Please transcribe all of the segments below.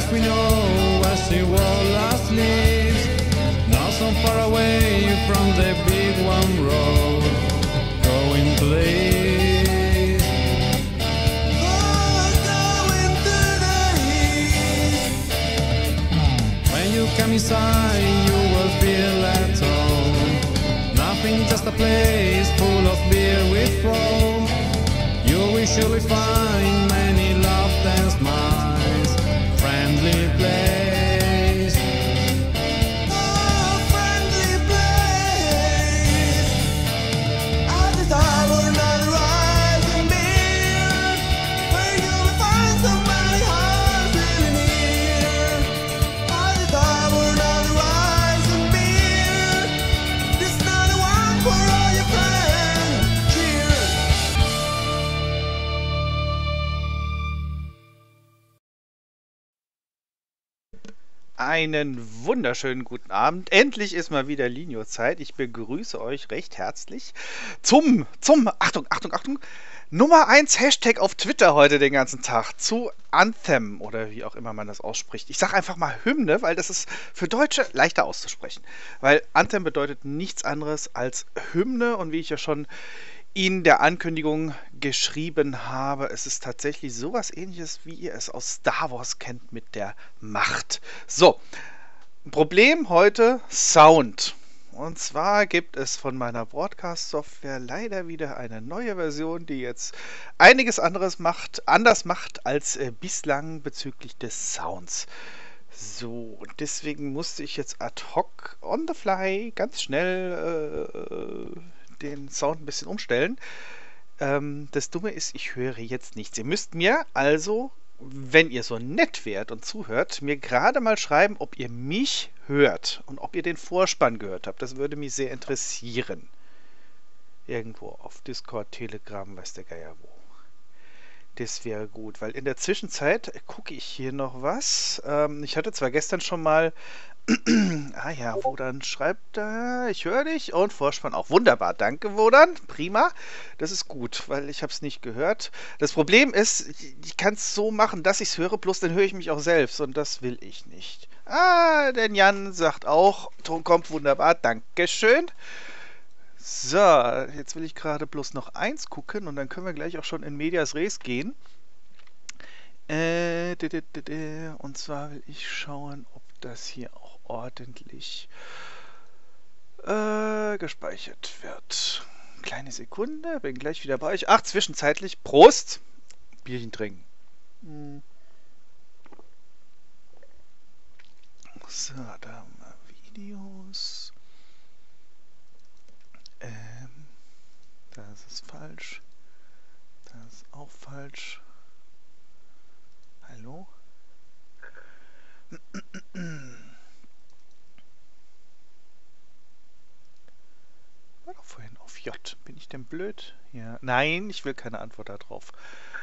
we know as the world lost leaves. Now so far away from the big one road, going place. Oh, going to the east. When you come inside, you will feel at home. Nothing, just a place full of beer with foam. You will surely find many laughs and smiles. Friendly place. Oh, friendly place. At the tavern and rising beer, where you will find so many hearts really near. At the tavern and rising beer, this is not the one for all your friends. Cheers. Einen wunderschönen guten Abend. Endlich ist mal wieder Linio-Zeit. Ich begrüße euch recht herzlich zum Achtung, Nummer 1 Hashtag auf Twitter heute den ganzen Tag zu Anthem oder wie auch immer man das ausspricht. Ich sage einfach mal Hymne, weil das ist für Deutsche leichter auszusprechen. Weil Anthem bedeutet nichts anderes als Hymne und wie ich ja schon in der Ankündigung geschrieben habe, es ist tatsächlich sowas Ähnliches, wie ihr es aus Star Wars kennt mit der Macht. So, Problem heute Sound. Und zwar gibt es von meiner Broadcast-Software leider wieder eine neue Version, die jetzt einiges anders macht als bislang bezüglich des Sounds. So, und deswegen musste ich jetzt ad hoc on the fly ganz schnell den Sound ein bisschen umstellen. Das Dumme ist, ich höre jetzt nichts. Ihr müsst mir also, wenn ihr so nett wärt und zuhört, mir gerade mal schreiben, ob ihr mich hört und ob ihr den Vorspann gehört habt. Das würde mich sehr interessieren. Irgendwo auf Discord, Telegram, weiß der Geier wo. Das wäre gut, weil in der Zwischenzeit gucke ich hier noch was. Ich hatte zwar gestern schon mal Wodan schreibt da, ich höre dich und Vorspann auch. Wunderbar, danke Wodan, prima. Das ist gut, weil ich habe es nicht gehört. Das Problem ist, ich kann es so machen, dass ich es höre, bloß dann höre ich mich auch selbst und das will ich nicht. Der Jan sagt auch, Ton kommt wunderbar, dankeschön. So, jetzt will ich gerade bloß noch eins gucken und dann können wir gleich auch schon in Medias Res gehen. Und zwar will ich schauen, ob das hier auch ordentlich gespeichert wird. Kleine Sekunde, bin gleich wieder bei euch. Ach, zwischenzeitlich, Prost! Bierchen trinken. So, da haben wir Videos. Das ist falsch. Das ist auch falsch. Hallo? War doch vorhin auf J. Bin ich denn blöd? Ja. Nein, ich will keine Antwort darauf.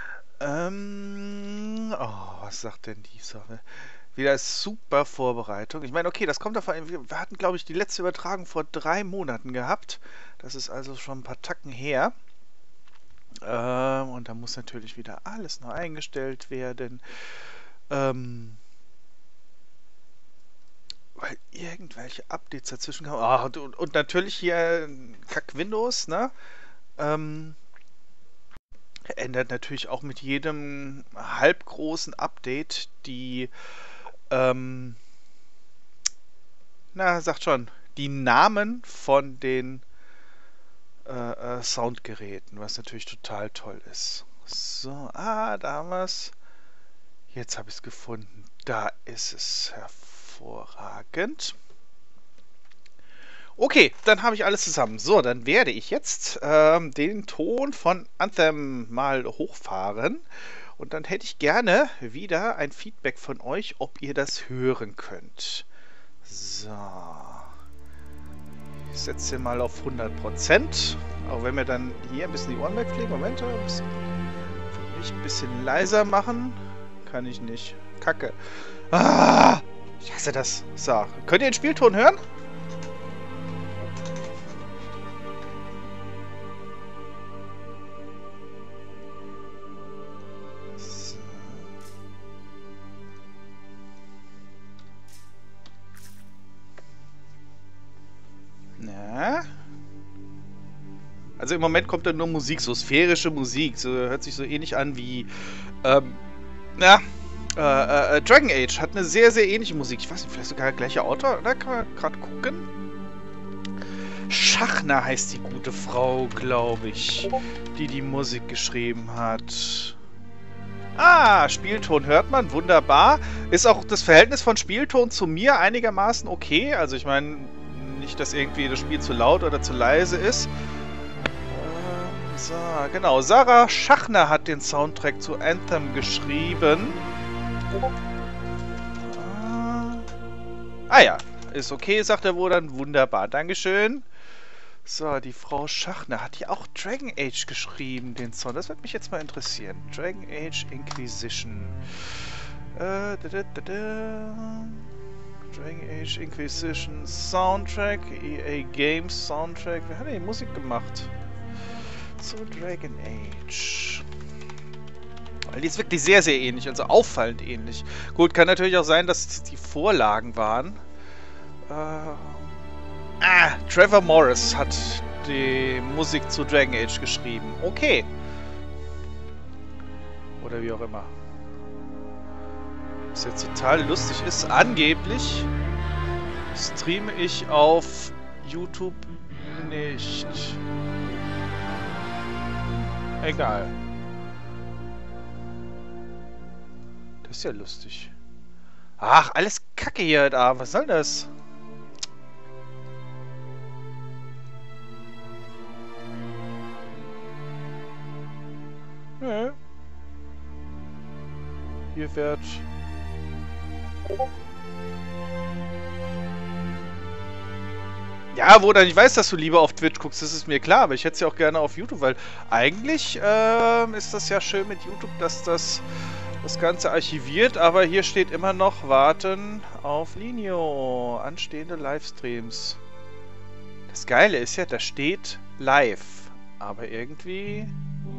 Was sagt denn die Sache? Wieder super Vorbereitung. Ich meine, okay, das kommt davon. Wir hatten, glaube ich, die letzte Übertragung vor 3 Monaten gehabt. Das ist also schon ein paar Tacken her. Und da muss natürlich wieder alles neu eingestellt werden. Weil irgendwelche Updates dazwischen kamen. Und natürlich hier Kack Windows, ne? Ändert natürlich auch mit jedem halbgroßen Update die sagt schon, die Namen von den Soundgeräten, was natürlich total toll ist. So, da haben wir es. Jetzt habe ich es gefunden. Da ist es. Hervorragend. Okay, dann habe ich alles zusammen. So, dann werde ich jetzt den Ton von Anthem mal hochfahren. Und dann hätte ich gerne wieder ein Feedback von euch, ob ihr das hören könnt. So. Ich setze den mal auf 100%. Auch wenn mir dann hier ein bisschen die Ohren wegfliegen. Moment, ein bisschen leiser machen. Kann ich nicht. Kacke. Ich hasse das. So. Könnt ihr den Spielton hören? Ja? Also im Moment kommt dann nur Musik, so sphärische Musik. So, hört sich so ähnlich an wie Dragon Age hat eine sehr, sehr ähnliche Musik. Ich weiß nicht, vielleicht sogar der gleiche Autor, oder? Kann man gerade gucken. Schachner heißt die gute Frau, glaube ich, die die Musik geschrieben hat. Ah, Spielton hört man, wunderbar. Ist auch das Verhältnis von Spielton zu mir einigermaßen okay. Also ich meine, nicht, dass irgendwie das Spiel zu laut oder zu leise ist. So, genau. Sarah Schachner hat den Soundtrack zu Anthem geschrieben. Ah ja, ist okay, sagt er wohl dann. Wunderbar, Dankeschön. So, die Frau Schachner, hat die auch Dragon Age geschrieben, den Song? Das würde mich jetzt mal interessieren. Dragon Age Inquisition. Dragon Age Inquisition Soundtrack, EA Games Soundtrack. Wer hat denn die Musik gemacht? Zu Dragon Age. Weil die ist wirklich sehr, sehr ähnlich, also auffallend ähnlich. Gut, kann natürlich auch sein, dass die Vorlagen waren. Trevor Morris hat die Musik zu Dragon Age geschrieben. Okay. Oder wie auch immer. Was jetzt total lustig ist, angeblich streame ich auf YouTube nicht. Egal. Das ist ja lustig. Ach, alles Kacke hier da. Was soll das? Nö. Hier wird... Ja, wo dann, ich weiß, dass du lieber auf Twitch guckst, das ist mir klar, aber ich hätte es ja auch gerne auf YouTube, weil eigentlich ist das ja schön mit YouTube, dass das Ganze archiviert, aber hier steht immer noch warten auf Linio, anstehende Livestreams. Das Geile ist ja, da steht live, aber irgendwie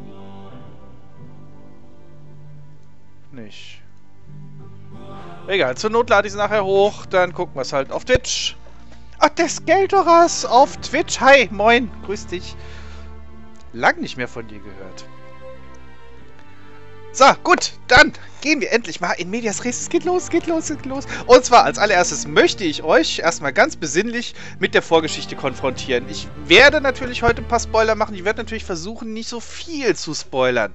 nicht. Egal, zur Not lade ich es nachher hoch, dann gucken wir es halt auf Twitch. Ach, der Skeltoras auf Twitch. Hi, moin, grüß dich. Lang nicht mehr von dir gehört. So, gut, dann gehen wir endlich mal in Medias Res. Es geht los, geht los, geht los. Und zwar als allererstes möchte ich euch erstmal ganz besinnlich mit der Vorgeschichte konfrontieren. Ich werde natürlich heute ein paar Spoiler machen. Ich werde natürlich versuchen, nicht so viel zu spoilern.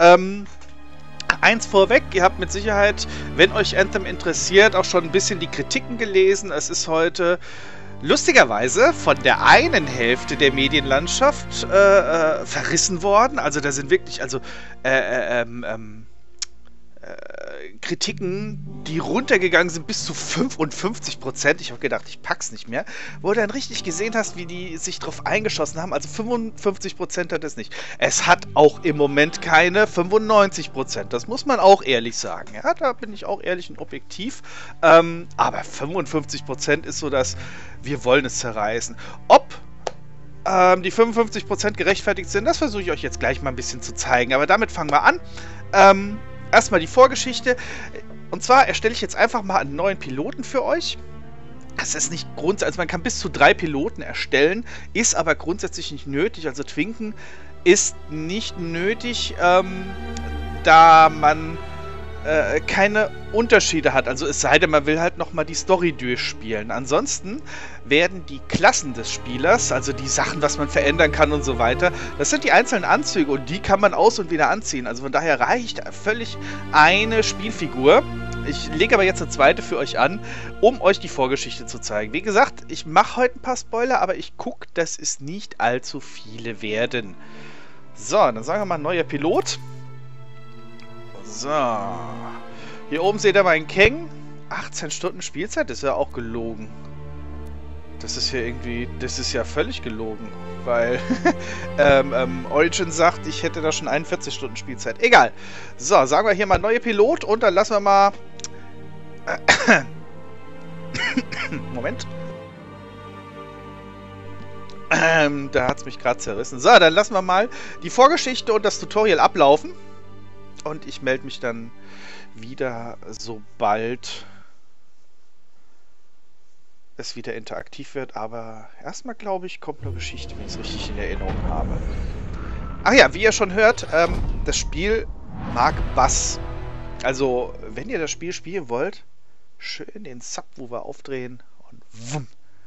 Eins vorweg, ihr habt mit Sicherheit, wenn euch Anthem interessiert, auch schon ein bisschen die Kritiken gelesen. Es ist heute lustigerweise von der einen Hälfte der Medienlandschaft verrissen worden. Also da sind wirklich Kritiken, die runtergegangen sind bis zu 55%. Ich habe gedacht, ich pack's nicht mehr. Wo du dann richtig gesehen hast, wie die sich drauf eingeschossen haben. Also 55% hat es nicht. Es hat auch im Moment keine 95%. Das muss man auch ehrlich sagen. Ja, da bin ich auch ehrlich und objektiv. Aber 55% ist so, dass wir wollen es zerreißen. Ob die 55% gerechtfertigt sind, das versuche ich euch jetzt gleich mal ein bisschen zu zeigen. Aber damit fangen wir an. Erstmal die Vorgeschichte. Und zwar erstelle ich jetzt einfach mal einen neuen Piloten für euch. Das ist nicht grundsätzlich, also man kann bis zu 3 Piloten erstellen, ist aber grundsätzlich nicht nötig. Also Twinken ist nicht nötig, da man keine Unterschiede hat. Also es sei denn, man will halt nochmal die Story durchspielen. Ansonsten werden die Klassen des Spielers, also die Sachen, was man verändern kann und so weiter, das sind die einzelnen Anzüge und die kann man aus- und wieder anziehen. Also von daher reicht völlig eine Spielfigur. Ich lege aber jetzt eine zweite für euch an, um euch die Vorgeschichte zu zeigen. Wie gesagt, ich mache heute ein paar Spoiler, aber ich gucke, dass es nicht allzu viele werden. So, dann sagen wir mal neuer Pilot. So. Hier oben seht ihr meinen Keng. 18 Stunden Spielzeit, das ist ja auch gelogen. Das ist ja irgendwie, das ist ja völlig gelogen. Weil Origin sagt, ich hätte da schon 41 Stunden Spielzeit. Egal. So, sagen wir hier mal neue Pilot und dann lassen wir mal... Moment. Da hat es mich gerade zerrissen. So, dann lassen wir mal die Vorgeschichte und das Tutorial ablaufen. Und ich melde mich dann wieder, sobald es wieder interaktiv wird, aber erstmal glaube ich, kommt eine Geschichte, wenn ich es richtig in Erinnerung habe. Ach ja, wie ihr schon hört, das Spiel mag Bass. Also, wenn ihr das Spiel spielen wollt, schön den Subwoofer aufdrehen und wumm.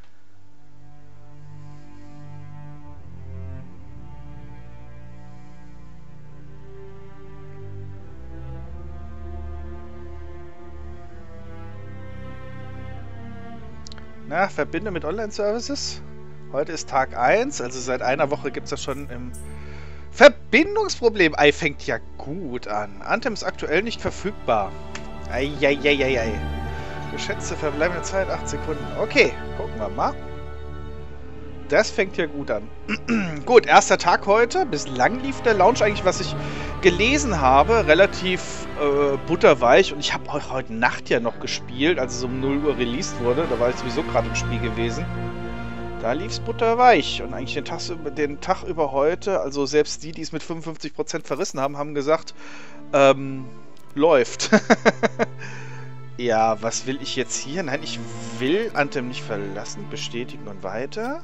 Na, verbinde mit Online-Services. Heute ist Tag 1, also seit einer Woche gibt es das schon im Verbindungsproblem. Ei, fängt ja gut an. Anthem ist aktuell nicht verfügbar. Eieieiei. Geschätzte verbleibende Zeit 8 Sekunden. Okay, gucken wir mal. Das fängt ja gut an. Gut, erster Tag heute. Bislang lief der Launch eigentlich, was ich gelesen habe, relativ butterweich. Und ich habe heute Nacht ja noch gespielt, als es um 0 Uhr released wurde. Da war ich sowieso gerade im Spiel gewesen. Da lief es butterweich. Und eigentlich den Tag über heute, also selbst die es mit 55% verrissen haben, haben gesagt, läuft. Ja, was will ich jetzt hier? Nein, ich will Anthem nicht verlassen. Bestätigen und weiter.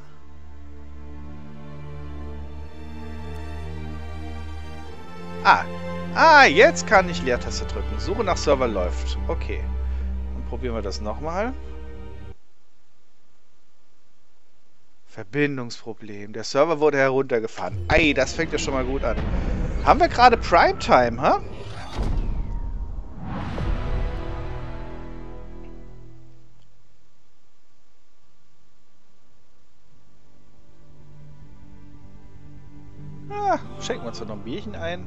Jetzt kann ich Leertaste drücken. Suche nach Server läuft. Okay. Dann probieren wir das nochmal. Verbindungsproblem. Der Server wurde heruntergefahren. Ei, das fängt ja schon mal gut an. Haben wir gerade Primetime, ha? Schenken wir uns noch ein Bierchen ein.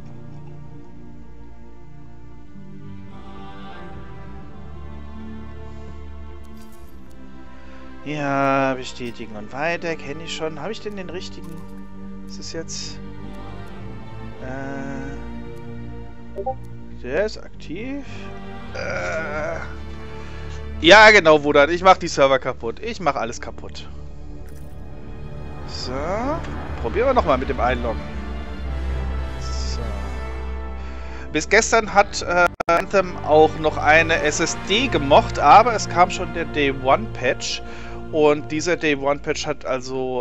Ja, bestätigen und weiter. Kenne ich schon. Habe ich denn den richtigen? Ist es jetzt... Der ist aktiv. Ja, genau, Wudan. Ich mache die Server kaputt. Ich mache alles kaputt. So. Probieren wir nochmal mit dem Einloggen. So. Bis gestern hat Anthem auch noch eine SSD gemocht, aber es kam schon der Day One Patch. Und dieser Day One Patch hat also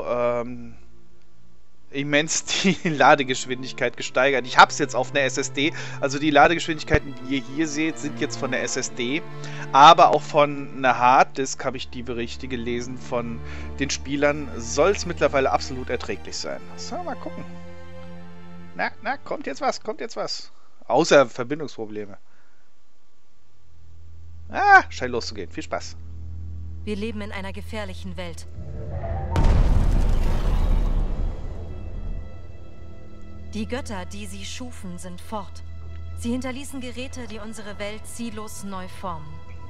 immens die Ladegeschwindigkeit gesteigert. Ich habe es jetzt auf einer SSD. Also die Ladegeschwindigkeiten, die ihr hier seht, sind jetzt von der SSD. Aber auch von einer Harddisk habe ich die Berichte gelesen von den Spielern. Soll es mittlerweile absolut erträglich sein. So, mal gucken. Na, kommt jetzt was, kommt jetzt was. Außer Verbindungsprobleme. Scheint loszugehen. Viel Spaß. Wir leben in einer gefährlichen Welt. Die Götter, die sie schufen, sind fort. Sie hinterließen Geräte, die unsere Welt ziellos neu formen.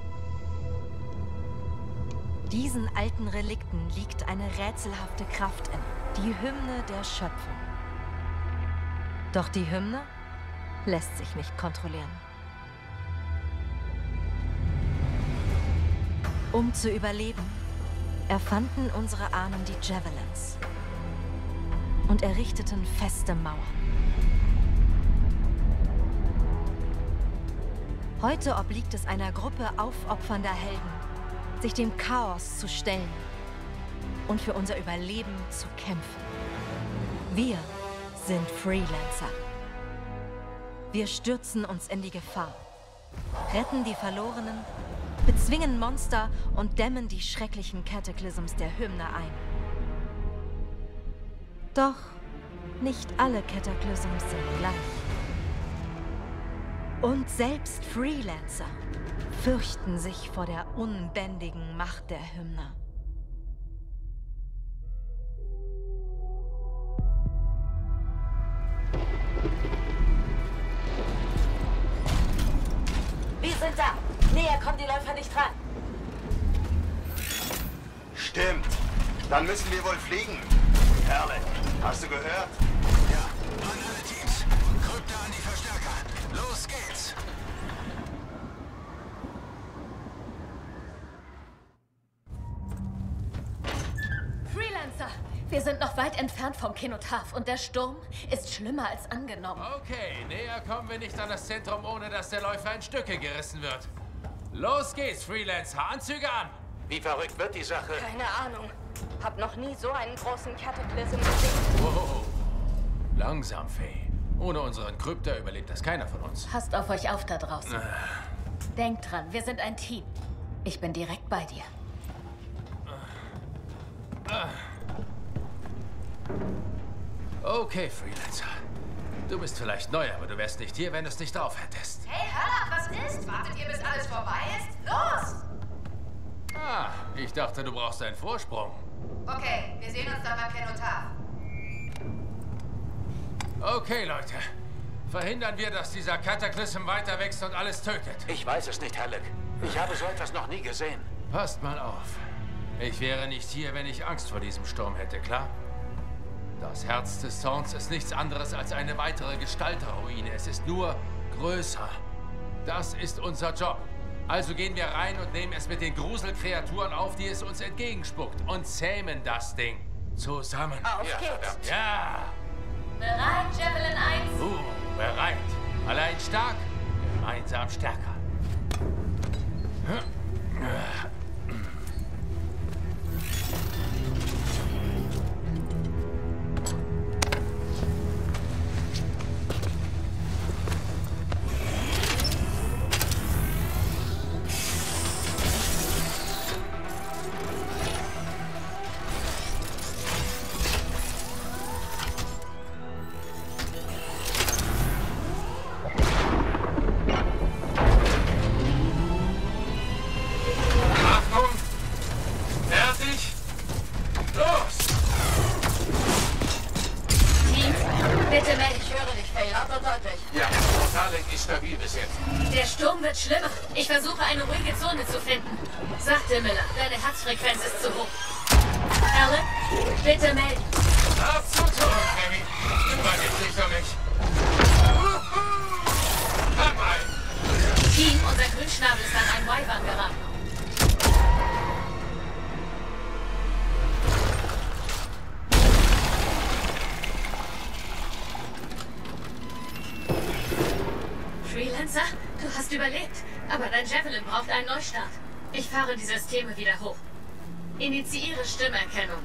Diesen alten Relikten liegt eine rätselhafte Kraft in, die Hymne der Schöpfung. Doch die Hymne lässt sich nicht kontrollieren. Um zu überleben, erfanden unsere Ahnen die Javelins und errichteten feste Mauern. Heute obliegt es einer Gruppe aufopfernder Helden, sich dem Chaos zu stellen und für unser Überleben zu kämpfen. Wir sind Freelancer. Wir stürzen uns in die Gefahr, retten die Verlorenen, bezwingen Monster und dämmen die schrecklichen Cataclysms der Hymne ein. Doch nicht alle Cataclysms sind gleich. Und selbst Freelancer fürchten sich vor der unbändigen Macht der Hymne. Wir sind da! Näher kommen die Läufer nicht ran! Stimmt. Dann müssen wir wohl fliegen. Perle, hast du gehört? Ja, an alle Teams. Krypta an die Verstärker. Los geht's. Freelancer! Wir sind noch weit entfernt vom Kenotaph und der Sturm ist schlimmer als angenommen. Okay, näher kommen wir nicht an das Zentrum, ohne dass der Läufer in Stücke gerissen wird. Los geht's, Freelancer. Anzüge an! Wie verrückt wird die Sache? Keine Ahnung. Hab noch nie so einen großen Cataclysm gesehen. Wow. Langsam, Faye. Ohne unseren Krypta überlebt das keiner von uns. Passt auf euch auf da draußen. Denkt dran, wir sind ein Team. Ich bin direkt bei dir. Okay, Freelancer. Du bist vielleicht neu, aber du wärst nicht hier, wenn du es nicht drauf hättest. Hey, hör, was ist? Wartet ihr, bis alles vorbei ist? Los! Ah, ich dachte, du brauchst einen Vorsprung. Okay, wir sehen uns dann beim Kenotaph. Okay, Leute. Verhindern wir, dass dieser Cataclysm weiter wächst und alles tötet. Ich weiß es nicht, Halleck. Ich habe so etwas noch nie gesehen. Passt mal auf. Ich wäre nicht hier, wenn ich Angst vor diesem Sturm hätte, klar? Das Herz des Zorns ist nichts anderes als eine weitere Gestalterruine. Es ist nur größer. Das ist unser Job. Also gehen wir rein und nehmen es mit den Gruselkreaturen auf, die es uns entgegenspuckt. Und zähmen das Ding. Zusammen. Auf geht's! Ja! Bereit, Javelin 1? Bereit. Allein stark, gemeinsam stärker. Der Sturm wird schlimmer. Ich versuche, eine ruhige Zone zu finden. Sagte Miller, deine Herzfrequenz ist zu hoch. Alan, bitte melden. Hab zu tun, Baby. Kümmere dich nicht um mich. Hör mal. Team, unser Grünschnabel ist an einen Wyvern geraten. Freelancer, du hast überlebt. Aber dein Javelin braucht einen Neustart. Ich fahre die Systeme wieder hoch. Initiiere Stimmerkennung.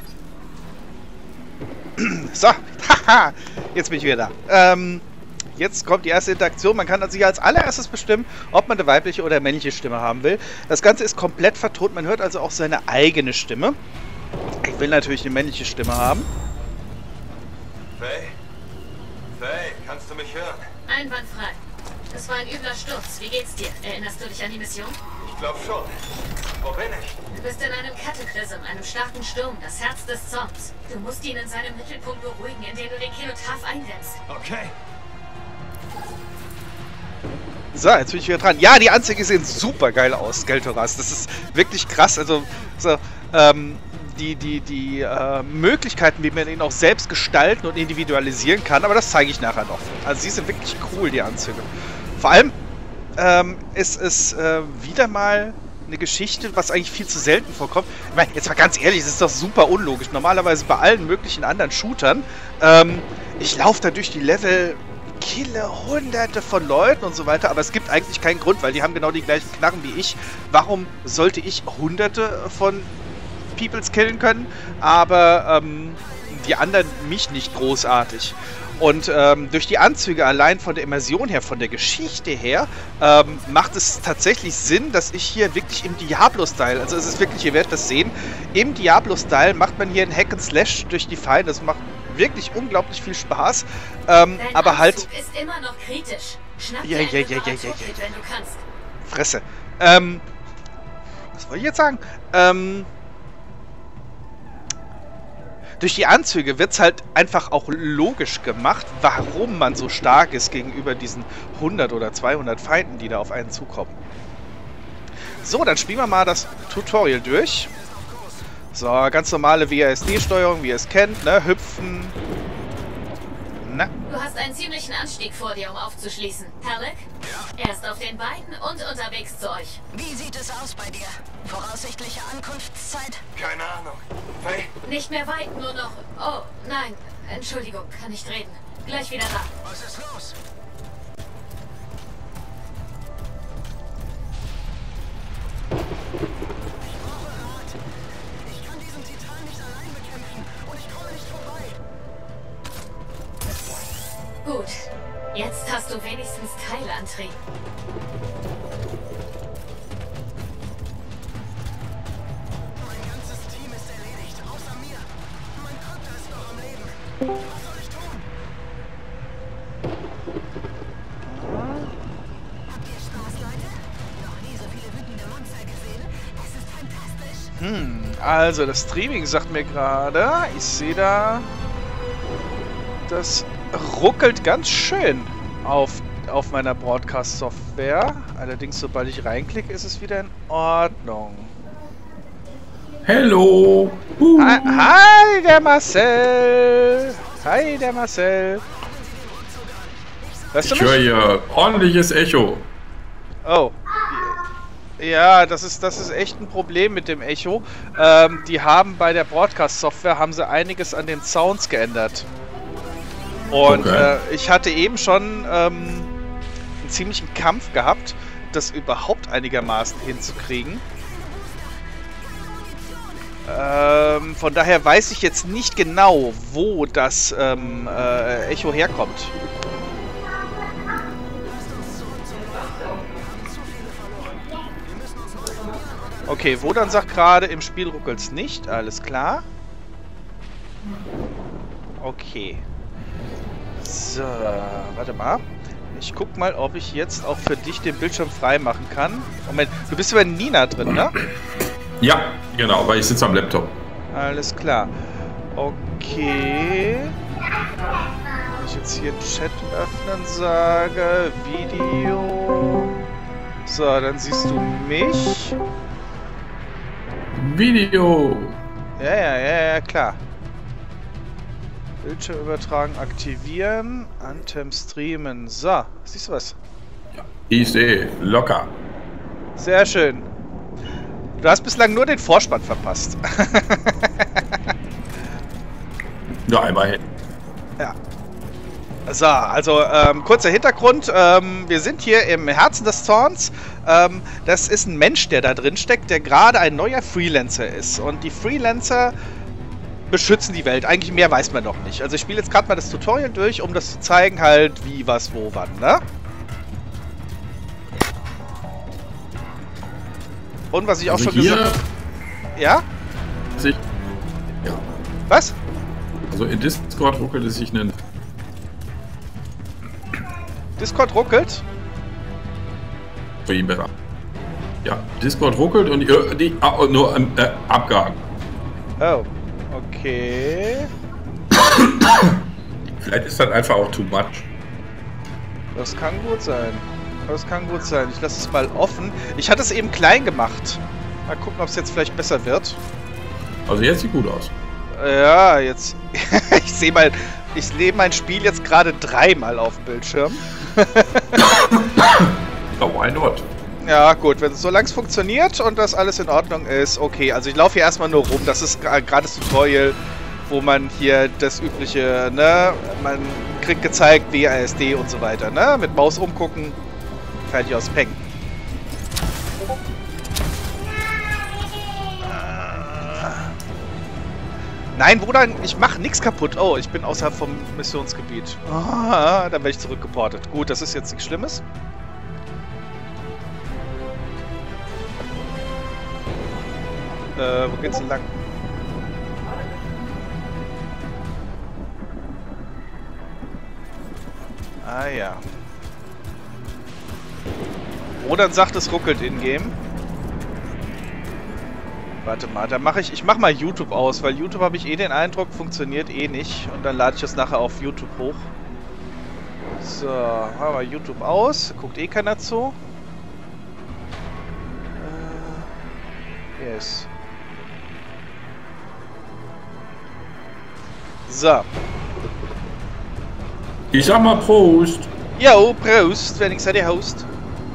So, haha, jetzt bin ich wieder da. Jetzt kommt die erste Interaktion. Man kann sich als allererstes bestimmen, ob man eine weibliche oder männliche Stimme haben will. Das Ganze ist komplett vertont. Man hört also auch seine eigene Stimme. Ich will natürlich eine männliche Stimme haben. Faye? Faye, kannst du mich hören? Einwandfrei. Das war ein übler Sturz. Wie geht's dir? Erinnerst du dich an die Mission? Ich glaube schon. Wo bin ich? Du bist in einem Cataclysm, einem starken Sturm, das Herz des Zorns. Du musst ihn in seinem Mittelpunkt beruhigen, indem du den Kenotaph eindämmst. Okay. So, jetzt bin ich wieder dran. Ja, die Anzüge sehen super geil aus, Skeltoras. Das ist wirklich krass. Also, so, die Möglichkeiten, wie man ihn auch selbst gestalten und individualisieren kann, aber das zeige ich nachher noch. Also, sie sind wirklich cool, die Anzüge. Vor allem ist es wieder mal eine Geschichte, was eigentlich viel zu selten vorkommt. Ich meine, jetzt mal ganz ehrlich, es ist doch super unlogisch. Normalerweise bei allen möglichen anderen Shootern, ich laufe da durch die Level, kille hunderte von Leuten und so weiter, aber es gibt eigentlich keinen Grund, weil die haben genau die gleichen Knarren wie ich. Warum sollte ich hunderte von Peoples killen können, aber die anderen mich nicht großartig? Und durch die Anzüge allein von der Immersion her, von der Geschichte her, macht es tatsächlich Sinn, dass ich hier wirklich im Diablo-Style, also es ist wirklich, ihr werdet das sehen, im Diablo-Style macht man hier ein Hack and Slash durch die Feinde. Das macht wirklich unglaublich viel Spaß. Aber halt... Anzug ist immer noch kritisch. Schnapp Ja, dir ja, einen ja, Toolkit, ja. wenn du kannst. Fresse. Was wollte ich jetzt sagen? Durch die Anzüge wird es halt einfach auch logisch gemacht, warum man so stark ist gegenüber diesen 100 oder 200 Feinden, die da auf einen zukommen. So, dann spielen wir mal das Tutorial durch. So, ganz normale WASD-Steuerung, wie ihr es kennt, ne? Hüpfen. Na. Du hast einen ziemlichen Anstieg vor dir, um aufzuschließen. Halleck? Ja? Er ist auf den Beinen und unterwegs zu euch. Wie sieht es aus bei dir? Voraussichtliche Ankunftszeit? Keine Ahnung. Faye? Nicht mehr weit, nur noch... Oh, nein. Entschuldigung, kann nicht reden. Gleich wieder da. Was ist los? Jetzt hast du wenigstens Teilantrieb. Mein ganzes Team ist erledigt, außer mir. Mein Krypta ist noch am Leben. Was soll ich tun? Habt ihr Spaß, Leute? Noch nie so viele wütende Monster gesehen. Es ist fantastisch. Also das Streaming sagt mir gerade, ich sehe da, das ruckelt ganz schön auf meiner Broadcast-Software. Allerdings, sobald ich reinklicke, ist es wieder in Ordnung. Hello! Hi, der Marcel! Hi, der Marcel! Hörst du Ich mich? höre hier ordentliches Echo. Oh. Ja, das ist echt ein Problem mit dem Echo. Die haben bei der Broadcast-Software haben sie einiges an den Sounds geändert. Und Okay. ich hatte eben schon einen ziemlichen Kampf gehabt, das überhaupt einigermaßen hinzukriegen. Von daher weiß ich jetzt nicht genau, wo das Echo herkommt. Okay, Wodan sagt gerade, im Spiel ruckelt's nicht. Alles klar. Okay. So, warte mal. Ich guck mal, ob ich jetzt auch für dich den Bildschirm frei machen kann. Moment, du bist über Nina drin, ne? Ja, genau, weil ich sitze am Laptop. Alles klar. Okay. Wenn ich jetzt hier Chat öffnen sage, Video. So, dann siehst du mich. Video! Ja, klar. Bildschirmübertragen aktivieren. Anthem streamen. So, siehst du was? Ich sehe, locker. Sehr schön. Du hast bislang nur den Vorspann verpasst. Ja, immerhin. Ja. So, also kurzer Hintergrund. Wir sind hier im Herzen des Zorns. Das ist ein Mensch, der da drin steckt, der gerade ein neuer Freelancer ist. Und die Freelancer beschützen die Welt. Eigentlich mehr weiß man noch nicht. Also ich spiele jetzt gerade mal das Tutorial durch, um das zu zeigen, halt wie, was, wo, wann, ne? Und was ich auch Also schon hier- gesagt habe. Ja? Ja. Was? Also in Discord ruckelt es sich einen. Discord ruckelt? Für ihn besser. Ja, Discord ruckelt und die nur abgehakt. Oh. Okay. Vielleicht ist das einfach auch too much. Das kann gut sein. Das kann gut sein. Ich lasse es mal offen. Ich hatte es eben klein gemacht. Mal gucken, ob es jetzt vielleicht besser wird. Also jetzt sieht gut aus. Ja, jetzt... ich sehe mal... Ich sehe mein Spiel jetzt gerade 3-mal auf dem Bildschirm. Ja, why not? Ja, gut. Wenn es so lang funktioniert und das alles in Ordnung ist, okay. Also ich laufe hier erstmal nur rum. Das ist gerade das Tutorial, wo man hier das übliche, ne? Man kriegt gezeigt, WASD und so weiter, ne? Mit Maus umgucken. Fertig aus Peng. Nein, Bruder, ich mache nichts kaputt. Oh, ich bin außerhalb vom Missionsgebiet. Ah, dann werde ich zurückgeportet. Gut, das ist jetzt nichts Schlimmes. Wo geht's denn lang? Ah ja. Rodan sagt, es ruckelt in-game. Warte mal, da mache ich mach mal YouTube aus, weil YouTube habe ich eh den Eindruck, funktioniert eh nicht. Und dann lade ich das nachher auf YouTube hoch. So, machen wir YouTube aus. Guckt eh keiner zu. Yes. So. Ich sag mal Prost. Jo, Prost, wenn ich sei der Host.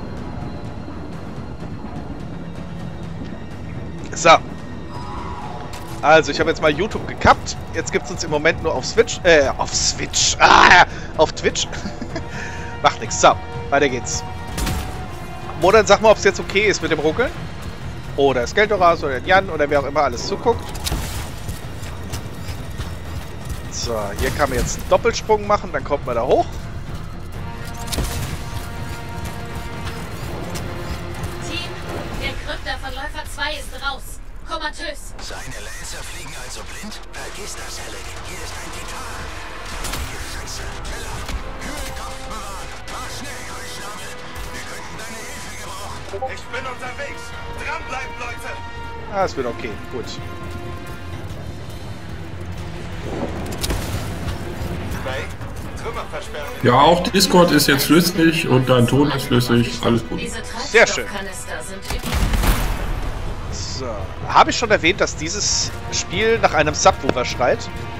So. Also, ich habe jetzt mal YouTube gekappt. Jetzt gibt es uns im Moment nur auf Switch. Auf Switch. Ah, auf Twitch. Macht nichts. So, weiter geht's. Modern, sag mal, ob es jetzt okay ist mit dem Ruckeln. Oder Skeltoras oder Jan oder wer auch immer alles zuguckt. So, hier kann man jetzt einen Doppelsprung machen, dann kommt man da hoch. Seine Laser fliegen also blind? Vergiss das, Alec. Hier ist ein Titan. Hier, Scheiße. Schneller. Kühlkopf bewahren. Mach schnell, Heuschnabel. Wir könnten deine Hilfe gebrauchen. Ich bin unterwegs. Dranbleiben, Leute. Ah, es wird okay. Gut. Ray, Trümmer versperren. Ja, auch Discord ist jetzt flüssig und dein Ton ist flüssig. Alles gut. Diese Sehr schön. Treibstoffkanister sind So. Habe ich schon erwähnt, dass dieses Spiel nach einem Subwoofer schreit?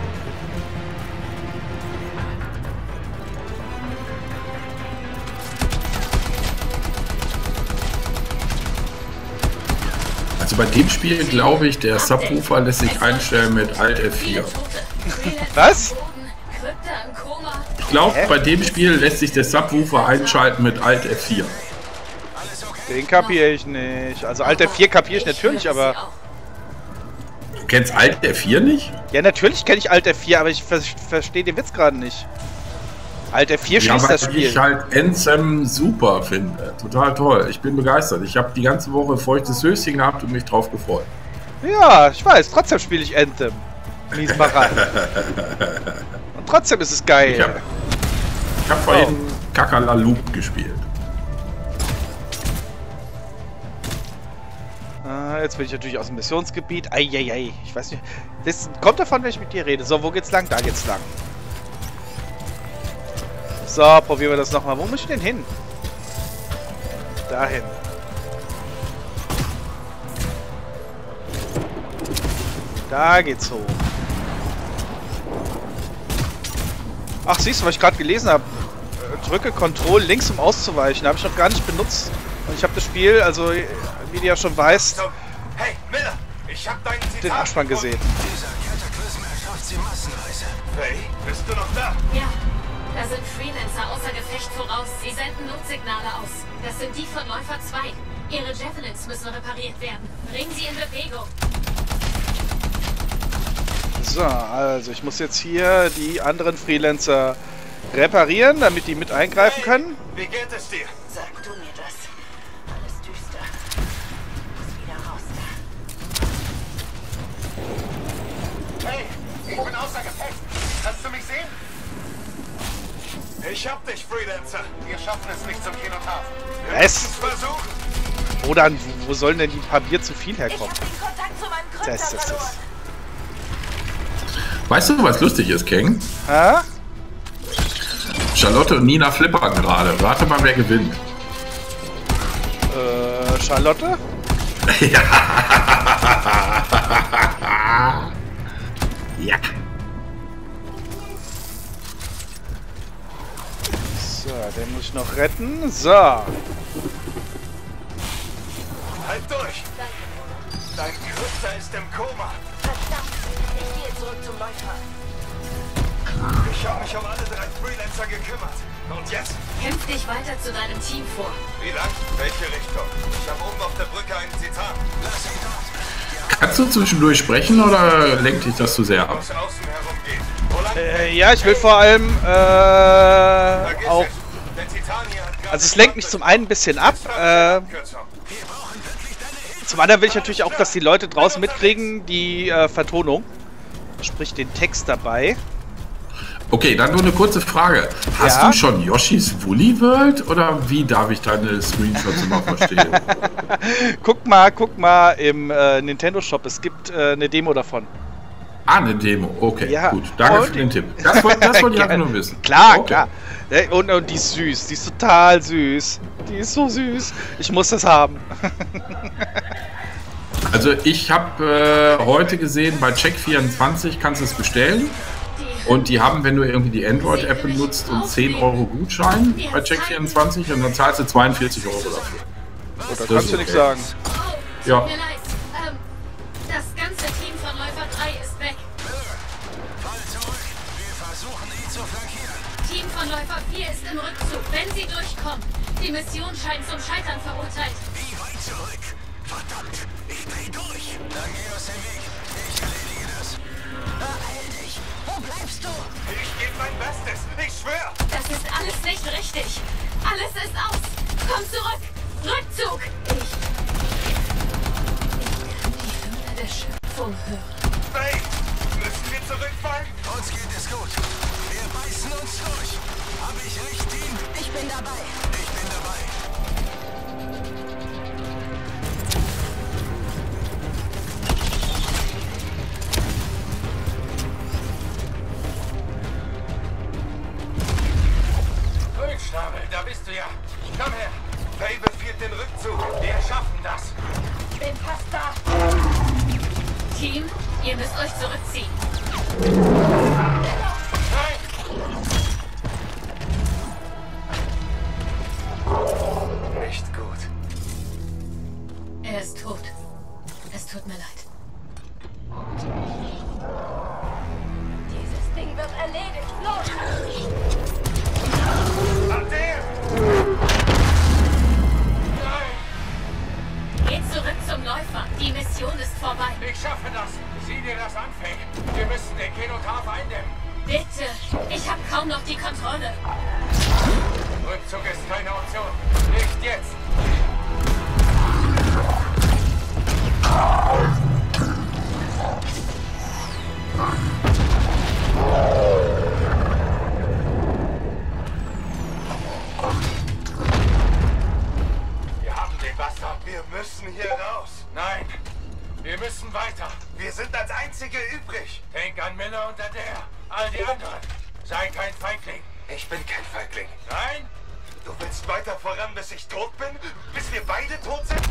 Also bei dem Spiel glaube ich, der Subwoofer lässt sich einstellen mit Alt F4. Was? Ich glaube, bei dem Spiel lässt sich der Subwoofer einschalten mit Alt F4. Den kapiere ich nicht. Also Alt F4 kapiere ich natürlich, aber... Du kennst Alt F4 nicht? Ja, natürlich kenne ich Alt F4, aber ich verstehe den Witz gerade nicht. Alt F4 Ja, schließt weil das Spiel. ich halt Anthem super finde. Total toll. Ich bin begeistert. Ich habe die ganze Woche feuchtes Höschen gehabt und mich drauf gefreut. Ja, ich weiß. Trotzdem spiele ich Anthem. Miesmacherei. Und trotzdem ist es geil. Ich hab vorhin Kakalalup gespielt. Jetzt bin ich natürlich aus dem Missionsgebiet. Eieiei. Ich weiß nicht. Das kommt davon, wenn ich mit dir rede. So, wo geht's lang? Da geht's lang. So, probieren wir das nochmal. Wo muss ich denn hin? Dahin. Da geht's hoch. Ach, siehst du, was ich gerade gelesen habe? Drücke Ctrl links, um auszuweichen. Habe ich noch gar nicht benutzt. Und ich habe das Spiel, also wie du ja schon weißt, Hey, Miller, ich hab deinen Zitat. den Abspann gesehen. Dieser Kataklysm erschafft sie massenweise. Ray, bist du noch da? Ja, da sind Freelancer außer Gefecht voraus. Sie senden Notsignale aus. Das sind die von Läufer 2. Ihre Javelins müssen repariert werden. Bringen sie in Bewegung. So, also ich muss jetzt hier die anderen Freelancer reparieren, damit die mit eingreifen können. Wie geht es dir? Sag du mir das. Alles düster. Muss wieder raus da. Hey, ich bin außer Gefecht. Kannst du mich sehen? Ich hab dich, Freelancer. Wir schaffen es nicht zum Kinotaf. Wir Es. müssen es versuchen. Oder wo sollen denn die paar Bier zu viel Ich herkommen? hab den Kontakt zu meinem Krypta Das. verloren. Weißt du, was lustig ist, King? Hä? Charlotte und Nina flippern gerade. Warte mal, wer gewinnt. Charlotte? Ja. Ja. So, den muss ich noch retten. So. Halt durch. Dein Krypta ist im Koma. Verdammt. Ich gehe zurück zum Läufer. Ich habe mich um alle 3 Freelancer gekümmert. Und jetzt? Kämpf dich weiter zu deinem Team vor. Wie lang? Welche Richtung? Ich habe oben auf der Brücke einen Titan. Lass ihn dort. Kannst du zwischendurch sprechen oder lenkt dich das zu sehr ab? Muss außen herumgehen. Wo lang? Ja, ich will vor allem Vergiss auch... es. Der Titan hier hat gerade Also es lenkt mich zum einen ein bisschen ab. Abkürzung. Zum anderen will ich natürlich auch, dass die Leute draußen mitkriegen, die Vertonung. Sprich den Text dabei. Okay, dann nur eine kurze Frage. Hast Ja? du schon Yoshis Woolly World oder wie darf ich deine Screenshots immer verstehen? Guck mal im Nintendo Shop. Es gibt eine Demo davon. Ah, eine Demo. Okay, Ja. gut. Danke Und- für den Tipp. Das wollte ich einfach nur wissen. Klar, Okay. klar. Und die ist süß. Die ist total süß. Die ist so süß. Ich muss das haben. Also ich habe heute gesehen, bei Check24 kannst du es bestellen. Und die haben, wenn du irgendwie die Android-App benutzt, einen 10 € Gutschein bei Check24 und dann zahlst du 42 € dafür. Oh, da Das kannst ist du nichts okay. sagen. Oh, Ja. tut mir leid. Das ganze Team von Läufer 3 ist weg. Fall zurück. Wir versuchen, ihn zu flankieren. Team von Läufer 4 ist im Rückzug. Wenn sie durchkommen. Die Mission scheint zum Scheitern verurteilt. Wie weit zurück? Verdammt. Ich dreh durch. Dann geh aus dem Weg. Ich erledige das. Beeil dich. Wo bleibst du? Ich gebe mein Bestes. Ich schwör. Das ist alles nicht richtig. Alles ist aus. Komm zurück. Rückzug. Ich kann die Hymne der Schöpfung Mikrofon hören. Hey, müssen wir zurückfallen? Uns geht es gut. Wir beißen uns durch. Hab ich recht, Team? Ich bin dabei. Ich bin dabei. Grünschnabel, da bist du ja. Komm her. Faye befiehlt den Rückzug. Wir schaffen das. Bin fast da. Team, ihr müsst euch zurückziehen. Nein! Nicht gut. Er ist tot. Es tut mir leid. Dieses Ding wird erledigt. Los! Adair! Nein! Geht zurück zum Läufer. Die Mission ist vorbei. Ich schaffe das. Sieh dir das an, Faye. Wir müssen den Kenotaph eindämmen. Bitte. Ich habe kaum noch die Kontrolle. Rückzug ist keine Option. Nicht jetzt. Wir haben den Bastard. Wir müssen hier raus. Nein, wir müssen weiter. Wir sind als Einzige übrig. Denk an Miller und Adair. All die anderen. Sei kein Feigling. Ich bin kein Feigling. Nein? Du willst weiter voran, bis ich tot bin? Bis wir beide tot sind?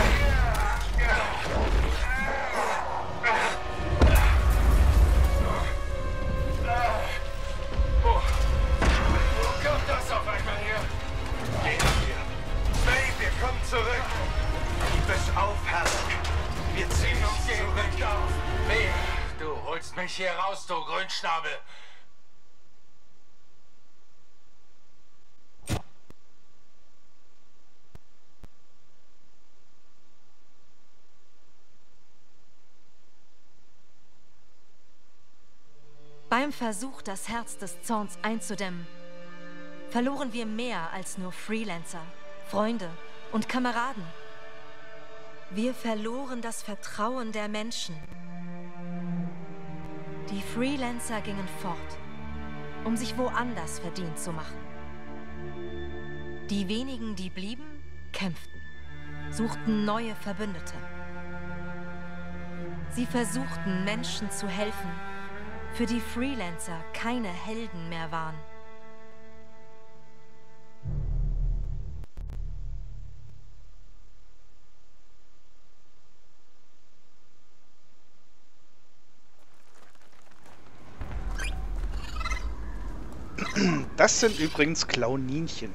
Wo kommt das auf einmal her? Gehen wir. Faye, wir kommen zurück. Bis auf, Herr. Wir ziehen uns zurück auf. Wer? Du holst mich hier raus, du Grünschnabel. Beim Versuch, das Herz des Zorns einzudämmen, verloren wir mehr als nur Freelancer, Freunde und Kameraden. Wir verloren das Vertrauen der Menschen. Die Freelancer gingen fort, um sich woanders verdient zu machen. Die wenigen, die blieben, kämpften, suchten neue Verbündete. Sie versuchten, Menschen zu helfen, für die Freelancer keine Helden mehr waren. Das sind übrigens Klauninchen.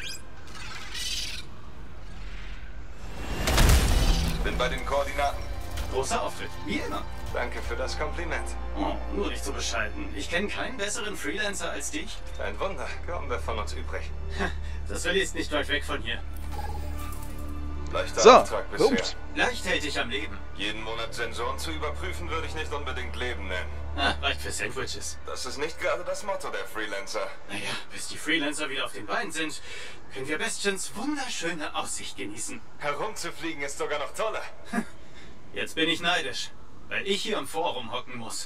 Bin bei den Koordinaten. Großer Auftritt, wie immer. Danke für das Kompliment. Oh, nur nicht so bescheiden. Ich kenne keinen besseren Freelancer als dich. Ein Wunder. Kaum wer von uns übrig. Das Valley ist nicht weit weg von hier. Leichter Auftrag bisher. ups. Leicht hält dich am Leben. Jeden Monat Sensoren zu überprüfen, würde ich nicht unbedingt Leben nennen. Ah, reicht für Sandwiches. Das ist nicht gerade das Motto der Freelancer. Naja, bis die Freelancer wieder auf den Beinen sind, können wir Bastions wunderschöne Aussicht genießen. Herumzufliegen ist sogar noch toller. Jetzt bin ich neidisch, weil ich hier im Forum hocken muss.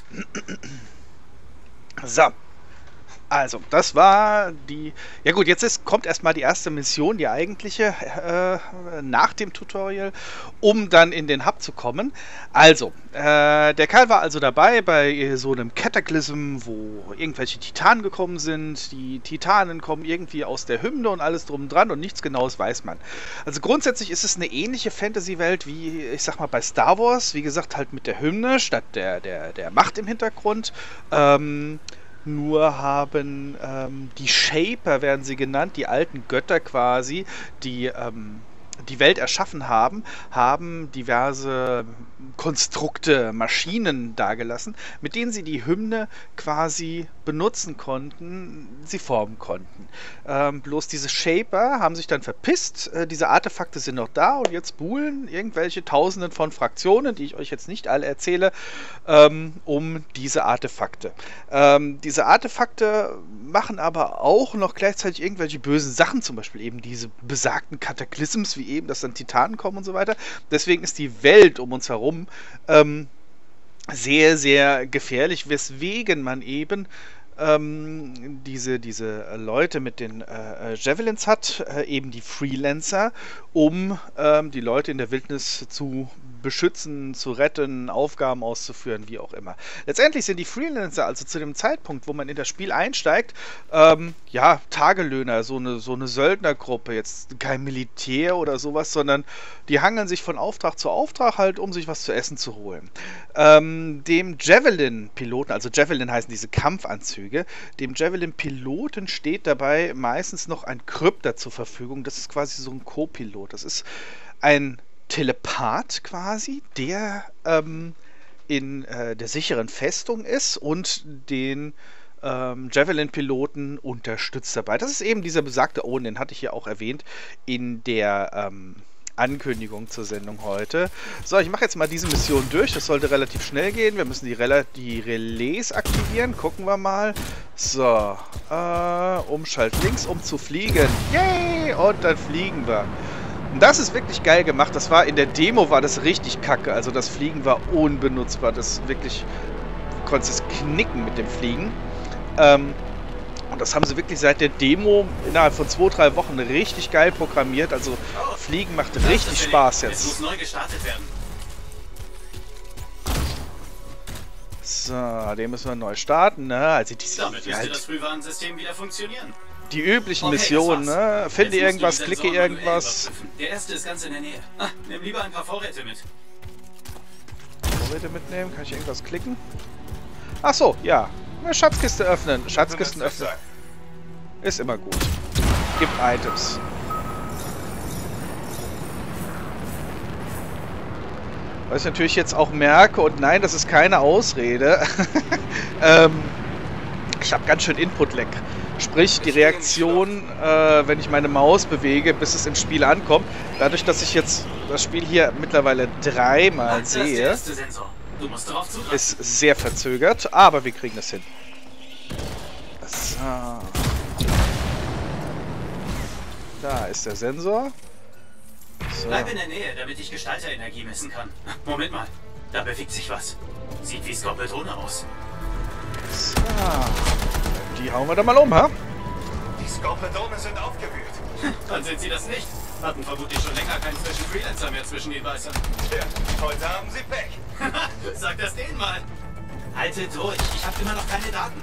So. Also, das war die... Ja gut, kommt erstmal die erste Mission, die eigentliche, nach dem Tutorial, um dann in den Hub zu kommen. Also, der Kerl war also dabei bei so einem Cataclysm, wo irgendwelche Titanen gekommen sind. Die Titanen kommen irgendwie aus der Hymne und alles drum dran und nichts Genaues weiß man. Also grundsätzlich ist es eine ähnliche Fantasy-Welt wie, ich sag mal, bei Star Wars. Wie gesagt, halt mit der Hymne statt der Macht im Hintergrund. Nur haben die Shaper, werden sie genannt, die alten Götter quasi, die die Welt erschaffen haben, haben diverse Konstrukte, Maschinen dargelassen, mit denen sie die Hymne quasi benutzen konnten, sie formen konnten. Bloß diese Shaper haben sich dann verpisst, diese Artefakte sind noch da und jetzt buhlen irgendwelche Tausenden von Fraktionen, die ich euch jetzt nicht alle erzähle, um diese Artefakte. Diese Artefakte machen aber auch noch gleichzeitig irgendwelche bösen Sachen, zum Beispiel eben diese besagten Kataklysms, wie eben, dass dann Titanen kommen und so weiter. Deswegen ist die Welt um uns herum sehr, sehr gefährlich, weswegen man eben diese Leute mit den Javelins hat, eben die Freelancer, um die Leute in der Wildnis zu beschützen, zu retten, Aufgaben auszuführen, wie auch immer. Letztendlich sind die Freelancer also zu dem Zeitpunkt, wo man in das Spiel einsteigt, ja, Tagelöhner, so eine Söldnergruppe, jetzt kein Militär oder sowas, sondern die hangeln sich von Auftrag zu Auftrag halt, um sich was zu essen zu holen. Dem Javelin-Piloten, also Javelin heißen diese Kampfanzüge, dem Javelin-Piloten steht dabei meistens noch ein Krypter zur Verfügung. Das ist quasi so ein Co-Pilot. Das ist ein Telepath quasi, der in der sicheren Festung ist und den Javelin-Piloten unterstützt dabei. Das ist eben dieser besagte Owen, den hatte ich ja auch erwähnt in der Ankündigung zur Sendung heute. So, ich mache jetzt mal diese Mission durch. Das sollte relativ schnell gehen. Wir müssen die Relais aktivieren. Gucken wir mal. So, Umschalt links, um zu fliegen. Yay! Und dann fliegen wir. Und das ist wirklich geil gemacht. Das war in der Demo war das richtig kacke. Also das Fliegen war unbenutzbar. Das wirklich, du konntest es knicken mit dem Fliegen. Und das haben sie wirklich seit der Demo innerhalb von 2-3 Wochen richtig geil programmiert. Also Fliegen macht richtig Spaß jetzt. Es muss neu gestartet werden. So, den müssen wir neu starten, ne? Also Damit müsste das Frühwarnsystem wieder funktionieren. Die üblichen Missionen, ne? Finde irgendwas, klicke irgendwas. Der erste ist ganz in der Nähe. Nimm lieber ein paar Vorräte mit. Vorräte mitnehmen? Kann ich irgendwas klicken? Ach so, ja. Eine Schatzkiste öffnen. Schatzkisten öffnen. Ist immer gut. Gibt Items. Was ich natürlich jetzt auch merke, und nein, das ist keine Ausrede, ich habe ganz schön Input-Lag. Sprich, die Reaktion, wenn ich meine Maus bewege, bis es im Spiel ankommt, dadurch, dass ich jetzt das Spiel hier mittlerweile 3-mal sehe, ist sehr verzögert, aber wir kriegen das hin. So. Da ist der Sensor. So. Bleib in der Nähe, damit ich Gestalterenergie messen kann. Moment mal, da bewegt sich was. Sieht wie Skorpione aus. So. Die hauen wir da mal um, ha? Die Skorpione sind aufgewühlt. Dann sind sie das nicht. Hatten vermutlich schon länger keinen frischen Freelancer mehr zwischen den Beißern. Tja, heute haben sie Pech. Sag das denen mal. Haltet durch, ich habe immer noch keine Daten.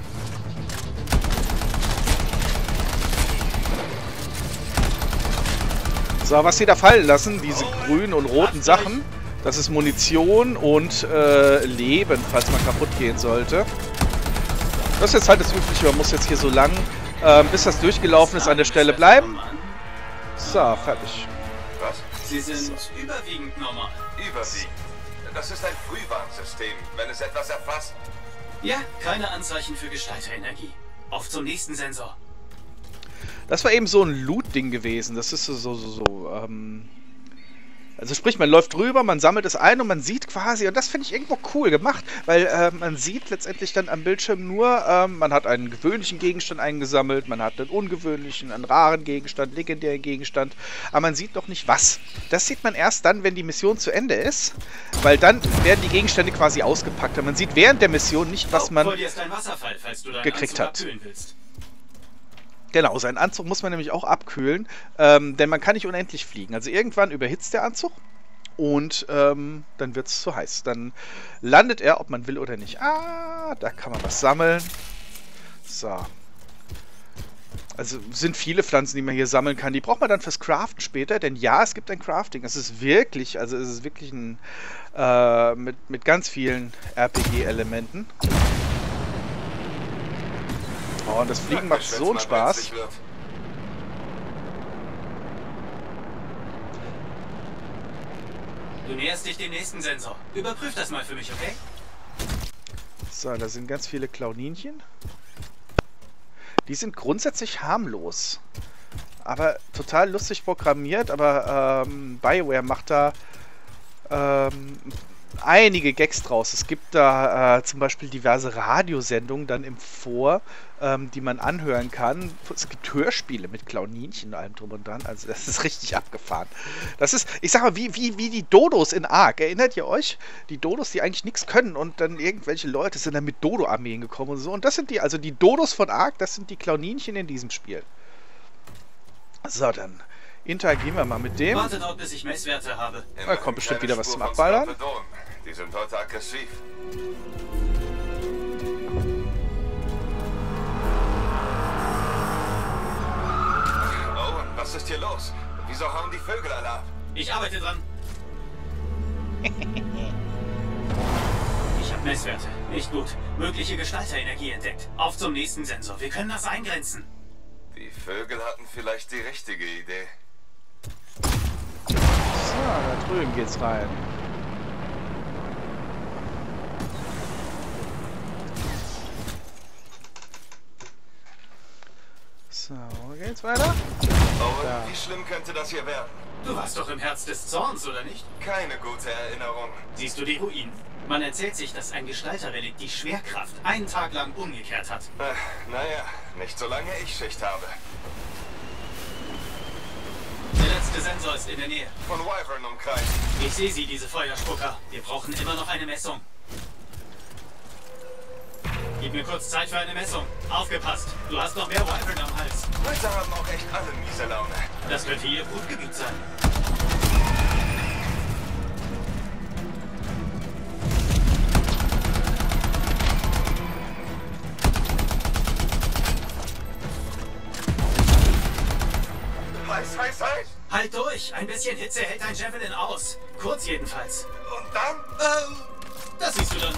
So, was sie da fallen lassen, diese grünen und roten Sachen, das ist Munition und Leben, falls man kaputt gehen sollte. Das ist jetzt halt das Übliche, man muss jetzt hier so lang, bis das durchgelaufen ist, an der Stelle bleiben. So, fertig. Was? Sie sind überwiegend normal. Überwiegend. Das ist ein Frühwarnsystem, wenn es etwas erfasst. Ja, keine Anzeichen für Gestalterenergie. Auf zum nächsten Sensor. Das war eben so ein Loot-Ding gewesen. Das ist also sprich, man läuft drüber, man sammelt es ein und man sieht quasi, und das finde ich irgendwo cool gemacht, weil man sieht letztendlich dann am Bildschirm nur, man hat einen gewöhnlichen Gegenstand eingesammelt, man hat einen ungewöhnlichen, einen raren Gegenstand, legendären Gegenstand, aber man sieht noch nicht was. Das sieht man erst dann, wenn die Mission zu Ende ist, weil dann werden die Gegenstände quasi ausgepackt. Und man sieht während der Mission nicht, was man gekriegt hat. Genau, seinen Anzug muss man nämlich auch abkühlen, denn man kann nicht unendlich fliegen. Also irgendwann überhitzt der Anzug und dann wird es zu heiß. Dann landet er, ob man will oder nicht. Ah, da kann man was sammeln. So. Also sind viele Pflanzen, die man hier sammeln kann. Die braucht man dann fürs Craften später, denn ja, es gibt ein Crafting. Es ist wirklich, ein mit ganz vielen RPG-Elementen. Oh, und das Fliegen macht so einen Spaß. Du näherst dich dem nächsten Sensor. Überprüf das mal für mich, okay? So, da sind ganz viele Klauninchen. Die sind grundsätzlich harmlos. Aber total lustig programmiert. Aber BioWare macht da einige Gags draus. Es gibt da zum Beispiel diverse Radiosendungen dann im die man anhören kann. Es gibt Hörspiele mit Clowninchen und allem drum und dran. Also das ist richtig abgefahren. Das ist, ich sag mal, wie die Dodos in Ark. Erinnert ihr euch? Die Dodos, die eigentlich nichts können und dann irgendwelche Leute sind dann mit Dodo-Armeen gekommen und so. Und das sind die Dodos von Ark, das sind die Clowninchen in diesem Spiel. So, dann interagieren wir mal mit dem. Warte dort, bis ich Messwerte habe. Da kommt bestimmt wieder was zum Abballern. Die sind heute aggressiv. Owen, was ist hier los? Wieso hauen die Vögel alle ab? Ich arbeite dran. Ich habe Messwerte. Nicht gut. Mögliche Gestalterenergie entdeckt. Auf zum nächsten Sensor. Wir können das eingrenzen. Die Vögel hatten vielleicht die richtige Idee. So, da drüben geht's rein. So, wo geht's weiter? Owen, wie schlimm könnte das hier werden? Du warst doch im Herz des Zorns, oder nicht? Keine gute Erinnerung. Siehst du die Ruinen? Man erzählt sich, dass ein Gestalterrelikt die Schwerkraft einen Tag lang umgekehrt hat. Naja, nicht solange ich Schicht habe. Der letzte Sensor ist in der Nähe. Von Wyvern umkreist. Ich sehe sie, diese Feuerspucker. Wir brauchen immer noch eine Messung. Gib mir kurz Zeit für eine Messung. Aufgepasst, du hast noch mehr Wyvern am Hals. Heute haben auch echt alle miese Laune. Das könnte ihr Brutgebiet sein. Heiß, heiß, heiß! Halt durch! Ein bisschen Hitze hält ein Javelin aus. Kurz jedenfalls. Und dann? Das siehst du dann.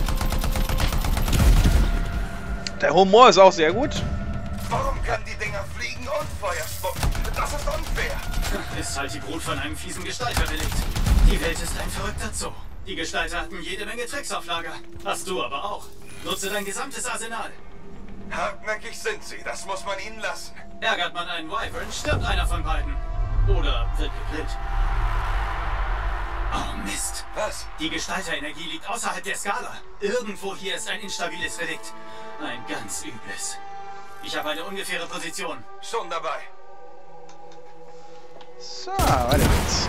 Der Humor ist auch sehr gut. Warum können die Dinger fliegen und Feuer spucken? Das ist unfair. Ist halt die Brut von einem fiesen Gestalterrelikt. Die Welt ist ein verrückter Zoo. Die Gestalter hatten jede Menge Tricks auf Lager. Hast du aber auch. Nutze dein gesamtes Arsenal. Hartnäckig sind sie, das muss man ihnen lassen. Ärgert man einen Wyvern, stirbt einer von beiden. Oder wird gebrillt. Oh Mist. Was? Die Gestalterenergie liegt außerhalb der Skala. Irgendwo hier ist ein instabiles Relikt. Ein ganz übles. Ich habe eine ungefähre Position. Schon dabei. So, weiter geht's.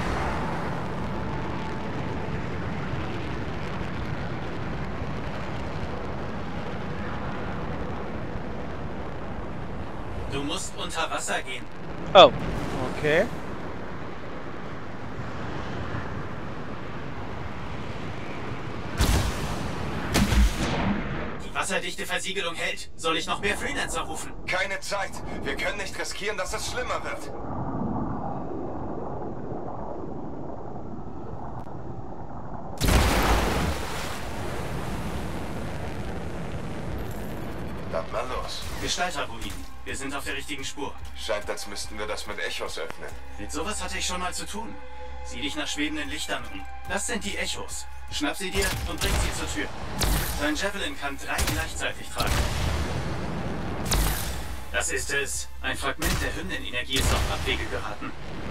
Du musst unter Wasser gehen. Oh, okay. Die wasserdichte Versiegelung hält. Soll ich noch mehr Freelancer rufen? Keine Zeit. Wir können nicht riskieren, dass es schlimmer wird. Dann mal los. Gestalterruinen. Wir sind auf der richtigen Spur. Scheint, als müssten wir das mit Echos öffnen. Mit sowas hatte ich schon mal zu tun. Sieh dich nach schwebenden Lichtern um. Das sind die Echos. Schnapp sie dir und bring sie zur Tür. Dein Javelin kann 3 gleichzeitig tragen. Das ist es. Ein Fragment der Hymnenenergie ist auf Abwege geraten.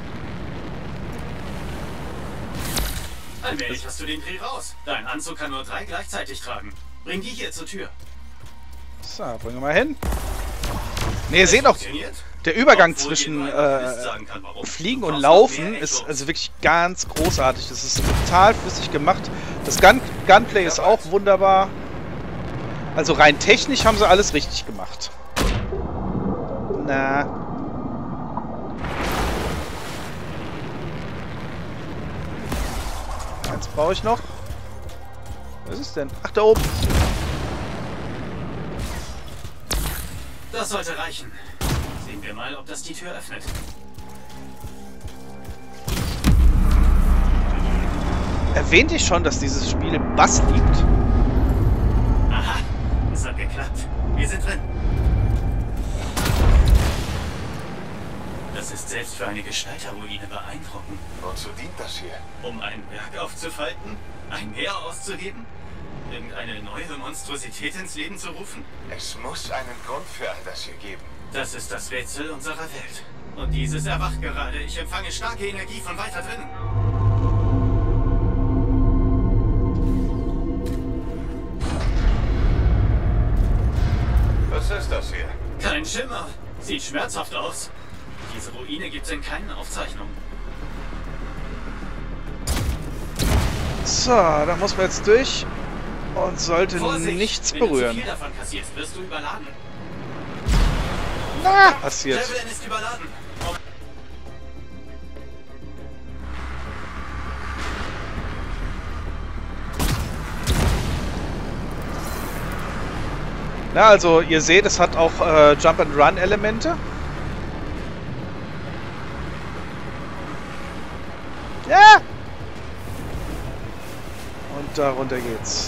Allmählich hast du den Dreh raus. Dein Anzug kann nur 3 gleichzeitig tragen. Bring die hier zur Tür. So, bringen wir mal hin. Ne, ihr seht auch, der Übergang zwischen Fliegen und Laufen ist also wirklich ganz großartig. Das ist total flüssig gemacht. Das Gunplay ist auch wunderbar. Also rein technisch haben sie alles richtig gemacht. Na. Eins brauche ich noch. Was ist denn? Ach, da oben. Das sollte reichen. Sehen wir mal, ob das die Tür öffnet. Erwähnte ich schon, dass dieses Spiel im Bass liegt? Aha, es hat geklappt. Wir sind drin. Das ist selbst für eine Gestalterruine beeindruckend. Wozu dient das hier? Um einen Berg aufzufalten? Ein Meer auszuheben? Irgendeine neue Monstrosität ins Leben zu rufen? Es muss einen Grund für all das hier geben. Das ist das Rätsel unserer Welt. Und dieses erwacht gerade. Ich empfange starke Energie von weiter drinnen. Ein Schimmer. Sieht schmerzhaft aus. Diese Ruine gibt's in keinen Aufzeichnungen. So, da muss man jetzt durch und sollte Vorsicht, nichts wenn du zu berühren. viel davon kassierst, wirst du überladen. Na, passiert. Javelin ist überladen. Na, also ihr seht, es hat auch Jump-and-Run-Elemente. Ja! Und darunter geht's.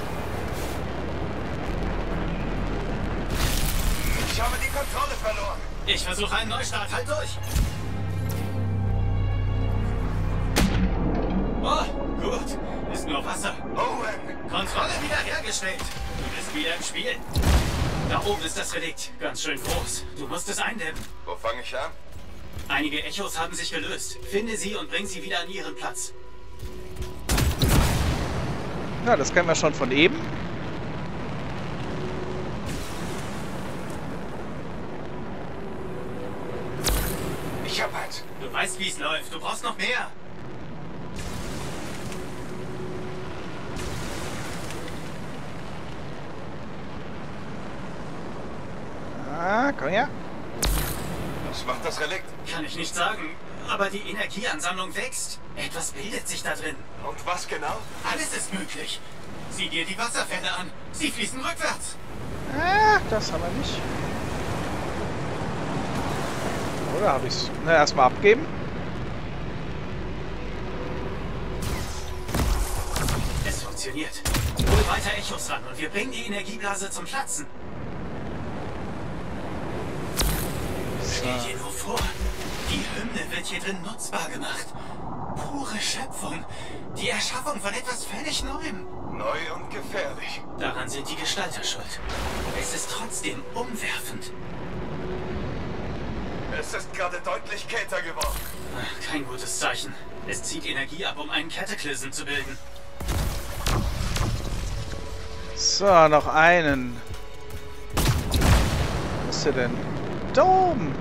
Ich habe die Kontrolle verloren. Ich versuche einen Neustart. Halt durch. Oh, gut. Ist nur Wasser. Owen! Kontrolle wiederhergestellt. Du bist wieder im Spiel. Da oben ist das Relikt. Ganz schön groß. Du musst es eindämmen. Wo fange ich an? Einige Echos haben sich gelöst. Finde sie und bring sie wieder an ihren Platz. Ja, das kennen wir schon von eben. Ich hab eins. Du weißt, wie es läuft. Du brauchst noch mehr. Ah, komm her. Was macht das Relikt? Kann ich nicht sagen. Aber die Energieansammlung wächst. Etwas bildet sich da drin. Und was genau? Alles ist möglich. Sieh dir die Wasserfälle an. Sie fließen rückwärts. Ah, das haben wir nicht. Oder habe ich's? Na, erstmal abgeben. Es funktioniert. Hol weiter Echos ran und wir bringen die Energieblase zum Platzen. Stell dir nur vor, die Hymne wird hier drin nutzbar gemacht. Pure Schöpfung. Die Erschaffung von etwas völlig Neuem. Neu und gefährlich. Daran sind die Gestalter schuld. Es ist trotzdem umwerfend. Es ist gerade deutlich kälter geworden. Kein gutes Zeichen. Es zieht Energie ab, um einen Cataclysm zu bilden. So, noch einen. Was ist der denn? Da oben.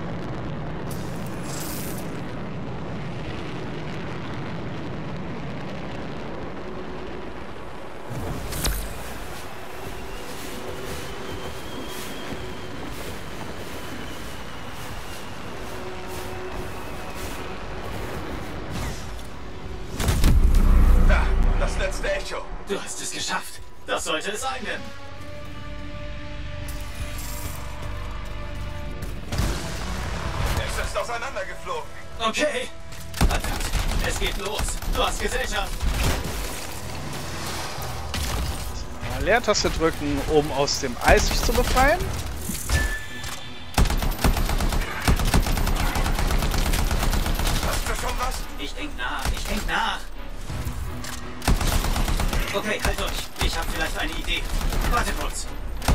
Da, das letzte Echo. Du hast es geschafft. Das sollte es eindämmen. Es ist auseinandergeflogen. Okay. Verdammt. Es geht los. Du hast Gesellschaft. Leertaste drücken, um aus dem Eis sich zu befreien. Hast du schon was? Ich denk nach. Ich denk nach. Okay, halt durch. Ich habe vielleicht eine Idee. Warte kurz.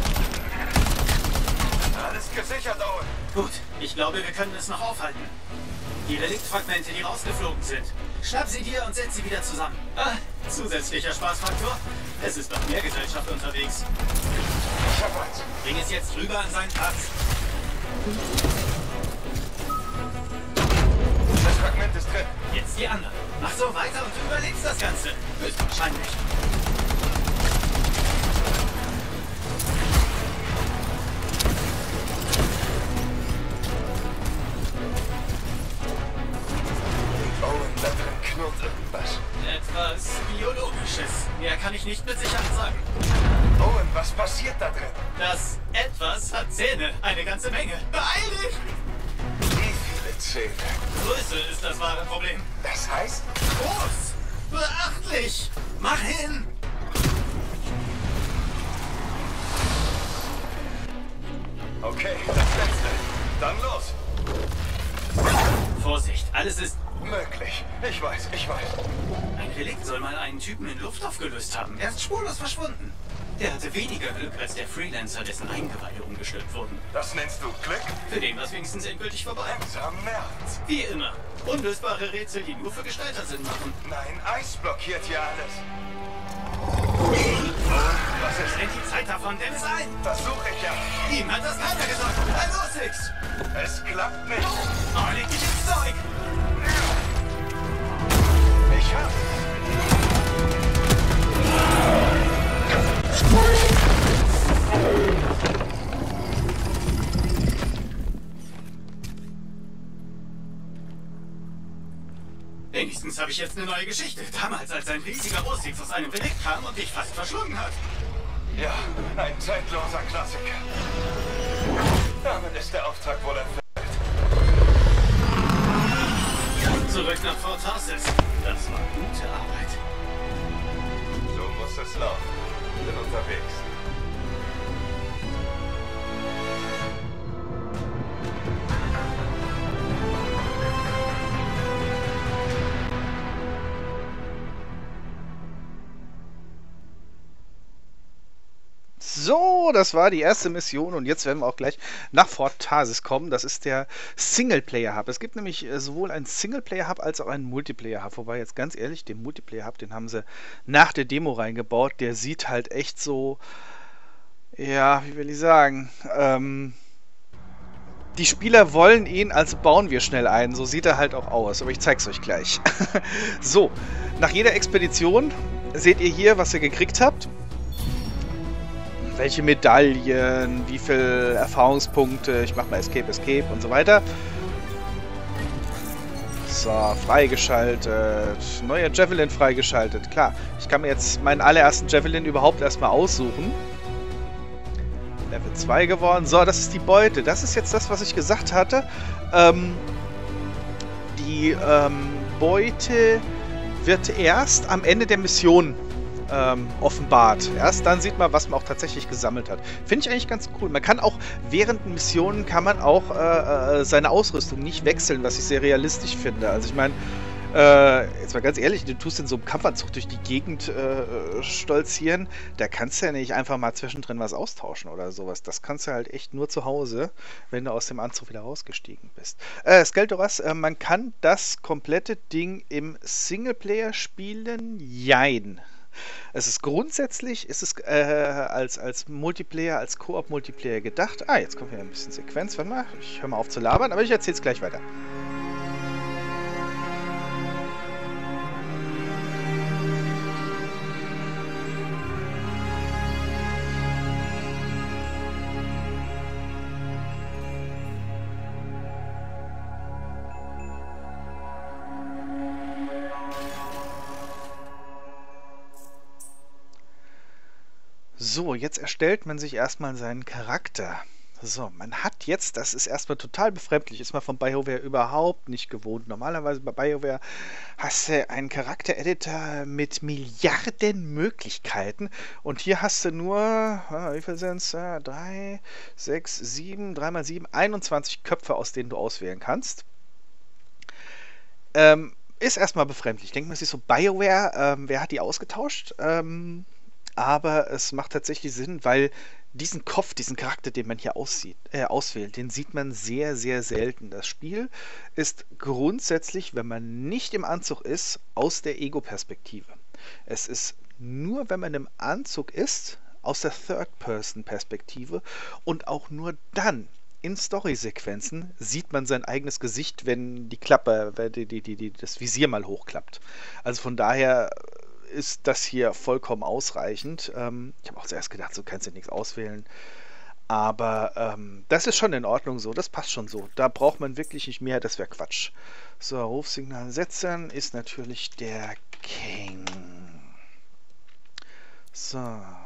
Alles gesichert, Owen. Gut, ich glaube, wir können es noch aufhalten. Die Reliktfragmente, die rausgeflogen sind. Schnapp sie dir und setz sie wieder zusammen. Ah, zusätzlicher Spaßfaktor. Es ist noch mehr Gesellschaft unterwegs. Ich hab eins. Bring es jetzt rüber an seinen Platz. Das Fragment ist drin. Jetzt die anderen. Mach so weiter und du überlebst das Ganze. Höchstwahrscheinlich. Owen, da drin knurrt irgendwas. Etwas Biologisches. Mehr kann ich nicht mit Sicherheit sagen. Owen, was passiert da drin? Das Etwas hat Zähne. Eine ganze Menge. Beeil dich! Wie viele Zähne? Größe ist das wahre Problem. Das heißt? Groß! Beachtlich! Mach hin! Okay, das letzte. Dann los. Vorsicht, alles ist... Möglich. Ich weiß. Ein Relikt soll mal einen Typen in Luft aufgelöst haben. Er ist spurlos verschwunden. Der hatte weniger Glück als der Freelancer, dessen Eingeweide umgestülpt wurden. Das nennst du Glück? Für den war es wenigstens endgültig vorbei. Langsam nervt's. Wie immer. Unlösbare Rätsel, die nur für Gestalter Sinn machen. Nein, Eis blockiert hier alles. Und was ist? Wenn die Zeit davon, Dennis, ein! Versuche ich ja. Ihm hat das keiner gesagt. Ein los, Six! Es klappt nicht. Oh, leg dich ins Zeug! Ich hab... Wenigstens habe ich jetzt eine neue Geschichte. Damals, als ein riesiger Ostix aus einem Relikt kam und dich fast verschlungen hat. Ja, ein zeitloser Klassiker. Damit ist der Auftrag wohl erfüllt. Zurück nach Fort Tarsis. Das war gute Arbeit. So muss es laufen. Bin unterwegs. So, das war die erste Mission und jetzt werden wir auch gleich nach Fort Tarsis kommen. Das ist der Singleplayer-Hub. Es gibt nämlich sowohl einen Singleplayer-Hub als auch einen Multiplayer-Hub. Wobei jetzt ganz ehrlich, den Multiplayer-Hub, den haben sie nach der Demo reingebaut. Der sieht halt echt so, ja, wie will ich sagen, die Spieler wollen ihn, also bauen wir schnell ein. So sieht er halt auch aus, aber ich zeig's euch gleich. So, nach jeder Expedition seht ihr hier, was ihr gekriegt habt. Welche Medaillen, wie viel Erfahrungspunkte, ich mache mal Escape und so weiter. So, freigeschaltet, neuer Javelin freigeschaltet, klar. Ich kann mir jetzt meinen allerersten Javelin überhaupt erstmal aussuchen. Level 2 geworden. So, das ist die Beute. Das ist jetzt das, was ich gesagt hatte. Die Beute wird erst am Ende der Mission offenbart. Erst dann sieht man, was man auch tatsächlich gesammelt hat. Finde ich eigentlich ganz cool. Man kann auch während Missionen kann man auch seine Ausrüstung nicht wechseln, was ich sehr realistisch finde. Also ich meine, jetzt mal ganz ehrlich, du tust in so einem Kampfanzug durch die Gegend stolzieren, da kannst du ja nicht einfach mal zwischendrin was austauschen oder sowas. Das kannst du halt echt nur zu Hause, wenn du aus dem Anzug wieder rausgestiegen bist. Skeltoras, man kann das komplette Ding im Singleplayer spielen? Jein. Es ist grundsätzlich, als Multiplayer, als Koop-Multiplayer gedacht. Ah, jetzt kommt wieder ein bisschen Sequenz. Warte mal, ich höre mal auf zu labern, aber ich erzähle es gleich weiter. So, jetzt erstellt man sich erstmal seinen Charakter. So, man hat jetzt, das ist erstmal total befremdlich, ist man von BioWare überhaupt nicht gewohnt. Normalerweise bei BioWare hast du einen Charakter-Editor mit Milliarden Möglichkeiten und hier hast du nur, wie viel sind es? 3, 6, 7, 3 mal 7, 21 Köpfe, aus denen du auswählen kannst. Ist erstmal befremdlich. Denkt man sich so, BioWare, wer hat die ausgetauscht? Aber es macht tatsächlich Sinn, weil diesen Kopf, diesen Charakter, den man hier auswählt, den sieht man sehr, sehr selten. Das Spiel ist grundsätzlich, wenn man nicht im Anzug ist, aus der Ego-Perspektive. Es ist nur, wenn man im Anzug ist, aus der Third-Person-Perspektive und auch nur dann in Story-Sequenzen sieht man sein eigenes Gesicht, wenn die Klappe, das Visier mal hochklappt. Also von daher ist das hier vollkommen ausreichend. Ich habe auch zuerst gedacht, so kannst du nichts auswählen. Aber das ist schon in Ordnung so. Das passt schon so. Da braucht man wirklich nicht mehr. Das wäre Quatsch. So, Rufsignal setzen ist natürlich der King. So.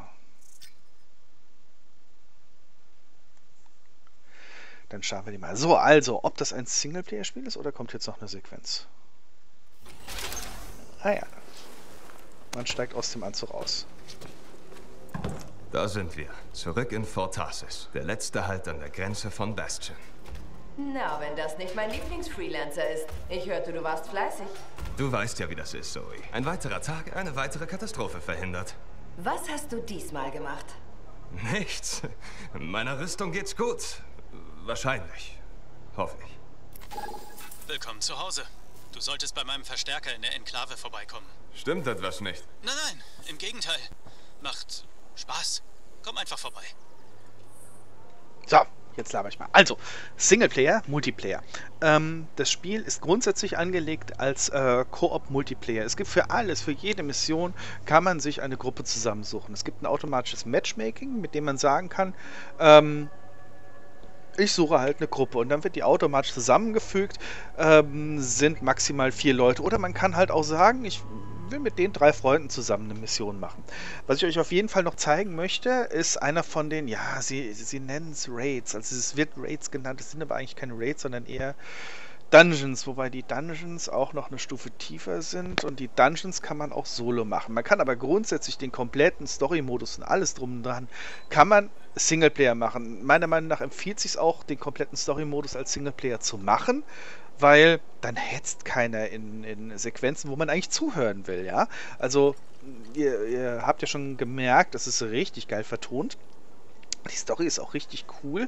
Dann schauen wir die mal. So, also, ob das ein Singleplayer-Spiel ist oder kommt jetzt noch eine Sequenz? Ah ja. Man steigt aus dem Anzug aus. Da sind wir. Zurück in Fort Tarsis. Der letzte Halt an der Grenze von Bastion. Na, wenn das nicht mein Lieblingsfreelancer ist. Ich hörte, du warst fleißig. Du weißt ja, wie das ist, Zoe. Ein weiterer Tag, eine weitere Katastrophe verhindert. Was hast du diesmal gemacht? Nichts. Meiner Rüstung geht's gut. Wahrscheinlich. Hoffe ich. Willkommen zu Hause. Du solltest bei meinem Verstärker in der Enklave vorbeikommen. Stimmt etwas nicht? Nein, im Gegenteil. Macht Spaß. Komm einfach vorbei. So, jetzt laber ich mal. Also, Singleplayer, Multiplayer. Das Spiel ist grundsätzlich angelegt als Koop-Multiplayer. Es gibt für alles, für jede Mission kann man sich eine Gruppe zusammensuchen. Es gibt ein automatisches Matchmaking, mit dem man sagen kann, ich suche halt eine Gruppe und dann wird die automatisch zusammengefügt, sind maximal 4 Leute. Oder man kann halt auch sagen, ich will mit den 3 Freunden zusammen eine Mission machen. Was ich euch auf jeden Fall noch zeigen möchte, ist einer von den, ja, sie nennen es Raids. Also es wird Raids genannt, es sind aber eigentlich keine Raids, sondern eher Dungeons, wobei die Dungeons auch noch eine Stufe tiefer sind und die Dungeons kann man auch solo machen. Man kann aber grundsätzlich den kompletten Story-Modus und alles drum und dran, kann man Singleplayer machen. Meiner Meinung nach empfiehlt es sich auch, den kompletten Story-Modus als Singleplayer zu machen, weil dann hetzt keiner in Sequenzen, wo man eigentlich zuhören will, ja. Also, ihr habt ja schon gemerkt, das ist richtig geil vertont. Die Story ist auch richtig cool.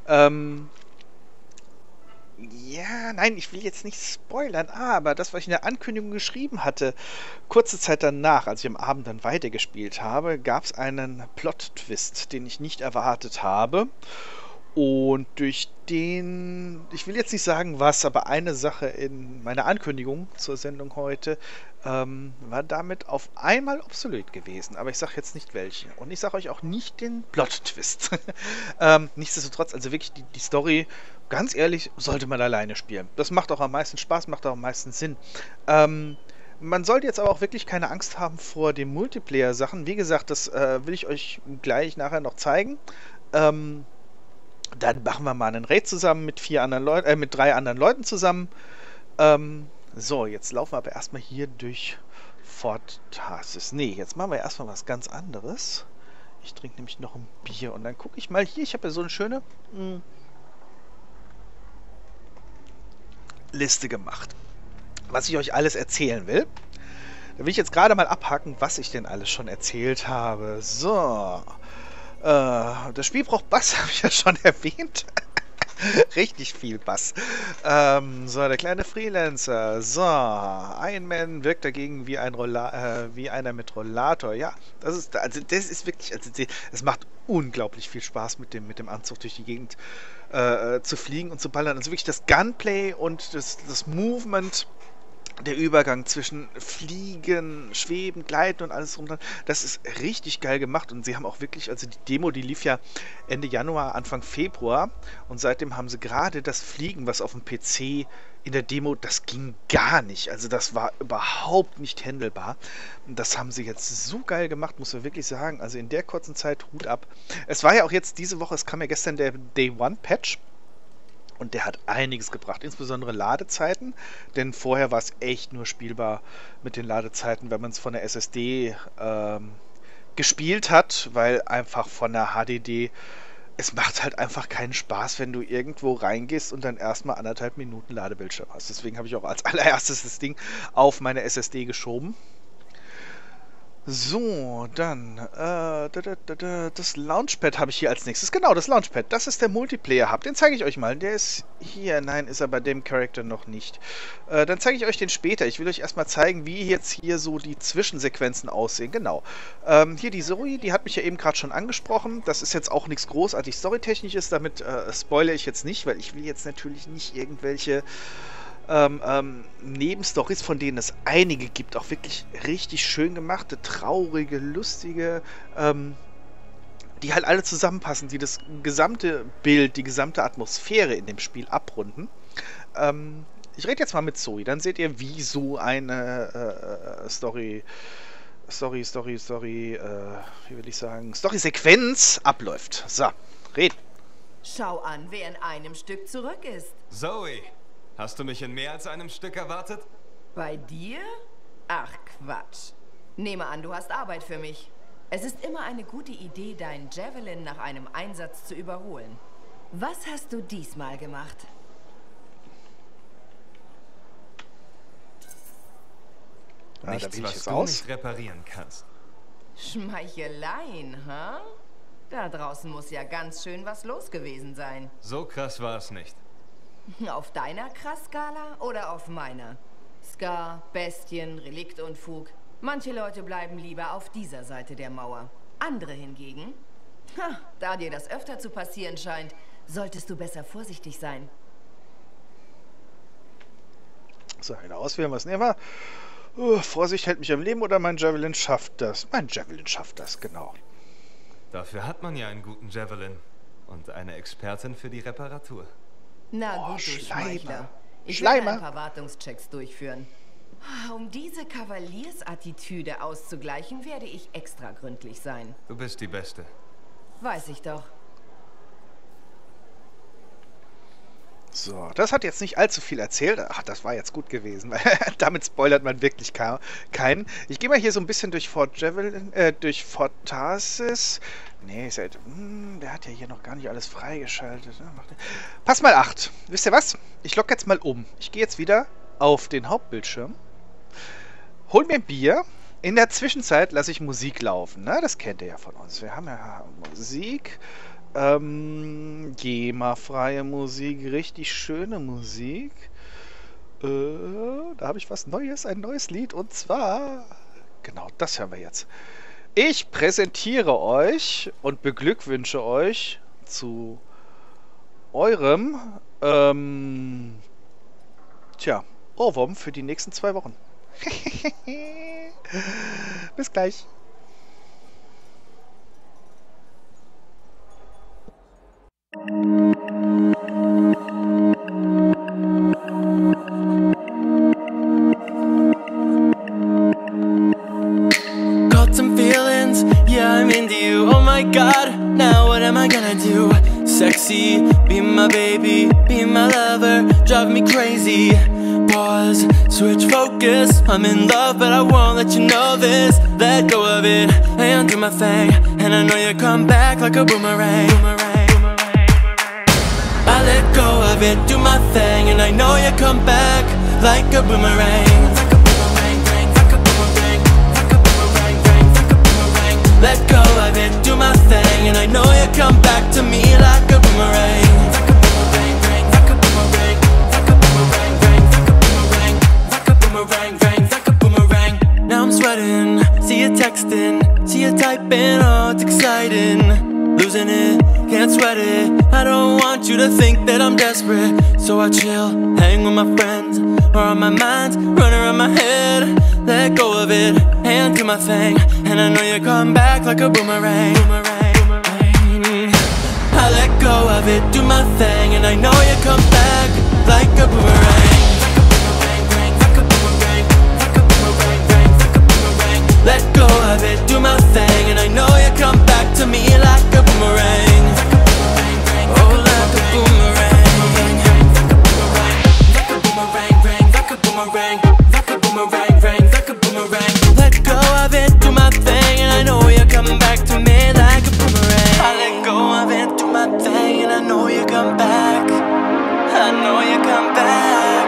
Ja, nein, ich will jetzt nicht spoilern, aber das, was ich in der Ankündigung geschrieben hatte, kurze Zeit danach, als ich am Abend dann weitergespielt habe, gab es einen Plot-Twist, den ich nicht erwartet habe. Und durch den, ich will jetzt nicht sagen was, aber eine Sache in meiner Ankündigung zur Sendung heute war damit auf einmal obsolet gewesen. Aber ich sage jetzt nicht welche. Und ich sage euch auch nicht den Plot-Twist. Nichtsdestotrotz, also wirklich die Story, ganz ehrlich, sollte man alleine spielen. Das macht auch am meisten Spaß, macht auch am meisten Sinn. Man sollte jetzt aber auch wirklich keine Angst haben vor den Multiplayer-Sachen. Wie gesagt, das will ich euch gleich nachher noch zeigen. Dann machen wir mal einen Raid zusammen mit 3 anderen Leuten zusammen. So, jetzt laufen wir aber erstmal hier durch Fort Tarsis. Nee, jetzt machen wir erstmal was ganz anderes. Ich trinke nämlich noch ein Bier und dann gucke ich mal hier. Ich habe ja so eine schöne Liste gemacht, was ich euch alles erzählen will. Da will ich jetzt gerade mal abhaken, was ich denn alles schon erzählt habe. So. Das Spiel braucht Bass, habe ich ja schon erwähnt. Richtig viel Bass. So, der kleine Freelancer. So, Iron Man wirkt dagegen wie einer mit Rollator. Ja, das ist wirklich, es macht unglaublich viel Spaß mit dem Anzug durch die Gegend zu fliegen und zu ballern. Also wirklich das Gunplay und das Movement, der Übergang zwischen Fliegen, Schweben, Gleiten und alles drum dran, das ist richtig geil gemacht und sie haben auch wirklich, also die Demo, die lief ja Ende Januar, Anfang Februar und seitdem haben sie gerade das Fliegen, was auf dem PC in der Demo, das ging gar nicht, also das war überhaupt nicht handelbar und das haben sie jetzt so geil gemacht, muss man wirklich sagen, also in der kurzen Zeit Hut ab. Es war ja auch jetzt diese Woche, es kam ja gestern der Day-One-Patch. Und der hat einiges gebracht, insbesondere Ladezeiten, denn vorher war es echt nur spielbar mit den Ladezeiten, wenn man es von der SSD gespielt hat, weil einfach von der HDD, es macht halt einfach keinen Spaß, wenn du irgendwo reingehst und dann erstmal 1,5 Minuten Ladebildschirm hast. Deswegen habe ich auch als allererstes das Ding auf meine SSD geschoben. So, dann, das Launchpad habe ich hier als nächstes. Genau, das Launchpad. Das ist der Multiplayer-Hub. Den zeige ich euch mal. Der ist hier. Nein, ist er bei dem Charakter noch nicht. Dann zeige ich euch den später. Ich will euch erstmal zeigen, wie jetzt hier so die Zwischensequenzen aussehen. Genau. Hier die Zoe, die hat mich ja eben gerade schon angesprochen. Das ist jetzt auch nichts großartig storytechnisches. Damit spoilere ich jetzt nicht, weil ich will jetzt natürlich nicht irgendwelche Nebenstories, von denen es einige gibt, auch wirklich richtig schön gemachte, traurige, lustige, die halt alle zusammenpassen, die das gesamte Bild, die gesamte Atmosphäre in dem Spiel abrunden. Ich rede jetzt mal mit Zoe, dann seht ihr, wie so eine Story-Sequenz abläuft. So, red. Schau an, wer in einem Stück zurück ist. Zoe! Hast du mich in mehr als einem Stück erwartet? Bei dir? Ach, Quatsch. Nehme an, du hast Arbeit für mich. Es ist immer eine gute Idee, deinen Javelin nach einem Einsatz zu überholen. Was hast du diesmal gemacht? Nichts, was du nicht reparieren kannst. Schmeicheleien, ha? Da draußen muss ja ganz schön was los gewesen sein. So krass war es nicht. Auf deiner Krass-Skala oder auf meiner? Scar, Bestien, Relikt und Fug. Manche Leute bleiben lieber auf dieser Seite der Mauer. Andere hingegen Ha, da dir das öfter zu passieren scheint, solltest du besser vorsichtig sein. So, wieder auswählen, was nehmen wir? Vorsicht hält mich am Leben oder mein Javelin schafft das? Mein Javelin schafft das, genau. Dafür hat man ja einen guten Javelin. Und eine Expertin für die Reparatur. Na gut, du Schleichler. Ich Schleimer. werde ein paar Wartungschecks durchführen. Um diese Kavaliersattitüde auszugleichen, werde ich extra gründlich sein. Du bist die Beste. Weiß ich doch. So, das hat jetzt nicht allzu viel erzählt. Ach, das war jetzt gut gewesen, weil damit spoilert man wirklich keinen. Ich gehe mal hier so ein bisschen durch Fort Javelin, durch Fort Tarsis. Nee, der hat ja hier noch gar nicht alles freigeschaltet. Pass mal 8. Wisst ihr was? Ich logge jetzt mal um. Ich gehe jetzt wieder auf den Hauptbildschirm. Hol mir ein Bier. In der Zwischenzeit lasse ich Musik laufen. Ne? Das kennt ihr ja von uns. Wir haben ja Musik. GEMA-freie Musik, richtig schöne Musik. Da habe ich was Neues, ein neues Lied. Und zwar, genau, das hören wir jetzt. Ich präsentiere euch und beglückwünsche euch zu eurem Ohrwurm für die nächsten 2 Wochen. Bis gleich. Got some feelings, yeah, I'm into you. Oh my god, now what am I gonna do? Sexy, be my baby, be my lover, drive me crazy. Pause, switch focus, I'm in love but I won't let you know this. Let go of it, and do my thing, and I know you come back like a boomerang. I let go of it, do my thing, and I know you come back like a boomerang. Let go of it, do my thing, and I know you come back to me like a boomerang. Now I'm sweating, see you texting, see you typing, oh it's exciting. Losing it, can't sweat it, I don't want you to think that I'm desperate. So I chill, hang with my friends, or on my mind's running around my head. Let go of it, and do my thing, and I know you come back like a boomerang. I let go of it, do my thing, and I know you come back like a boomerang. Let go of it, do my thing, and I know you come back to me like a boomerang. Oh, like a boomerang. Like a boomerang, like a boomerang, like a boomerang, like a boomerang. Let go of it, do my thing, and I know you come back to me like a boomerang. I let go of it, do my thing, and I know you come back. I know you come back.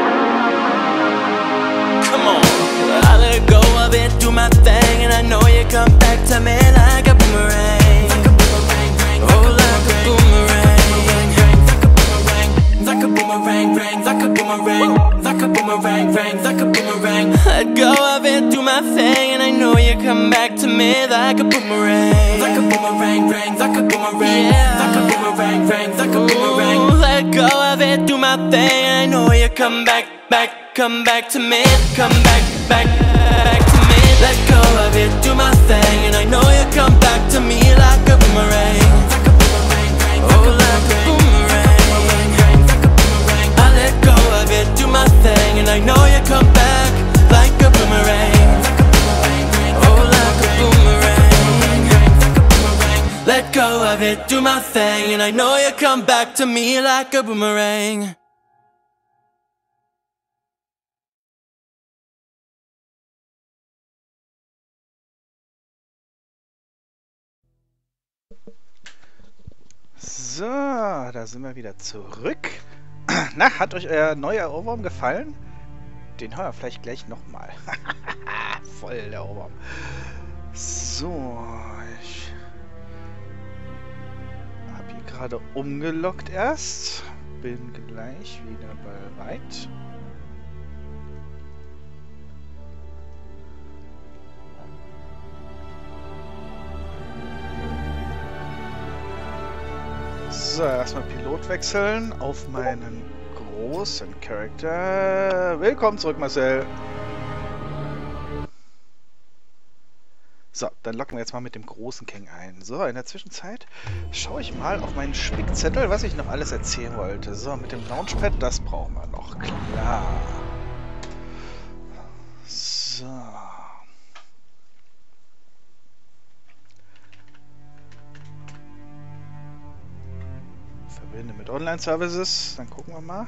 Come on. I let go of it, do my thing, and I know you come back to me like a boomerang. Oh, like a boomerang. Like a boomerang, like a boomerang, like a boomerang, like a boomerang. Let go of it, do my thing, and I know you come back to me like a boomerang. Like a boomerang, like a boomerang, like a boomerang, like a boomerang. Let go of it, do my thing, and I know you come back to me, come back to me. Let go of it, do my thing, and I know you come back to me like a boomerang. Oh, like a boomerang. I let go of it, do my thing, and I know you come back like a boomerang. Oh, like a boomerang. Let go of it, do my thing, and I know you come back to me like a boomerang. So, da sind wir wieder zurück. Na, hat euch euer neuer Ohrwurm gefallen? Den hören wir vielleicht gleich nochmal. Voll der Ohrwurm. So, ich habe hier gerade umgeloggt erst. Bin gleich wieder bereit. So, erstmal Pilot wechseln auf meinen großen Charakter. Willkommen zurück, Marcel. So, dann locken wir jetzt mal mit dem großen King ein. So, in der Zwischenzeit schaue ich mal auf meinen Spickzettel, was ich noch alles erzählen wollte. So, mit dem Launchpad, das brauchen wir noch. Klar. So. Verbinde mit Online-Services. Dann gucken wir mal.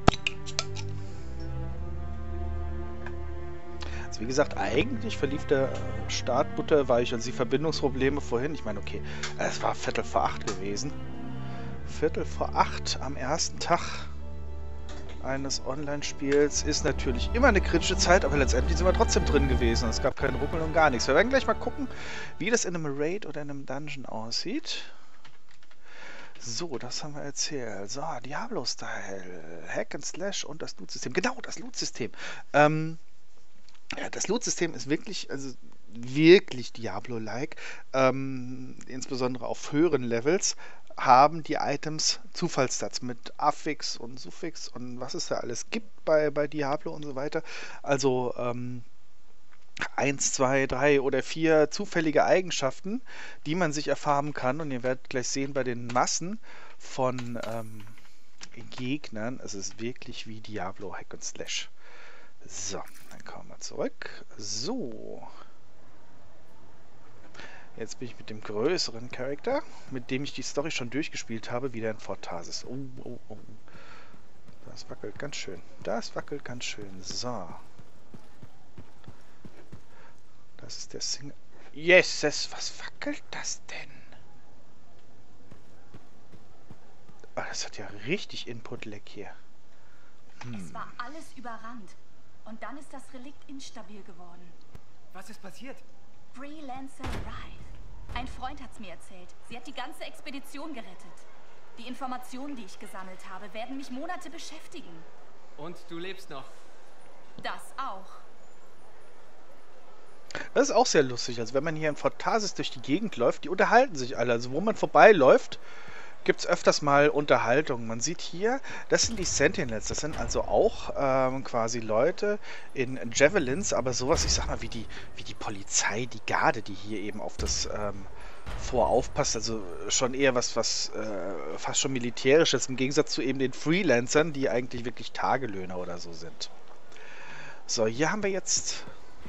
Wie gesagt, eigentlich verlief der Startbutter, war ich und die Verbindungsprobleme vorhin. Ich meine, okay, es war 7:45 gewesen. 7:45 am ersten Tag eines Online-Spiels ist natürlich immer eine kritische Zeit, aber letztendlich sind wir trotzdem drin gewesen. Es gab keinen Ruckel und gar nichts. Wir werden gleich mal gucken, wie das in einem Raid oder in einem Dungeon aussieht. So, das haben wir erzählt. So, Diablo-Style, Hack and Slash und das Loot-System. Genau, das Loot-System. Ja, das Loot-System ist wirklich, also wirklich Diablo-like. Insbesondere auf höheren Levels haben die Items Zufallsstats mit Affix und Suffix und was es da alles gibt bei Diablo und so weiter. Also 1, 2, 3 oder 4 zufällige Eigenschaften, die man sich erfarmen kann. Und ihr werdet gleich sehen, bei den Massen von Gegnern, es ist wirklich wie Diablo Hack and Slash. So, dann kommen wir zurück. So. Jetzt bin ich mit dem größeren Charakter, mit dem ich die Story schon durchgespielt habe, wieder in Fort Tarsis. Oh, oh, oh. Das wackelt ganz schön. Das wackelt ganz schön. So. Das ist der Single. Jesus, was wackelt das denn? Oh, das hat ja richtig Input-Lag hier. Es war alles überrannt. Und dann ist das Relikt instabil geworden. Was ist passiert? Freelancer Rife. Ein Freund hat's mir erzählt. Sie hat die ganze Expedition gerettet. Die Informationen, die ich gesammelt habe, werden mich Monate beschäftigen. Und du lebst noch? Das auch. Das ist auch sehr lustig. Also wenn man hier in Fort Tarsis durch die Gegend läuft, die unterhalten sich alle. Also wo man vorbeiläuft, gibt es öfters mal Unterhaltung. Man sieht hier, das sind die Sentinels. Das sind also auch quasi Leute in Javelins, aber sowas, ich sag mal, wie die Polizei, die Garde, die hier eben auf das Fort aufpasst. Also schon eher was fast schon militärisches, im Gegensatz zu eben den Freelancern, die eigentlich wirklich Tagelöhner oder so sind. So, hier haben wir jetzt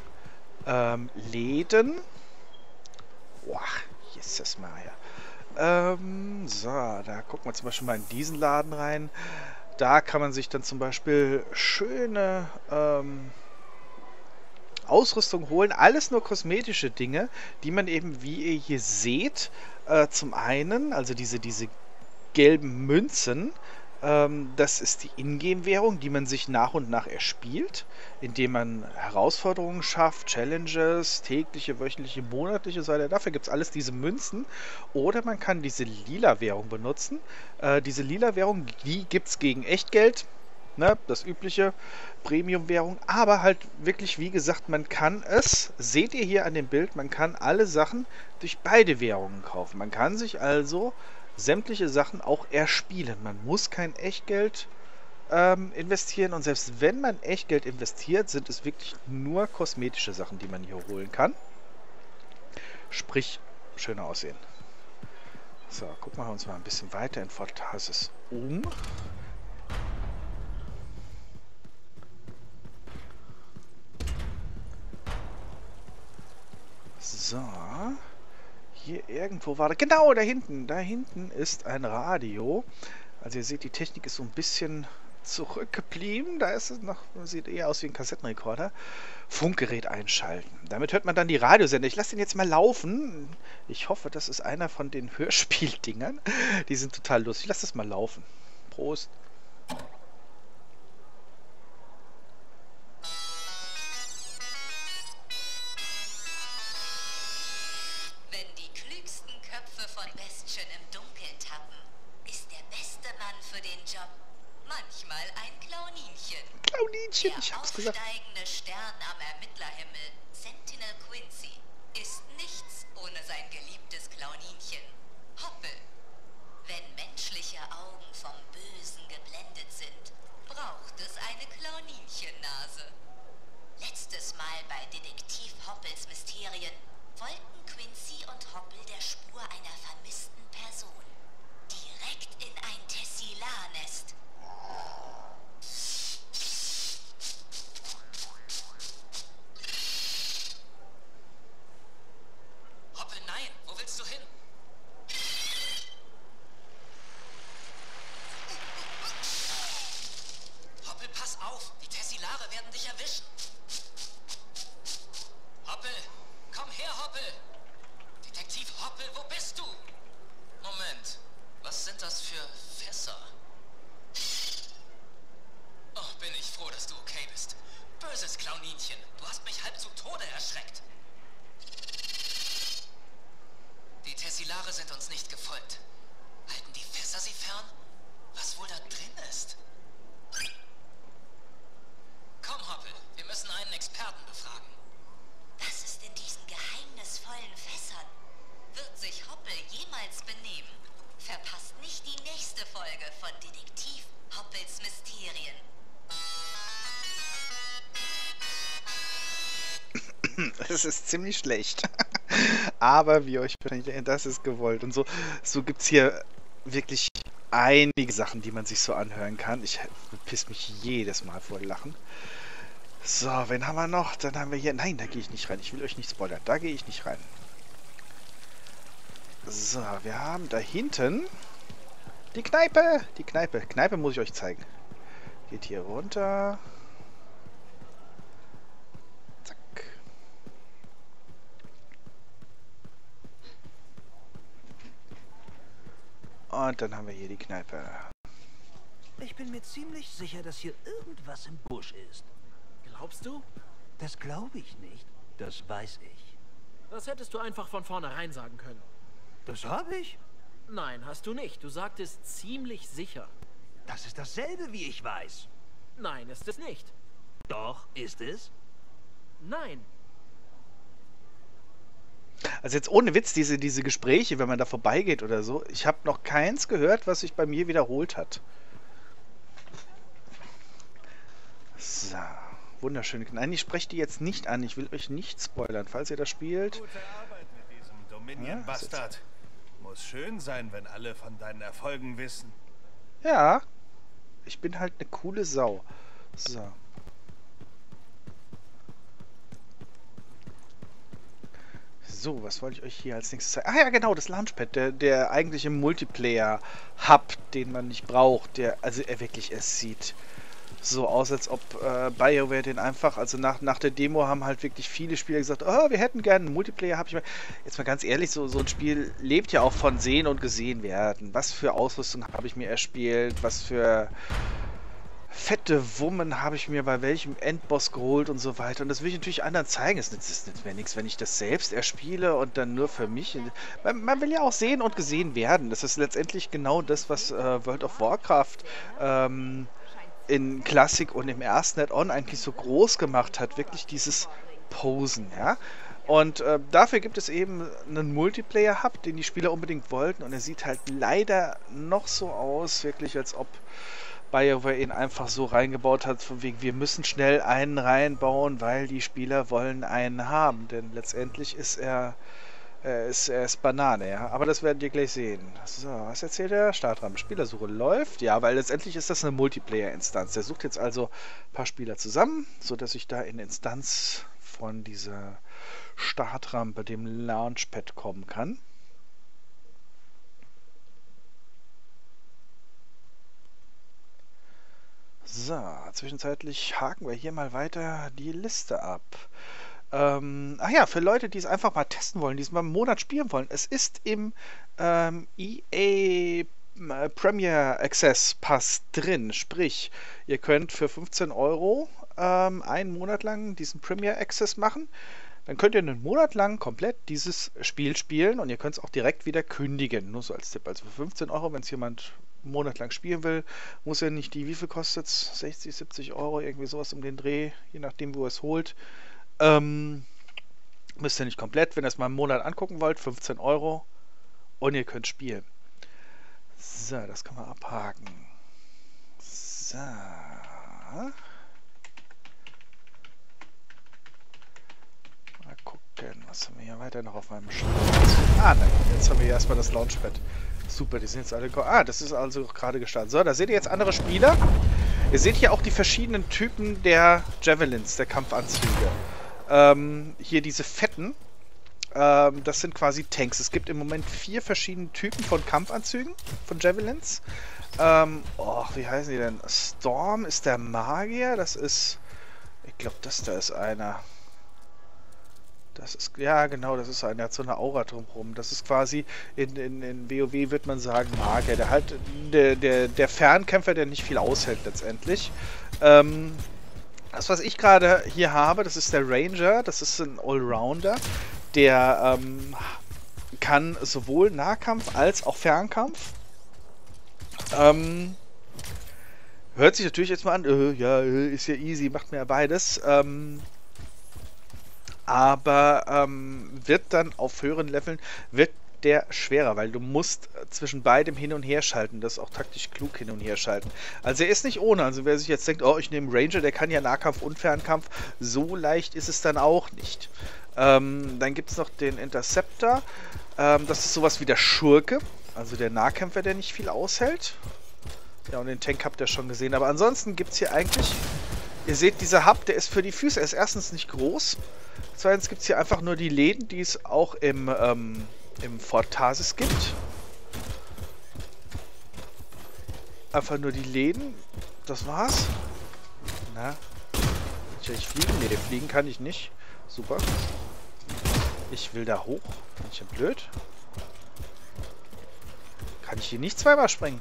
Läden. Boah, Jesus Maria. So, da gucken wir zum Beispiel mal in diesen Laden rein. Da kann man sich dann zum Beispiel schöne Ausrüstung holen. Alles nur kosmetische Dinge, die man eben, wie ihr hier seht, zum einen, also diese gelben Münzen, das ist die Ingame-Währung, die man sich nach und nach erspielt, indem man Herausforderungen schafft, Challenges, tägliche, wöchentliche, monatliche und so weiter. Dafür gibt es alles diese Münzen. Oder man kann diese Lila-Währung benutzen. Diese Lila-Währung, die gibt es gegen Echtgeld, ne, das übliche Premium-Währung. Aber halt wirklich, wie gesagt, man kann es, seht ihr hier an dem Bild, man kann alle Sachen durch beide Währungen kaufen. Man kann sich also sämtliche Sachen auch erspielen. Man muss kein Echtgeld investieren und selbst wenn man Echtgeld investiert, sind es wirklich nur kosmetische Sachen, die man hier holen kann. Sprich, schöner aussehen. So, gucken wir uns mal ein bisschen weiter in Fort Tarsis um. So. Hier irgendwo war da. Genau, da hinten. Da hinten ist ein Radio. Also ihr seht, die Technik ist so ein bisschen zurückgeblieben. Da ist es noch, sieht eher aus wie ein Kassettenrekorder. Funkgerät einschalten. Damit hört man dann die Radiosender. Ich lasse den jetzt mal laufen. Ich hoffe, das ist einer von den Hörspieldingern. Die sind total lustig. Ich lasse das mal laufen. Prost. Der aufsteigende Stern am Ermittlerhimmel, Sentinel Quincy, ist nichts ohne sein geliebtes Clowninchen, Hoppel. Wenn Menschen verfolgt. Halten die Fässer sie fern? Was wohl da drin ist? Komm, Hoppel, wir müssen einen Experten befragen. Was ist in diesen geheimnisvollen Fässern? Wird sich Hoppel jemals benehmen? Verpasst nicht die nächste Folge von Detektiv Hoppels Mysterien. Das ist ziemlich schlecht. Aber wie euch wahrscheinlich, das ist gewollt. Und so gibt es hier wirklich einige Sachen, die man sich so anhören kann. Ich piss mich jedes Mal vor Lachen. So, wen haben wir noch? Dann haben wir hier... Nein, da gehe ich nicht rein. Ich will euch nicht spoilern. Da gehe ich nicht rein. So, wir haben da hinten die Kneipe. Die Kneipe. Kneipe muss ich euch zeigen. Geht hier runter. Zack. Und dann haben wir hier die Kneipe. Ich bin mir ziemlich sicher, dass hier irgendwas im Busch ist. Glaubst du? Das glaube ich nicht. Das weiß ich. Das hättest du einfach von vornherein sagen können. Das habe ich? Nein, hast du nicht. Du sagtest ziemlich sicher. Das ist dasselbe, wie ich weiß. Nein, ist es nicht. Doch, ist es? Nein. Also jetzt ohne Witz, diese Gespräche, wenn man da vorbeigeht oder so, ich habe noch keins gehört, was sich bei mir wiederholt hat. So, wunderschön. Nein, ich spreche die jetzt nicht an. Ich will euch nicht spoilern, falls ihr das spielt. Gute Arbeit mit diesem Dominion-Bastard. Muss schön sein, wenn alle von deinen Erfolgen wissen. Ja, ich bin halt eine coole Sau. So. So, was wollte ich euch hier als nächstes zeigen? Ah ja, genau, das Launchpad, der eigentliche Multiplayer-Hub, den man nicht braucht, also es sieht so aus, als ob BioWare den einfach, also nach der Demo haben halt wirklich viele Spieler gesagt, oh, wir hätten gerne einen Multiplayer-Hub. Jetzt mal ganz ehrlich, so ein Spiel lebt ja auch von sehen und gesehen werden. Was für Ausrüstung habe ich mir erspielt, was für fette Wummen habe ich mir bei welchem Endboss geholt und so weiter. Und das will ich natürlich anderen zeigen. Es nützt mir nichts, wenn ich das selbst erspiele und dann nur für mich. Man will ja auch sehen und gesehen werden. Das ist letztendlich genau das, was World of Warcraft in Classic und im ersten Add-on eigentlich so groß gemacht hat. Wirklich dieses Posen, ja. Und dafür gibt es eben einen Multiplayer-Hub, den die Spieler unbedingt wollten. Und er sieht halt leider noch so aus, wirklich als ob BioWare ihn einfach so reingebaut hat, von wegen, wir müssen schnell einen reinbauen, weil die Spieler wollen einen haben. Denn letztendlich ist er ist Banane, ja. Aber das werden wir gleich sehen. So, was erzählt der Startrahmen? Spielersuche läuft. Ja, weil letztendlich ist das eine Multiplayer-Instanz. Der sucht jetzt also ein paar Spieler zusammen, sodass ich da in Instanz von dieser Startrampe, dem Launchpad, kommen kann. So, zwischenzeitlich haken wir hier mal weiter die Liste ab. Ach ja, für Leute, die es einfach mal testen wollen, die es mal einen Monat spielen wollen. Es ist im EA Premier Access Pass drin. Sprich, ihr könnt für 15 € einen Monat lang diesen Premier Access machen. Dann könnt ihr einen Monat lang komplett dieses Spiel spielen und ihr könnt es auch direkt wieder kündigen. Nur so als Tipp. Also für 15 €, wenn es jemand einen Monat lang spielen will, muss er nicht die, wie viel kostet es? 60, 70 €, irgendwie sowas um den Dreh, je nachdem, wo er es holt. Müsst ihr nicht komplett, wenn ihr es mal einen Monat angucken wollt, 15 € und ihr könnt spielen. So, das kann man abhaken. So. Mal gucken, was haben wir hier weiter noch auf meinem Schirm? Ah, nein, jetzt haben wir hier erstmal das Launchpad. Super, die sind jetzt alle... Ah, das ist also gerade gestartet. So, da seht ihr jetzt andere Spieler. Ihr seht hier auch die verschiedenen Typen der Javelins, der Kampfanzüge. Hier diese fetten, das sind quasi Tanks. Es gibt im Moment 4 verschiedene Typen von Kampfanzügen, von Javelins. Wie heißen die denn? Storm ist der Magier, das ist, ich glaube, das da ist einer. Das ist, ja genau, das ist einer, der hat so eine Aura drumherum. Das ist quasi, in WoW würde man sagen Magier, der halt, der Fernkämpfer, der nicht viel aushält letztendlich. Das, was ich gerade hier habe, das ist der Ranger, das ist ein Allrounder, der kann sowohl Nahkampf als auch Fernkampf. Hört sich natürlich jetzt mal an, ja, ist ja easy, macht mir ja beides. Aber wird dann auf höheren Leveln, wird der schwerer, weil du musst zwischen beidem hin und her schalten, das auch taktisch klug hin und her schalten. Also er ist nicht ohne, also wer sich jetzt denkt, oh, ich nehme Ranger, der kann ja Nahkampf und Fernkampf, so leicht ist es dann auch nicht. Dann gibt es noch den Interceptor, das ist sowas wie der Schurke, also der Nahkämpfer, der nicht viel aushält. Ja, und den Tank habt ihr schon gesehen, aber ansonsten gibt es hier eigentlich, ihr seht, dieser Hub, der ist für die Füße, er ist erstens nicht groß, zweitens gibt es hier einfach nur die Läden, die es auch im Fort Tarsis gibt. Einfach nur die Läden. Das war's. Na. Kann ich fliegen? Ne, fliegen kann ich nicht. Super. Ich will da hoch. Bin ich ja blöd? Kann ich hier nicht zweimal springen?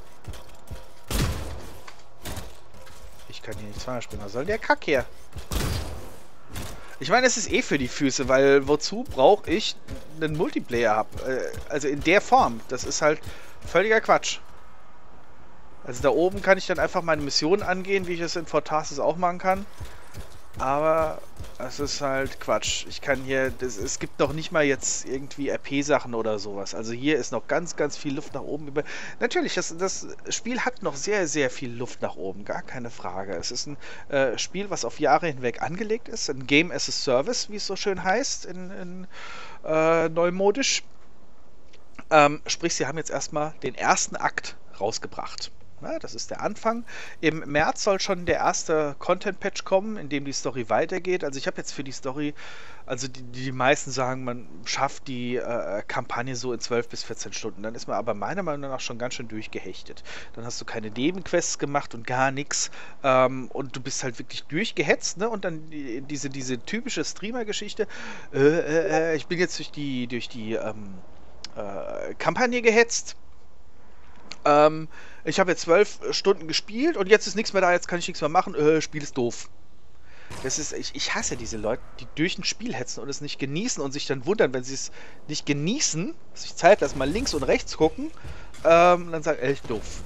Ich kann hier nicht zweimal springen. Was soll der Kack hier? Ich meine, es ist eh für die Füße, weil wozu brauche ich einen Multiplayer-Hub? Also in der Form. Das ist halt völliger Quatsch. Also da oben kann ich dann einfach meine Mission angehen, wie ich es in Fort Tarsis auch machen kann. Aber es ist halt Quatsch. Ich kann hier, es gibt noch nicht mal jetzt irgendwie RP-Sachen oder sowas. Also hier ist noch ganz, ganz viel Luft nach oben. Natürlich, das Spiel hat noch sehr, sehr viel Luft nach oben. Gar keine Frage. Es ist ein Spiel, was auf Jahre hinweg angelegt ist. Ein Game as a Service, wie es so schön heißt, in neumodisch. Sprich, sie haben jetzt erstmal den ersten Akt rausgebracht. Ja, das ist der Anfang. Im März soll schon der erste Content-Patch kommen, in dem die Story weitergeht. Also ich habe jetzt für die Story, also die meisten sagen, man schafft die Kampagne so in 12 bis 14 Stunden. Dann ist man aber meiner Meinung nach schon ganz schön durchgehechtet. Dann hast du keine Nebenquests gemacht und gar nichts. Und du bist halt wirklich durchgehetzt, ne? Und dann diese typische Streamer-Geschichte. Ich bin jetzt durch die Kampagne gehetzt. Ich habe jetzt 12 Stunden gespielt und jetzt ist nichts mehr da, jetzt kann ich nichts mehr machen. Spiel ist doof. Das ist, ich hasse diese Leute, die durch ein Spiel hetzen und es nicht genießen und sich dann wundern, wenn sie es nicht genießen, sich Zeit lassen, mal links und rechts gucken, dann sagen, echt doof.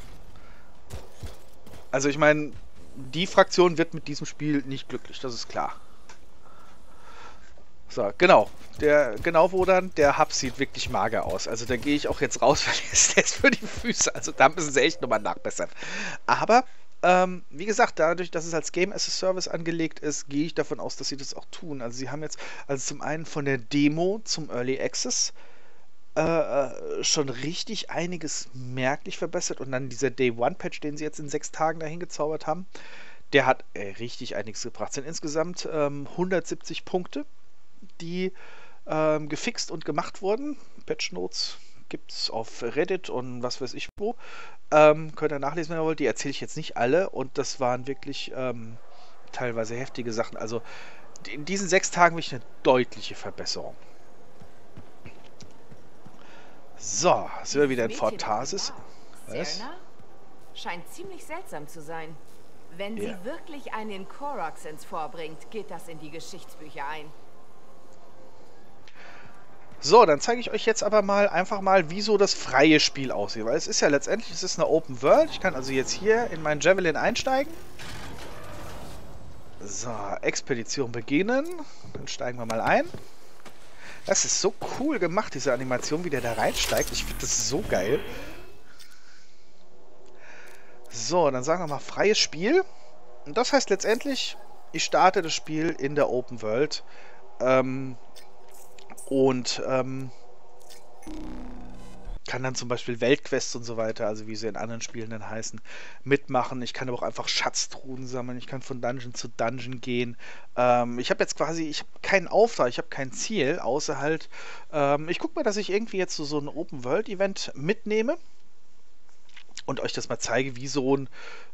Also ich meine, die Fraktion wird mit diesem Spiel nicht glücklich, das ist klar. So, genau. Der Hub sieht wirklich mager aus. Also da gehe ich auch jetzt raus, weil der ist für die Füße. Also da müssen sie echt nochmal nachbessern. Aber, wie gesagt, dadurch, dass es als Game as a Service angelegt ist, gehe ich davon aus, dass sie das auch tun. Also sie haben jetzt, also zum einen von der Demo zum Early Access schon richtig einiges merklich verbessert. Und dann dieser Day One Patch, den sie jetzt in 6 Tagen dahin gezaubert haben, der hat richtig einiges gebracht. Es sind insgesamt 170 Punkte, die gefixt und gemacht wurden. Patch Notes gibt es auf Reddit und was weiß ich wo. Könnt ihr nachlesen, wenn ihr wollt. Die erzähle ich jetzt nicht alle und das waren wirklich teilweise heftige Sachen. Also in diesen 6 Tagen wirklich eine deutliche Verbesserung. So, sind wir wieder in Fort Tarsis. Was? Scheint ziemlich seltsam zu sein. Wenn sie wirklich einen Korox vorbringt, geht das in die Geschichtsbücher ein. So, dann zeige ich euch jetzt aber einfach mal, wie so das freie Spiel aussieht. Weil es ist ja letztendlich, es ist eine Open World. Ich kann also jetzt hier in meinen Javelin einsteigen. So, Expedition beginnen. Dann steigen wir mal ein. Das ist so cool gemacht, diese Animation, wie der da reinsteigt. Ich finde das so geil. So, dann sagen wir mal freies Spiel. Und das heißt letztendlich, ich starte das Spiel in der Open World. Kann dann zum Beispiel Weltquests und so weiter, also wie sie in anderen Spielen dann heißen, mitmachen. Ich kann aber auch einfach Schatztruhen sammeln. Ich kann von Dungeon zu Dungeon gehen. Ich habe jetzt quasi, ich habe keinen Auftrag, ich habe kein Ziel, außer halt, ich gucke mal, dass ich irgendwie jetzt so ein Open-World-Event mitnehme und euch das mal zeige, wie so ein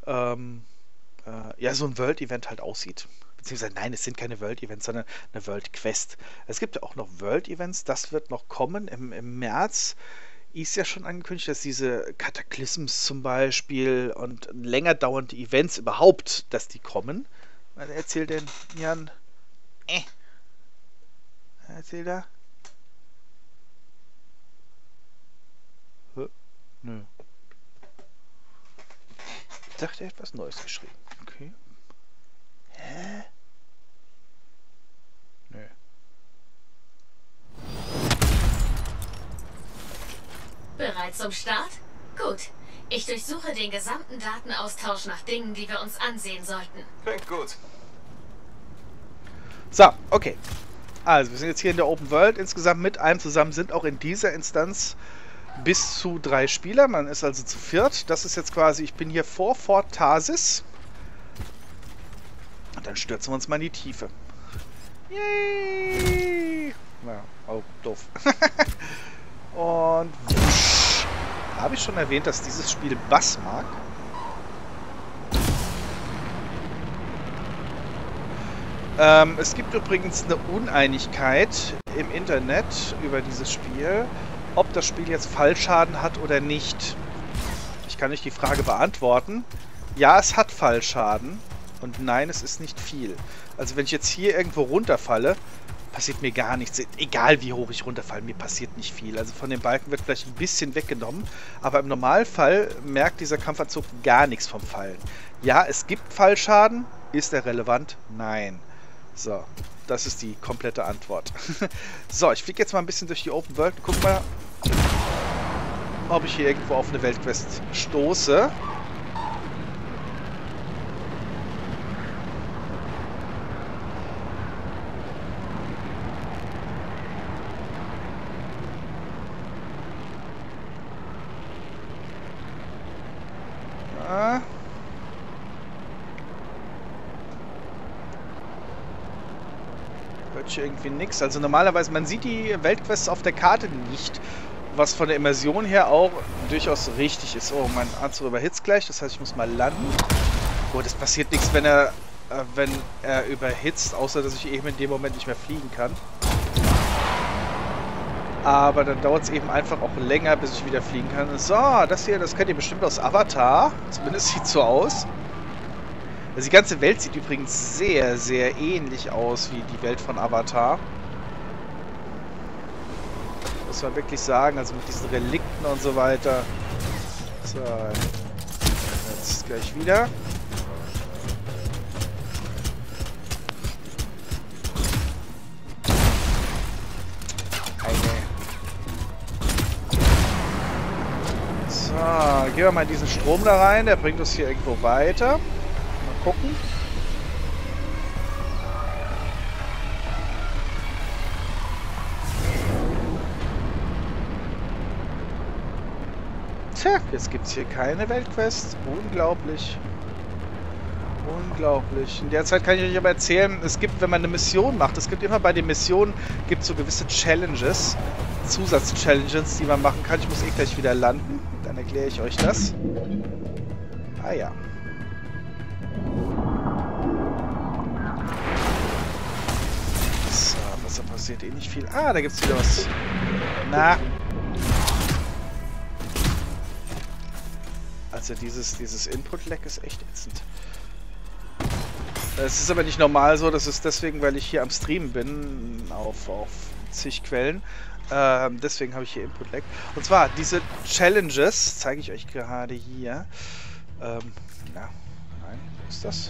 World-Event halt aussieht. Beziehungsweise, nein, es sind keine World-Events, sondern eine World-Quest. Es gibt ja auch noch World-Events, das wird noch kommen. Im März ist ja schon angekündigt, dass diese Cataclysms zum Beispiel und länger dauernde Events überhaupt, dass die kommen. Was erzählt denn Jan? Erzählt er? Sagt er etwas Neues geschrieben. Okay. Hä? Nö. Bereit zum Start? Gut. Ich durchsuche den gesamten Datenaustausch nach Dingen, die wir uns ansehen sollten. Klingt gut. So, okay. Also, wir sind jetzt hier in der Open World. Insgesamt mit einem zusammen sind auch in dieser Instanz bis zu 3 Spieler. Man ist also zu 4. Das ist jetzt quasi, ich bin hier vor Fort Tarsis. Und dann stürzen wir uns mal in die Tiefe. Yay! Ja, oh, doof. Und wusch. Habe ich schon erwähnt, dass dieses Spiel Bass mag? Es gibt übrigens eine Uneinigkeit im Internet über dieses Spiel, ob das Spiel jetzt Fallschaden hat oder nicht. Ich kann euch die Frage beantworten. Ja, es hat Fallschaden und nein, es ist nicht viel. Also wenn ich jetzt hier irgendwo runterfalle, passiert mir gar nichts. Egal wie hoch ich runterfalle, mir passiert nicht viel. Also von den Balken wird vielleicht ein bisschen weggenommen, aber im Normalfall merkt dieser Kampfanzug gar nichts vom Fallen. Ja, es gibt Fallschaden. Ist er relevant? Nein. So, das ist die komplette Antwort. So, ich fliege jetzt mal ein bisschen durch die Open World und guck mal, ob ich hier irgendwo auf eine Weltquest stoße. Ah. Hört hier irgendwie nichts. Also normalerweise, man sieht die Weltquests auf der Karte nicht, was von der Immersion her auch durchaus richtig ist. Oh, mein Anzug überhitzt gleich, das heißt, ich muss mal landen. Oh, das passiert nichts, wenn er überhitzt, außer dass ich eben in dem Moment nicht mehr fliegen kann. Aber dann dauert es eben einfach auch länger, bis ich wieder fliegen kann. So, das hier, das kennt ihr bestimmt aus Avatar. Zumindest sieht es so aus. Also die ganze Welt sieht übrigens sehr, sehr ähnlich aus wie die Welt von Avatar. Muss man wirklich sagen, also mit diesen Relikten und so weiter. So, jetzt gleich wieder. So, gehen wir mal in diesen Strom da rein, der bringt uns hier irgendwo weiter. Gucken. Tja, jetzt gibt es hier keine Weltquest. Unglaublich. Unglaublich. In der Zeit kann ich euch aber erzählen, es gibt, wenn man eine Mission macht, es gibt immer bei den Missionen, gibt es so gewisse Challenges, Zusatz-Challenges, die man machen kann. Ich muss eh gleich wieder landen. Dann erkläre ich euch das. Ah ja. Da passiert eh nicht viel. Ah, da gibt es wieder was. Na. Also dieses Input-Lag ist echt ätzend. Es ist aber nicht normal so, das ist deswegen, weil ich hier am Streamen bin, auf zig Quellen. Deswegen habe ich hier Input-Lag. Und zwar, diese Challenges, zeige ich euch gerade hier. Ja, nein, wo ist das?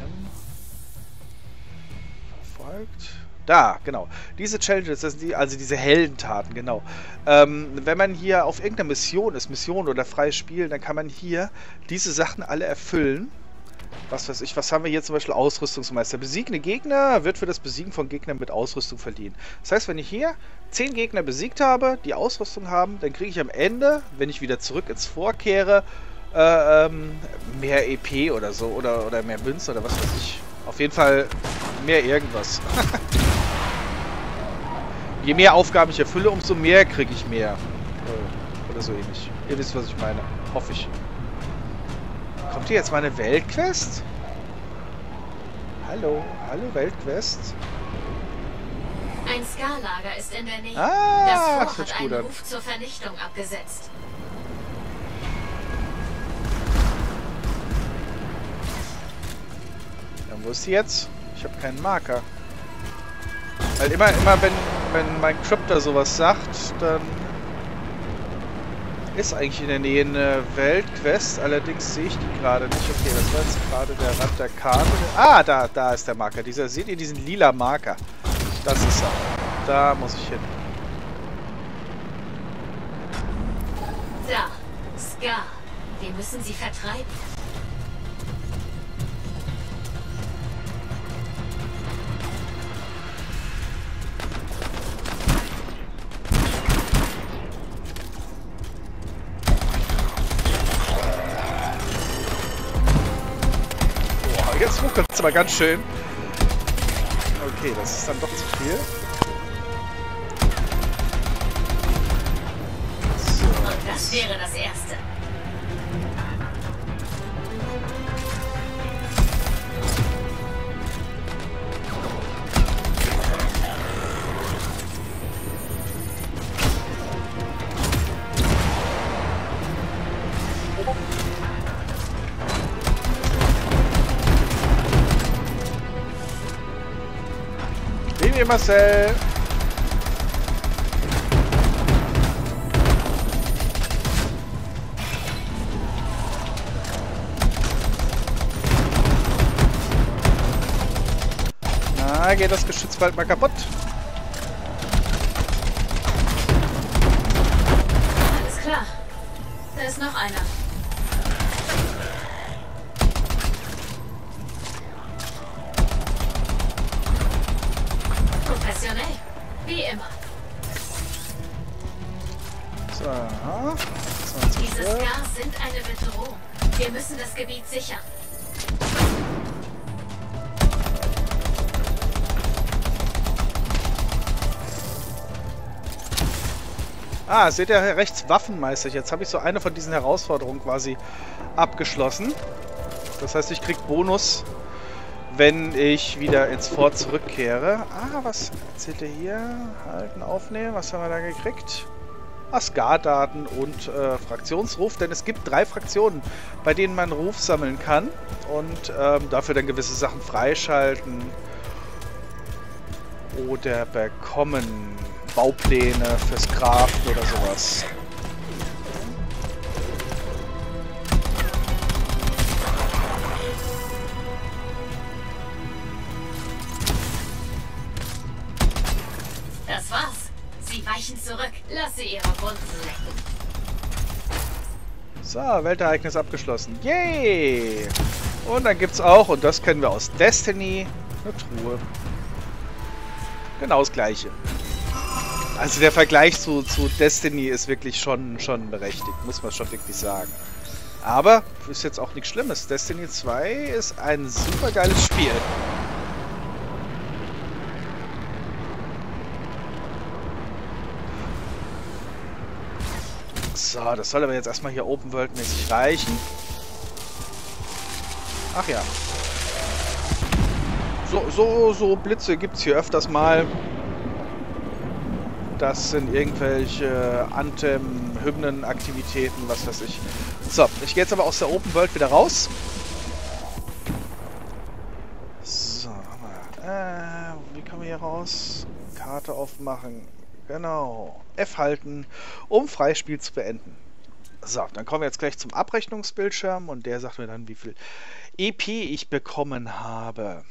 Verfolgt. Da, genau. Diese Challenges, das sind also diese Heldentaten, genau. Wenn man hier auf irgendeiner Mission ist, Mission oder freies Spiel, dann kann man hier diese Sachen alle erfüllen. Was weiß ich, was haben wir hier zum Beispiel? Ausrüstungsmeister. Besiegende Gegner wird für das Besiegen von Gegnern mit Ausrüstung verliehen. Das heißt, wenn ich hier 10 Gegner besiegt habe, die Ausrüstung haben, dann kriege ich am Ende, wenn ich wieder zurück ins Vor kehre, mehr EP oder so, oder mehr Münzen oder was weiß ich. Auf jeden Fall mehr irgendwas. Je mehr Aufgaben ich erfülle, umso mehr kriege ich mehr. Oder so ähnlich. Ihr wisst, was ich meine. Hoffe ich. Kommt hier jetzt meine Weltquest? Hallo? Hallo, Weltquest? Ein Ska-Lager ist in der Nähe. Ah, das Fort hat einen Ruf zur Vernichtung abgesetzt. Wo ist sie jetzt? Ich habe keinen Marker. Weil immer wenn mein Crypter sowas sagt, dann Ist eigentlich in der Nähe eine Weltquest, allerdings sehe ich die gerade nicht. Okay, das war jetzt gerade der Rand der Karte. Ah, da ist der Marker. Seht ihr diesen lila Marker? Das ist er. Da muss ich hin. Da, Scar. Wir müssen sie vertreiben. Boah, jetzt ruckelt es aber ganz schön. Okay, das ist dann doch zu viel. Und das wäre das Erste. Linie Marcel. Na, geht das Geschütz bald mal kaputt. Alles klar. Da ist noch einer. Professionell. Wie immer. So. Diese Scars sind eine Bedrohung. Wir müssen das Gebiet sichern. Ah, seht ihr rechts Waffenmeister. Jetzt habe ich so eine von diesen Herausforderungen quasi abgeschlossen. Das heißt, ich krieg Bonus, wenn ich wieder ins Fort zurückkehre. Ah, was erzählt ihr hier? Halten, aufnehmen. Was haben wir da gekriegt? Scar-Daten und Fraktionsruf. Denn es gibt 3 Fraktionen, bei denen man Ruf sammeln kann. Und dafür dann gewisse Sachen freischalten. Oder bekommen. Baupläne fürs Craften oder sowas. Das war's. Sie weichen zurück. Lass sie ihre Wunden lecken. So, Weltereignis abgeschlossen. Yay! Und dann gibt's auch, und das kennen wir aus Destiny, eine Truhe. Genau das gleiche. Also der Vergleich zu Destiny ist wirklich schon berechtigt, muss man schon wirklich sagen. Aber ist jetzt auch nichts Schlimmes. Destiny 2 ist ein super geiles Spiel. So, das soll aber jetzt erstmal hier Open World mäßig reichen. Ach ja. So Blitze gibt es hier öfters mal. Das sind irgendwelche Anthem-Hymnen-Aktivitäten, was weiß ich. So, ich gehe jetzt aber aus der Open World wieder raus. So, wie kommen wir hier raus? Karte aufmachen. Genau. F halten, um Freispiel zu beenden. So, dann kommen wir jetzt gleich zum Abrechnungsbildschirm und der sagt mir dann, wie viel EP ich bekommen habe.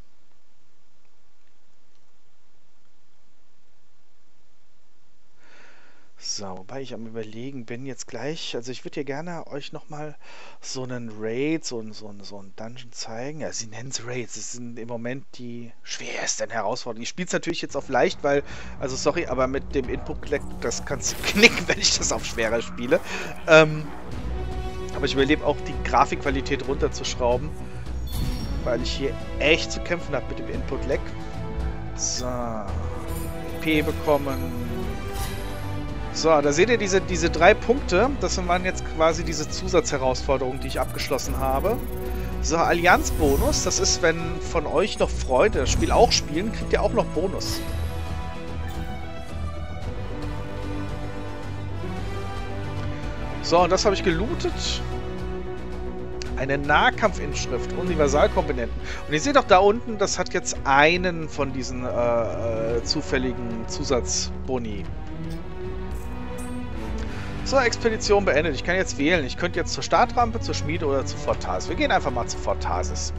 So, wobei ich am Überlegen bin jetzt gleich, also ich würde hier gerne euch nochmal so einen Raid, so einen Dungeon zeigen. Ja, sie nennen es Raids, das sind im Moment die schwersten Herausforderungen. Ich spiele es natürlich jetzt auf leicht, weil, also sorry, aber mit dem Input-Lag, das kannst du knicken, wenn ich das auf schwerer spiele. Aber ich überlebe auch, die Grafikqualität runterzuschrauben, weil ich hier echt zu kämpfen habe mit dem Input-Lag. So, EP bekommen. So, da seht ihr diese 3 Punkte. Das waren jetzt quasi diese Zusatzherausforderungen, die ich abgeschlossen habe. So, Allianzbonus. Das ist, wenn von euch noch Freunde das Spiel auch spielen, kriegt ihr auch noch Bonus. So, und das habe ich gelootet. Eine Nahkampfinschrift, Universalkomponenten. Und ihr seht auch da unten, das hat jetzt einen von diesen zufälligen Zusatzboni. So, Expedition beendet. Ich kann jetzt wählen. Ich könnte jetzt zur Startrampe, zur Schmiede oder zu Fort Tarsis. Wir gehen einfach mal zu Fort Tarsis.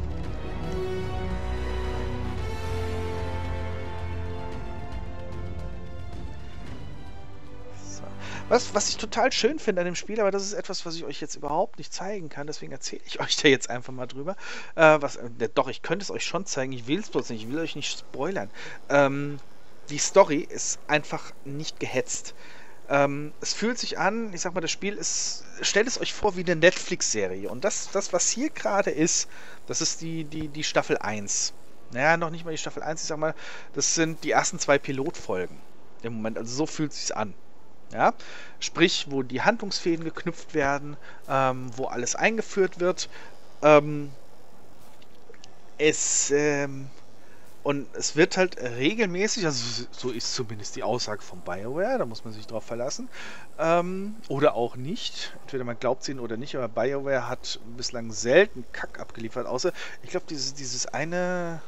Was ich total schön finde an dem Spiel, aber das ist etwas, was ich euch jetzt überhaupt nicht zeigen kann, deswegen erzähle ich euch da jetzt einfach mal drüber. Doch, ich könnte es euch schon zeigen, ich will es bloß nicht, ich will euch nicht spoilern. Die Story ist einfach nicht gehetzt. Es fühlt sich an, ich sag mal, das Spiel ist, stellt es euch vor wie eine Netflix-Serie. Und das, was hier gerade ist, das ist die Staffel 1. Naja, noch nicht mal die Staffel 1, ich sag mal, das sind die ersten 2 Pilotfolgen im Moment, also so fühlt es sich an. Ja, sprich, wo die Handlungsfäden geknüpft werden, wo alles eingeführt wird. Und es wird halt regelmäßig, also so ist zumindest die Aussage von BioWare, da muss man sich drauf verlassen, oder auch nicht. Entweder man glaubt es ihnen oder nicht, aber BioWare hat bislang selten Kack abgeliefert, außer, ich glaube, dieses eine...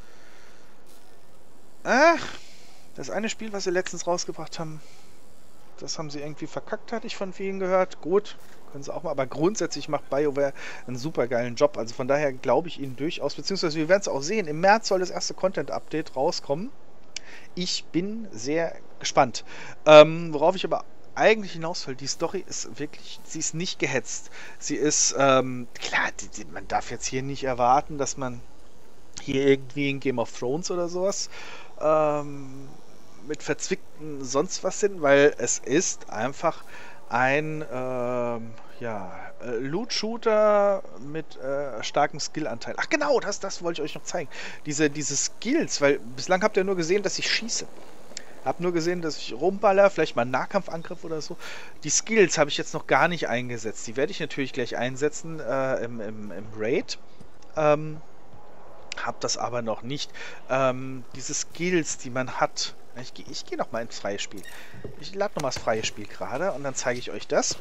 das eine Spiel, was sie letztens rausgebracht haben, das haben sie irgendwie verkackt, hatte ich von vielen gehört. Gut, können sie auch mal. Aber grundsätzlich macht BioWare einen super geilen Job. Also von daher glaube ich ihnen durchaus, beziehungsweise wir werden es auch sehen. Im März soll das erste Content-Update rauskommen. Ich bin sehr gespannt. Worauf ich aber eigentlich hinaus will, die Story ist wirklich, sie ist nicht gehetzt. Sie ist, klar, man darf jetzt hier nicht erwarten, dass man hier irgendwie in Game of Thrones oder sowas mit verzwickten sonst was sind, weil es ist einfach ein Loot-Shooter mit starkem Skill-Anteil. Ach genau, das wollte ich euch noch zeigen. Diese Skills, weil bislang habt ihr nur gesehen, dass ich schieße. Habt nur gesehen, dass ich rumballer, vielleicht mal einen Nahkampfangriff oder so. Die Skills habe ich jetzt noch gar nicht eingesetzt. Die werde ich natürlich gleich einsetzen im Raid. Hab das aber noch nicht. Diese Skills, die man hat. Ich gehe noch mal ins freie Spiel. Ich lade noch mal das freie Spiel gerade und dann zeige ich euch das.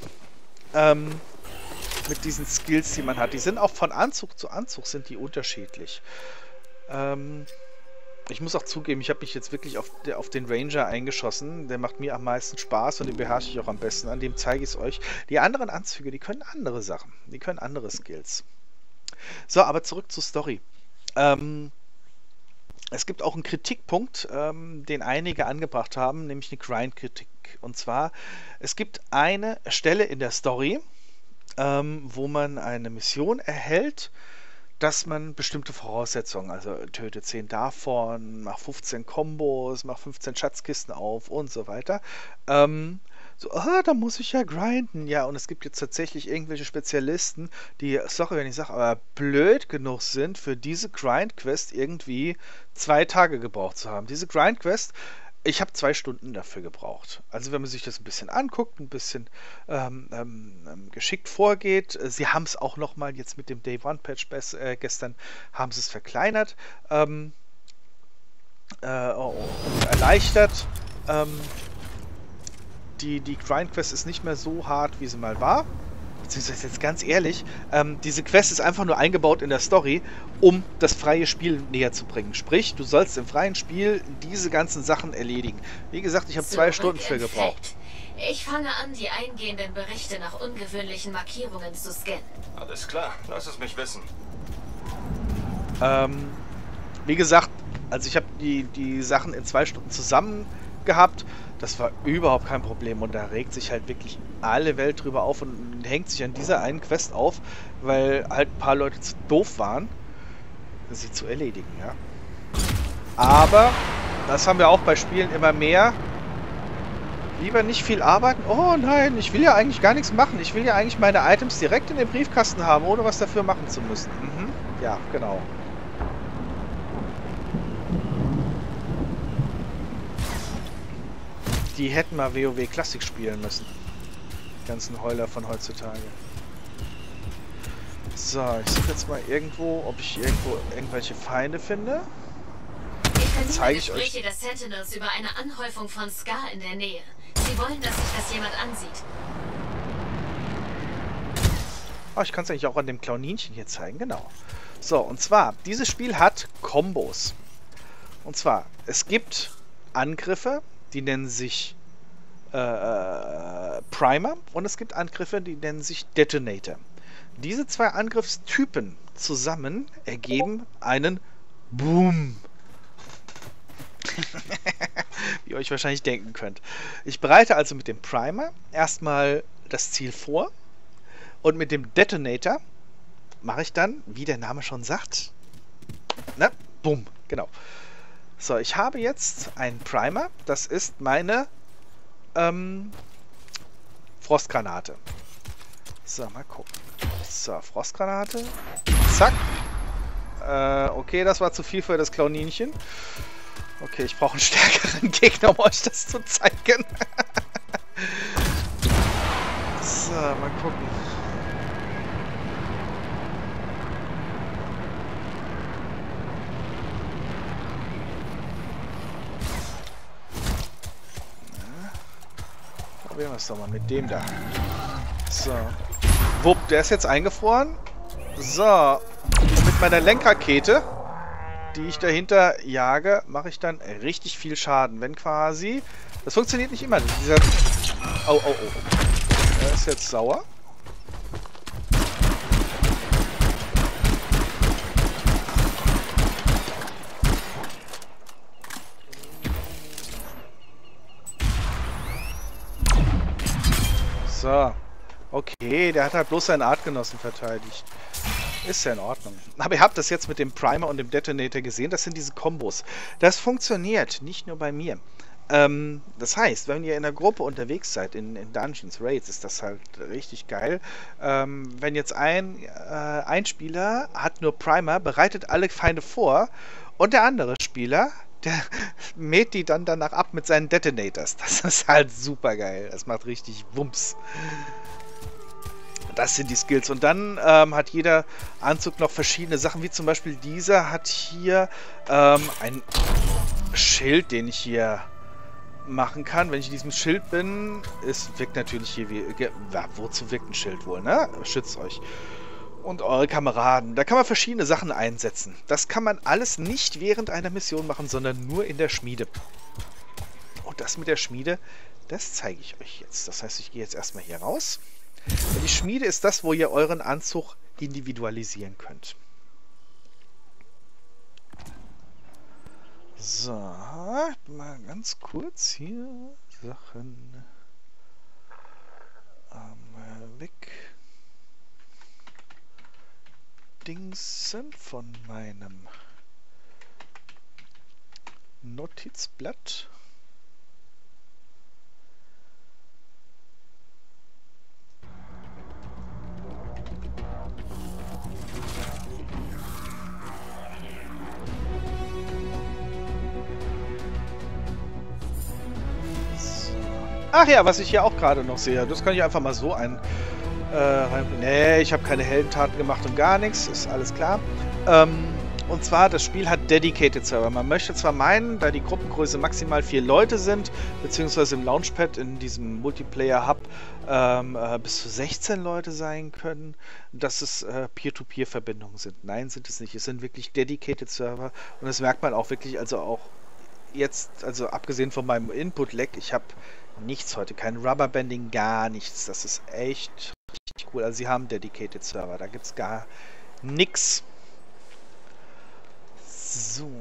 Mit diesen Skills, die man hat. Die sind auch von Anzug zu Anzug sind die unterschiedlich. Ich muss auch zugeben, ich habe mich jetzt wirklich auf den Ranger eingeschossen. Der macht mir am meisten Spaß und den beherrsche ich auch am besten. An dem zeige ich es euch. Die anderen Anzüge, die können andere Sachen. Die können andere Skills. So, aber zurück zur Story. Es gibt auch einen Kritikpunkt, den einige angebracht haben, nämlich eine Grind-Kritik. Und zwar, es gibt eine Stelle in der Story, wo man eine Mission erhält, dass man bestimmte Voraussetzungen, also töte 10 davon, mach 15 Kombos, mach 15 Schatzkisten auf und so weiter. Da muss ich ja grinden. Ja, und es gibt jetzt tatsächlich irgendwelche Spezialisten, die, sorry, wenn ich sage, aber blöd genug sind, für diese Grind-Quest irgendwie 2 Tage gebraucht zu haben. Diese Grind-Quest, ich habe 2 Stunden dafür gebraucht. Also wenn man sich das ein bisschen anguckt, ein bisschen geschickt vorgeht, sie haben es auch nochmal jetzt mit dem Day-One-Patch gestern, haben sie es verkleinert und erleichtert. Die Grind-Quest ist nicht mehr so hart, wie sie mal war. Beziehungsweise jetzt ganz ehrlich, diese Quest ist einfach nur eingebaut in der Story, um das freie Spiel näher zu bringen. Sprich, du sollst im freien Spiel diese ganzen Sachen erledigen. Wie gesagt, ich habe 2 Stunden für gebraucht. Ich fange an, die eingehenden Berichte nach ungewöhnlichen Markierungen zu scannen. Alles klar, lass es mich wissen. Wie gesagt, also ich habe die Sachen in 2 Stunden zusammen gehabt. Das war überhaupt kein Problem und da regt sich halt wirklich alle Welt drüber auf und hängt sich an dieser einen Quest auf, weil halt ein paar Leute zu doof waren, sie zu erledigen, ja. Aber, das haben wir auch bei Spielen immer mehr, lieber nicht viel arbeiten. Oh nein, ich will ja eigentlich gar nichts machen. Ich will ja eigentlich meine Items direkt in den Briefkasten haben, ohne was dafür machen zu müssen. Ja, genau. Die hätten mal WoW Classic spielen müssen. Die ganzen Heuler von heutzutage. So, ich suche jetzt mal irgendwo, ob ich irgendwo irgendwelche Feinde finde. Dann zeige ich euch Gespräche der Sentinels über eine Anhäufung von Scar in der Nähe. Sie wollen, dass sich das jemand ansieht. Oh, ich kann es eigentlich auch an dem Klauninchen hier zeigen, genau. So, und zwar, dieses Spiel hat Kombos. Und zwar, es gibt Angriffe, die nennen sich Primer und es gibt Angriffe, die nennen sich Detonator. Diese zwei Angriffstypen zusammen ergeben einen Boom. Wie ihr euch wahrscheinlich denken könnt. Ich bereite also mit dem Primer erstmal das Ziel vor und mit dem Detonator mache ich dann, wie der Name schon sagt, na, Boom, genau. So, ich habe jetzt einen Primer, das ist meine Frostgranate. So, mal gucken. So, Frostgranate. Zack. Okay, das war zu viel für das Klauninchen. Okay, ich brauche einen stärkeren Gegner, um euch das zu zeigen. So, mal gucken. Probieren wir es doch mal mit dem da. So. Wupp, der ist jetzt eingefroren. So. Und mit meiner Lenkrakete, die ich dahinter jage, mache ich dann richtig viel Schaden. Wenn quasi... Das funktioniert nicht immer. Dieser... Oh, oh, oh. Der ist jetzt sauer. So. Okay, der hat halt bloß seinen Artgenossen verteidigt. Ist ja in Ordnung. Aber ihr habt das jetzt mit dem Primer und dem Detonator gesehen. Das sind diese Kombos. Das funktioniert, nicht nur bei mir. Das heißt, wenn ihr in der Gruppe unterwegs seid, in Dungeons, Raids, ist das halt richtig geil. Wenn jetzt ein Spieler hat nur Primer, bereitet alle Feinde vor und der andere Spieler, der mäht die dann danach ab mit seinen Detonators. Das ist halt super geil. Das macht richtig Wumms. Das sind die Skills. Und dann hat jeder Anzug noch verschiedene Sachen, wie zum Beispiel dieser hat hier ein Schild, den ich hier machen kann. Wenn ich in diesem Schild bin, wirkt natürlich hier wie... wozu wirkt ein Schild wohl, ne? Schützt euch. Und eure Kameraden. Da kann man verschiedene Sachen einsetzen. Das kann man alles nicht während einer Mission machen, sondern nur in der Schmiede. Und das mit der Schmiede, das zeige ich euch jetzt. Das heißt, ich gehe jetzt erstmal hier raus. Die Schmiede ist das, wo ihr euren Anzug individualisieren könnt. So, mal ganz kurz hier Sachen weg. Dingsen von meinem Notizblatt. Ach ja, was ich hier auch gerade noch sehe, das kann ich einfach mal so rein. Nee, ich habe keine Heldentaten gemacht und gar nichts, ist alles klar. Und zwar, das Spiel hat Dedicated Server. Man möchte zwar meinen, da die Gruppengröße maximal 4 Leute sind, beziehungsweise im Launchpad in diesem Multiplayer-Hub bis zu 16 Leute sein können, dass es Peer-to-Peer-Verbindungen sind. Nein, sind es nicht. Es sind wirklich Dedicated Server und das merkt man auch wirklich, also auch jetzt, also abgesehen von meinem Input-Lag, ich habe nichts heute, kein Rubberbanding, gar nichts. Das ist echt richtig cool. Also sie haben Dedicated Server, da gibt es gar nichts. So.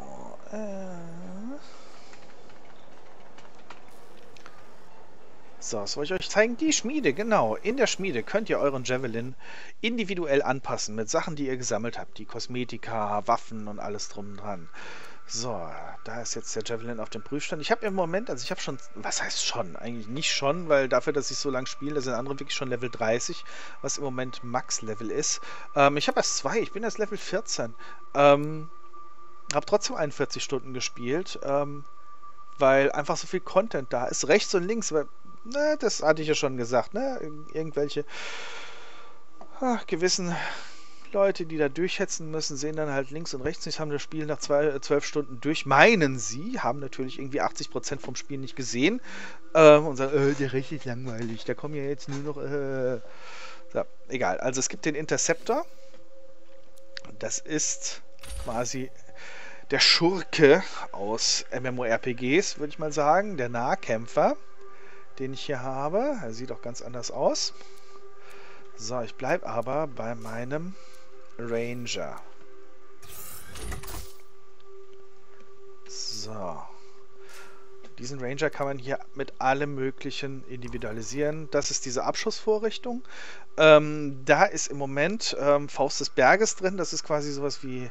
So, was soll ich euch zeigen? Die Schmiede, genau. In der Schmiede könnt ihr euren Javelin individuell anpassen mit Sachen, die ihr gesammelt habt. Die Kosmetika, Waffen und alles drum und dran. So, da ist jetzt der Javelin auf dem Prüfstand. Ich habe im Moment, also ich habe schon, was heißt schon? Eigentlich nicht schon, weil dafür, dass ich so lange spiele, da sind andere wirklich schon Level 30, was im Moment Max-Level ist. Ich habe erst 2, ich bin erst Level 14. Habe trotzdem 41 Stunden gespielt, weil einfach so viel Content da ist. Rechts und links, weil, ne, das hatte ich ja schon gesagt, ne? Irgendwelche gewissen Leute, die da durchhetzen müssen, sehen dann halt links und rechts nicht, haben das Spiel nach 12 Stunden durch, meinen sie, haben natürlich irgendwie 80% vom Spiel nicht gesehen und sagen, der Recht ist langweilig, da kommen ja jetzt nur noch, so, egal, also es gibt den Interceptor, das ist quasi der Schurke aus MMORPGs, würde ich mal sagen, der Nahkämpfer, den ich hier habe. Er sieht auch ganz anders aus. So, ich bleibe aber bei meinem Ranger. So. Diesen Ranger kann man hier mit allem Möglichen individualisieren. Das ist diese Abschussvorrichtung. Da ist im Moment Faust des Berges drin. Das ist quasi sowas wie...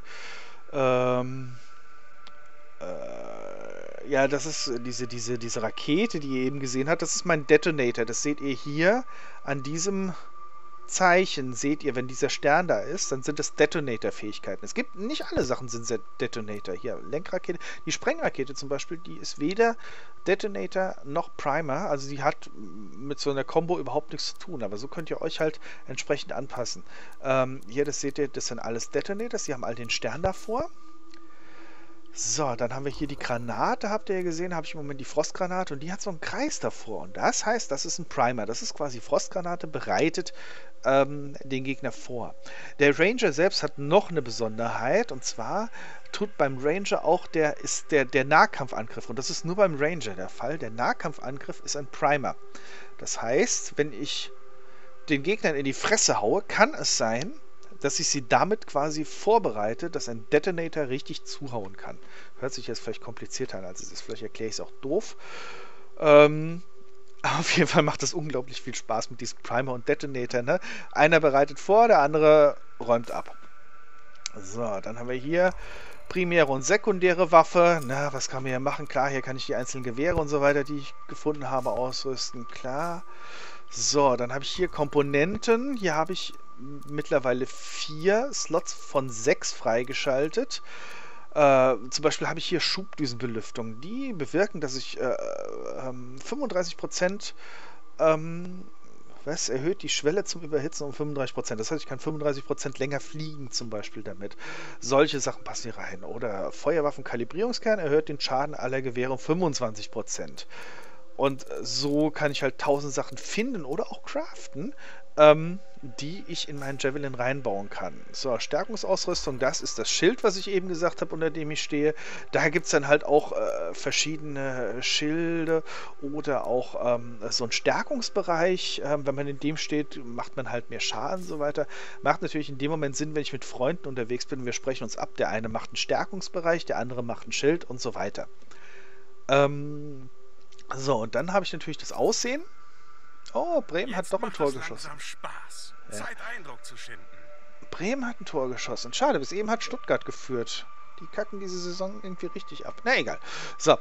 ja, das ist diese Rakete, die ihr eben gesehen habt. Das ist mein Detonator. Das seht ihr hier an diesem Zeichen. Seht ihr, wenn dieser Stern da ist, dann sind es Detonator-Fähigkeiten. Es gibt, nicht alle Sachen sind Detonator. Hier, Lenkrakete. Die Sprengrakete zum Beispiel, die ist weder Detonator noch Primer. Also die hat mit so einer Combo überhaupt nichts zu tun. Aber so könnt ihr euch halt entsprechend anpassen. Hier, das seht ihr, das sind alles Detonators. Die haben all den Stern davor. So, dann haben wir hier die Granate, habt ihr ja gesehen, habe ich im Moment die Frostgranate und die hat so einen Kreis davor. Und das heißt, das ist ein Primer. Das ist quasi Frostgranate, bereitet den Gegner vor. Der Ranger selbst hat noch eine Besonderheit und zwar tut beim Ranger auch der Nahkampfangriff. Und das ist nur beim Ranger der Fall. Der Nahkampfangriff ist ein Primer. Das heißt, wenn ich den Gegnern in die Fresse haue, kann es sein, dass ich sie damit quasi vorbereite, dass ein Detonator richtig zuhauen kann. Hört sich jetzt vielleicht komplizierter an, als es ist. Vielleicht erkläre ich es auch doof. Auf jeden Fall macht das unglaublich viel Spaß mit diesem Primer und Detonator. Ne? Einer bereitet vor, der andere räumt ab. So, dann haben wir hier primäre und sekundäre Waffe. Na, was kann man hier machen? Klar, hier kann ich die einzelnen Gewehre und so weiter, die ich gefunden habe, ausrüsten. Klar. So, dann habe ich hier Komponenten. Hier habe ich mittlerweile 4 Slots von 6 freigeschaltet. Zum Beispiel habe ich hier Schubdüsenbelüftung. Die bewirken, dass ich 35% erhöht die Schwelle zum Überhitzen um 35%. Das heißt, ich kann 35% länger fliegen zum Beispiel damit. Solche Sachen passen hier rein. Oder Feuerwaffenkalibrierungskern erhöht den Schaden aller Gewehre um 25%. Und so kann ich halt 1000 Sachen finden oder auch craften, die ich in meinen Javelin reinbauen kann. So, Stärkungsausrüstung, das ist das Schild, was ich eben gesagt habe, unter dem ich stehe. Da gibt es dann halt auch verschiedene Schilde oder auch so einen Stärkungsbereich. Wenn man in dem steht, macht man halt mehr Schaden und so weiter. Macht natürlich in dem Moment Sinn, wenn ich mit Freunden unterwegs bin und wir sprechen uns ab. Der eine macht einen Stärkungsbereich, der andere macht ein Schild und so weiter. So, und dann habe ich natürlich das Aussehen. Oh, Bremen hat doch ein Tor geschossen. Spaß. Ja. Zeit, Eindruck zu schinden. Bremen hat ein Tor geschossen. Schade, bis eben hat Stuttgart geführt. Die kacken diese Saison irgendwie richtig ab. Na, egal. So,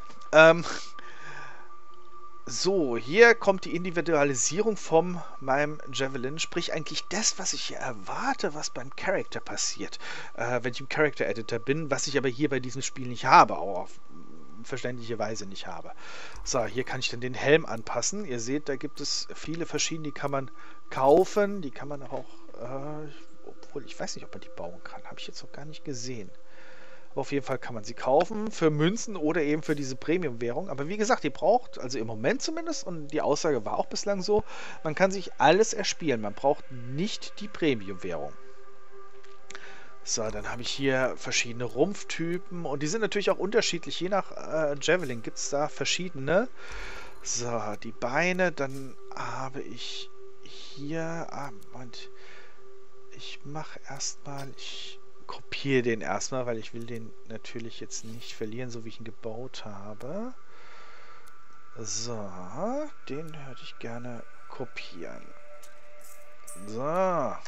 so, hier kommt die Individualisierung von meinem Javelin. Sprich eigentlich das, was ich hier erwarte, was beim Character passiert. Wenn ich im Character Editor bin, was ich aber hier bei diesem Spiel nicht habe. Auch auf verständliche Weise nicht habe. So, hier kann ich dann den Helm anpassen. Ihr seht, da gibt es viele verschiedene, die kann man kaufen. Die kann man auch, obwohl ich weiß nicht, ob man die bauen kann. Habe ich jetzt noch gar nicht gesehen. Aber auf jeden Fall kann man sie kaufen für Münzen oder eben für diese Premium-Währung. Aber wie gesagt, ihr braucht, also im Moment zumindest, und die Aussage war auch bislang so, man kann sich alles erspielen. Man braucht nicht die Premium-Währung. So, dann habe ich hier verschiedene Rumpftypen und die sind natürlich auch unterschiedlich. Je nach Javelin gibt es da verschiedene. So, die Beine, dann habe ich hier... Moment. Ich mache erstmal... Ich kopiere den erstmal, weil ich will den natürlich jetzt nicht verlieren, so wie ich ihn gebaut habe. So, den würde ich gerne kopieren. So...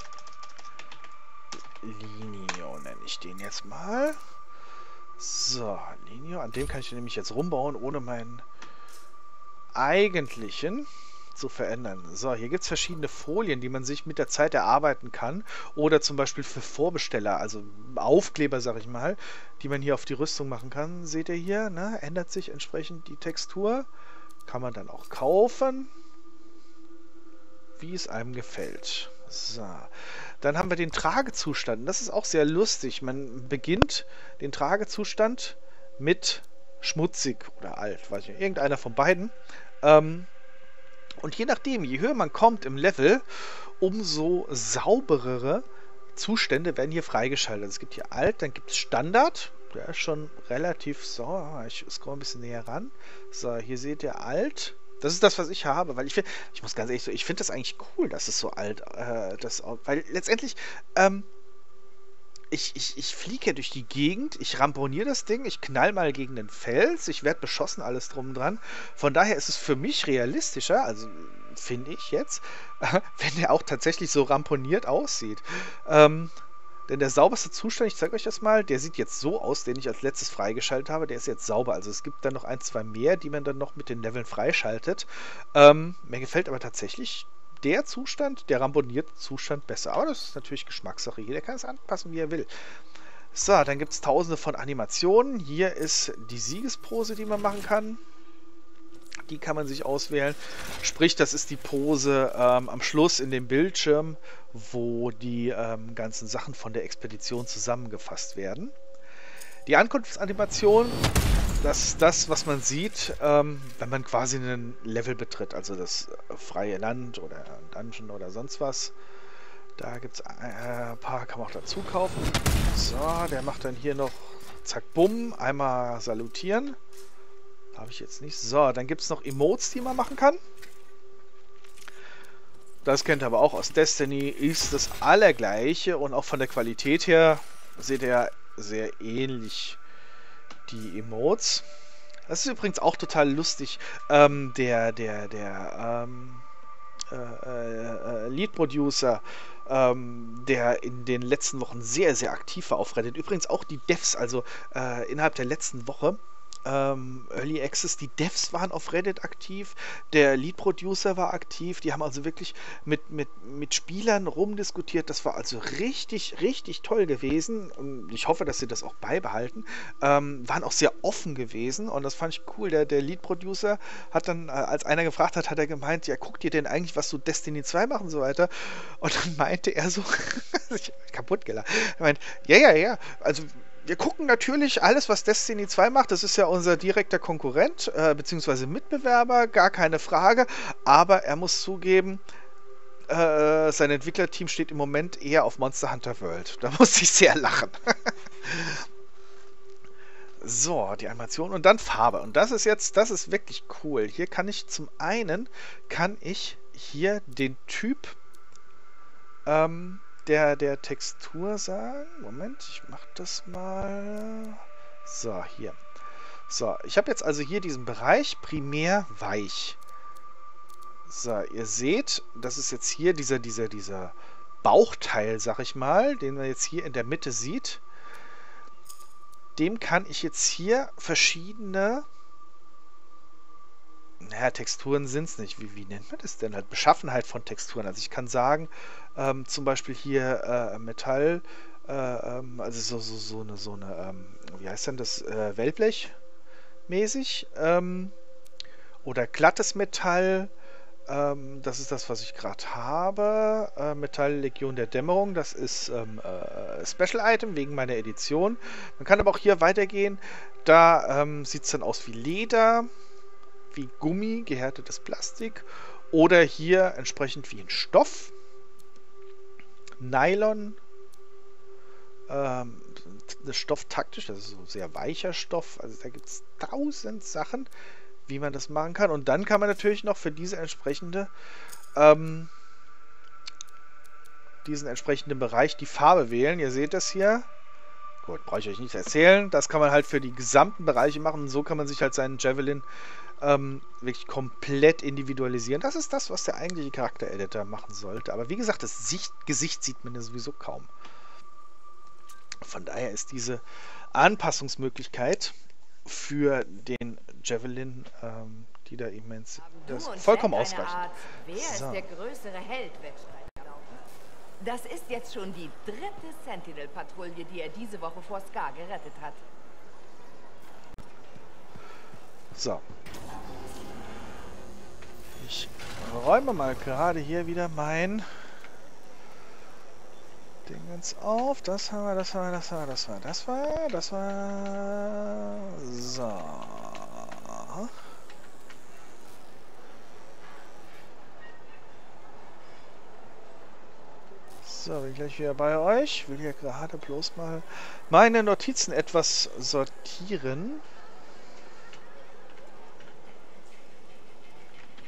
Linio nenne ich den jetzt mal. So, Linio. An dem kann ich nämlich jetzt rumbauen, ohne meinen eigentlichen zu verändern. So, hier gibt es verschiedene Folien, die man sich mit der Zeit erarbeiten kann. Oder zum Beispiel für Vorbesteller, also Aufkleber, sag ich mal, die man hier auf die Rüstung machen kann. Seht ihr hier, ne? Ändert sich entsprechend die Textur. Kann man dann auch kaufen, wie es einem gefällt. So, dann haben wir den Tragezustand. Das ist auch sehr lustig. Man beginnt den Tragezustand mit schmutzig oder alt, weiß ich nicht, irgendeiner von beiden. Und je nachdem, je höher man kommt im Level, umso sauberere Zustände werden hier freigeschaltet. Es gibt hier alt, dann gibt es Standard. Der ist schon relativ so. Ich scroll ein bisschen näher ran. So, hier seht ihr alt. Das ist das, was ich habe, weil ich muss ganz ehrlich sagen, ich finde das eigentlich cool, dass es so alt, weil letztendlich, ich fliege ja durch die Gegend, ich ramponiere das Ding, ich knall mal gegen den Fels, ich werde beschossen, alles drum und dran. Von daher ist es für mich realistischer, also finde ich jetzt, wenn der auch tatsächlich so ramponiert aussieht. Denn der sauberste Zustand, ich zeige euch das mal, der sieht jetzt so aus, den ich als letztes freigeschaltet habe. Der ist jetzt sauber. Also es gibt dann noch 1, 2 mehr, die man dann noch mit den Leveln freischaltet. Mir gefällt aber tatsächlich der Zustand, der ramponierte Zustand besser. Aber das ist natürlich Geschmackssache. Jeder kann es anpassen, wie er will. So, dann gibt es tausende von Animationen. Hier ist die Siegespose, die man machen kann. Die kann man sich auswählen. Sprich, das ist die Pose am Schluss in dem Bildschirm, wo die ganzen Sachen von der Expedition zusammengefasst werden. Die Ankunftsanimation, das ist das, was man sieht, wenn man quasi einen Level betritt, also das freie Land oder Dungeon oder sonst was. Da gibt es ein paar, kann man auch dazu kaufen. So, der macht dann hier noch zack, bumm, einmal salutieren. Habe ich jetzt nicht. So, dann gibt es noch Emotes, die man machen kann. Das kennt ihr aber auch aus Destiny. Ist das Allergleiche und auch von der Qualität her seht ihr sehr ähnlich die Emotes. Das ist übrigens auch total lustig. Der Lead-Producer, der in den letzten Wochen sehr, sehr aktiv war auf Reddit. Übrigens auch die Devs, also innerhalb der letzten Woche. Early Access, die Devs waren auf Reddit aktiv, der Lead-Producer war aktiv, die haben also wirklich mit Spielern rumdiskutiert, das war also richtig, richtig toll gewesen und ich hoffe, dass sie das auch beibehalten, waren auch sehr offen gewesen und das fand ich cool, der Lead-Producer hat dann, als einer gefragt hat, hat er gemeint, ja, guck dir denn eigentlich, was so Destiny 2 machen und so weiter und dann meinte er so, ich hab kaputt gelacht, er meint, ja, also wir gucken natürlich alles, was Destiny 2 macht. Das ist ja unser direkter Konkurrent, beziehungsweise Mitbewerber, gar keine Frage. Aber er muss zugeben, sein Entwicklerteam steht im Moment eher auf Monster Hunter World. Da musste ich sehr lachen. So, die Animation und dann Farbe. Und das ist wirklich cool. Hier kann ich zum einen, hier den Typ, der Textur sagen. Moment, ich mach das mal. So, hier. So, ich habe jetzt also hier diesen Bereich primär weich. So, ihr seht, das ist jetzt hier dieser Bauchteil, sag ich mal, den man jetzt hier in der Mitte sieht. Dem kann ich jetzt hier verschiedene Texturen sind es nicht. Wie nennt man das denn? Halt Beschaffenheit von Texturen. Also ich kann sagen, zum Beispiel hier Metall, also so eine wie heißt denn das? Wellblech mäßig. Oder glattes Metall. Das ist das, was ich gerade habe. Metall Legion der Dämmerung. Das ist Special Item wegen meiner Edition. Man kann aber auch hier weitergehen. Da sieht es dann aus wie Leder, wie Gummi, gehärtetes Plastik oder hier entsprechend wie ein Stoff, Nylon, Stoff taktisch, das ist so sehr weicher Stoff, also da gibt es 1000 Sachen, wie man das machen kann und dann kann man natürlich noch für diesen entsprechenden Bereich die Farbe wählen, ihr seht das hier. Gut, brauche ich euch nicht erzählen. Das kann man halt für die gesamten Bereiche machen. Und so kann man sich halt seinen Javelin wirklich komplett individualisieren. Das ist das, was der eigentliche Charakter-Editor machen sollte. Aber wie gesagt, das Gesicht sieht man ja sowieso kaum. Von daher ist diese Anpassungsmöglichkeit für den Javelin, die da immens das vollkommen ausreichend. Wer ist der größere Held-Wettstreit? Das ist jetzt schon die 3. Sentinel-Patrouille, die er diese Woche vor Scar gerettet hat. So. Ich räume mal gerade hier wieder mein Dingens auf. Das war. So. So, bin ich gleich wieder bei euch. Ich will hier gerade bloß mal meine Notizen etwas sortieren.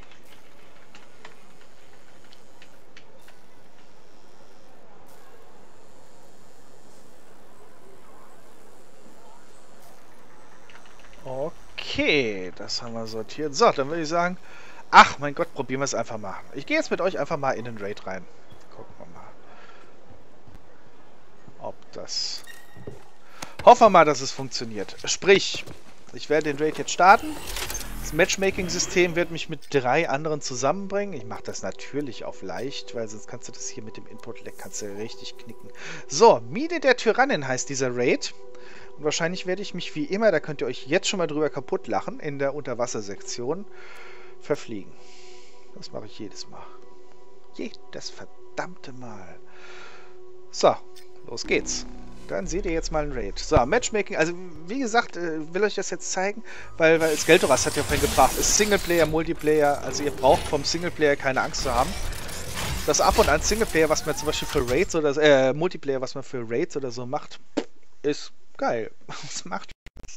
Okay, das haben wir sortiert. So, dann würde ich sagen, ach mein Gott, probieren wir es einfach mal. Ich gehe jetzt mit euch einfach mal in den Raid rein. Gucken wir mal. Ob das... Hoffen wir mal, dass es funktioniert. Sprich, ich werde den Raid jetzt starten. Das Matchmaking-System wird mich mit 3 anderen zusammenbringen. Ich mache das natürlich auf leicht, weil sonst kannst du das hier mit dem Input-Lag kannst du richtig knicken. So, Mine der Tyrannin heißt dieser Raid. Und wahrscheinlich werde ich mich wie immer, da könnt ihr euch jetzt schon mal drüber kaputt lachen, in der Unterwassersektion verfliegen. Das mache ich jedes Mal. Jedes verdammte Mal. So, los geht's. Dann seht ihr jetzt mal ein Raid. So, Matchmaking, also wie gesagt, will euch das jetzt zeigen, weil Skeltoras hat ja vorhin gefragt, ist Singleplayer, Multiplayer, also ihr braucht vom Singleplayer keine Angst zu haben. Das ab und an Singleplayer, was man zum Beispiel für Raids oder Multiplayer, was man für Raids oder so macht, ist geil. Es macht Spaß.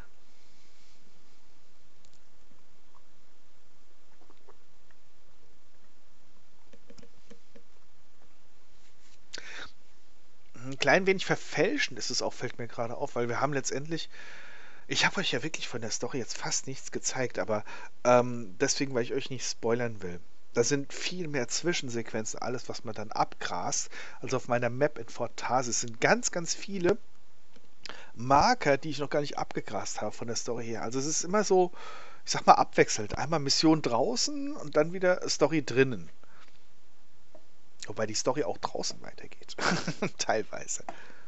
Ein klein wenig verfälschend ist es auch, fällt mir gerade auf, weil wir haben letztendlich, ich habe euch ja wirklich von der Story jetzt fast nichts gezeigt, aber deswegen, weil ich euch nicht spoilern will. Da sind viel mehr Zwischensequenzen, alles, was man dann abgrast. Also auf meiner Map in Fortasis sind ganz, ganz viele Marker, die ich noch gar nicht abgegrast habe von der Story her. Also es ist immer so, ich sag mal, abwechselnd. Einmal Mission draußen und dann wieder Story drinnen. Wobei die Story auch draußen weitergeht. Teilweise.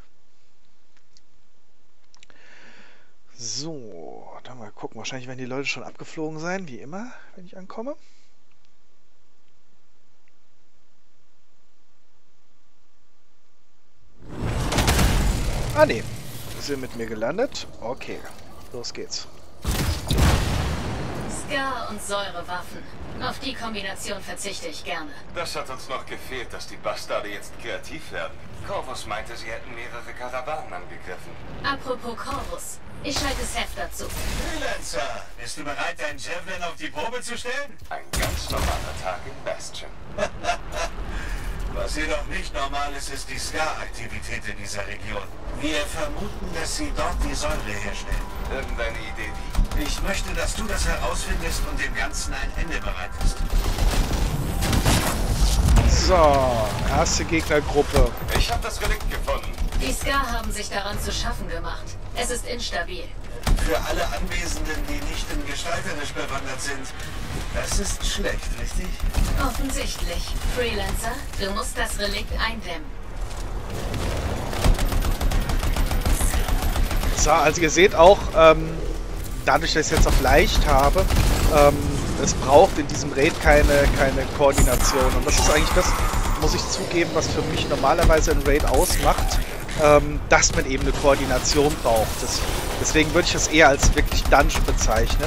So, dann mal gucken. Wahrscheinlich werden die Leute schon abgeflogen sein, wie immer, wenn ich ankomme. Ah, ne. Sie sind mit mir gelandet. Okay, los geht's. Scar und Säurewaffen. Auf die Kombination verzichte ich gerne. Das hat uns noch gefehlt, dass die Bastarde jetzt kreativ werden. Corvus meinte, sie hätten mehrere Karawanen angegriffen. Apropos Corvus, ich schalte das Heft dazu. Freelancer, bist du bereit, deinen Javelin auf die Probe zu stellen? Ein ganz normaler Tag in Bastion. Was jedoch nicht normal ist, ist die Scar-Aktivität in dieser Region. Wir vermuten, dass sie dort die Säure herstellen. Irgendeine Idee wie? Ich möchte, dass du das herausfindest und dem Ganzen ein Ende bereitest. So, erste Gegnergruppe. Ich habe das Relikt gefunden. Die Scar haben sich daran zu schaffen gemacht. Es ist instabil. Für alle Anwesenden, die nicht in gestalterisch bewandert sind, das ist schlecht, richtig? Offensichtlich. Freelancer, du musst das Relikt eindämmen. So, also ihr seht auch, dadurch, dass ich es jetzt auf leicht habe, es braucht in diesem Raid keine Koordination. Und das ist eigentlich das, muss ich zugeben, was für mich normalerweise ein Raid ausmacht, dass man eben eine Koordination braucht. Deswegen würde ich das eher als wirklich Dungeon bezeichnen.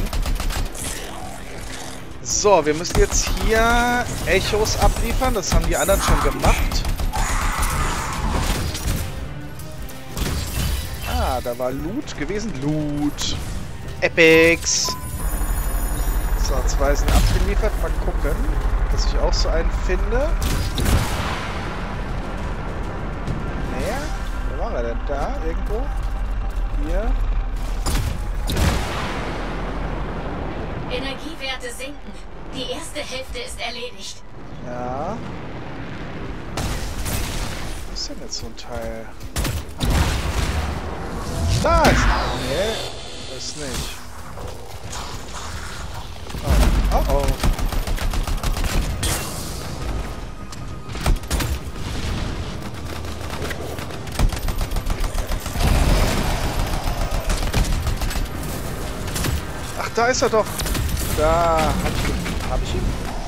So, wir müssen jetzt hier Echos abliefern. Das haben die anderen schon gemacht. Ah, da war Loot gewesen. Loot. Epics. So, 2 sind abgeliefert. Mal gucken, dass ich auch so einen finde. Näher? Wo war er denn? Da? Irgendwo? Hier. Energiewerte sinken. Die erste Hälfte ist erledigt. Ja. Was ist denn jetzt so ein Teil? Da ist... Nee, das nicht. Oh, oh, oh. Ach, da ist er doch. Da hab ich ihn.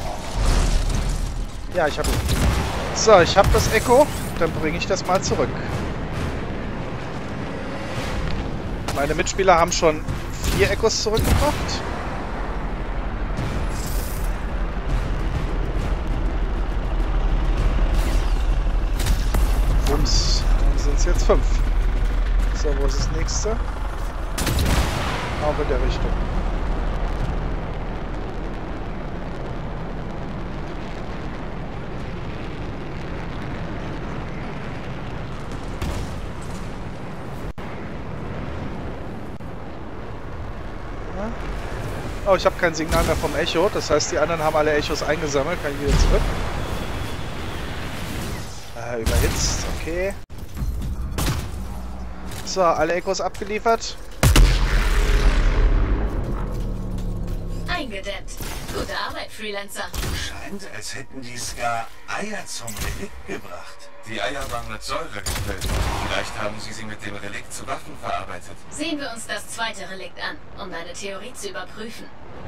Ja, ich habe ihn. So, ich habe das Echo. Dann bringe ich das mal zurück. Meine Mitspieler haben schon 4 Echos zurückgebracht. Bums. Dann sind es jetzt 5. So, wo ist das nächste? Auch in der Richtung. Oh, ich habe kein Signal mehr vom Echo. Das heißt, die anderen haben alle Echos eingesammelt. Kann ich wieder zurück. Überhitzt. Okay. So, alle Echos abgeliefert. Eingedämmt. Gute Arbeit, Freelancer. Scheint, als hätten die Ska Eier zum Relikt gebracht. Die Eier waren mit Säure gefüllt. Vielleicht haben sie mit dem Relikt zu Waffen verarbeitet. Sehen wir uns das zweite Relikt an, um deine Theorie zu überprüfen.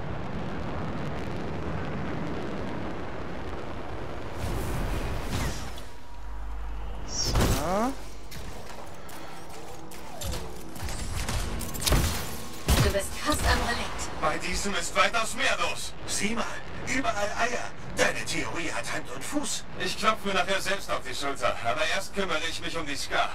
So. Du bist fast am Relikt. Bei diesem ist weitaus mehr los. Sieh mal, überall Eier. Deine Theorie hat Hand und Fuß. Ich klopfe mir nachher selbst auf die Schulter, aber erst kümmere ich mich um die Ska.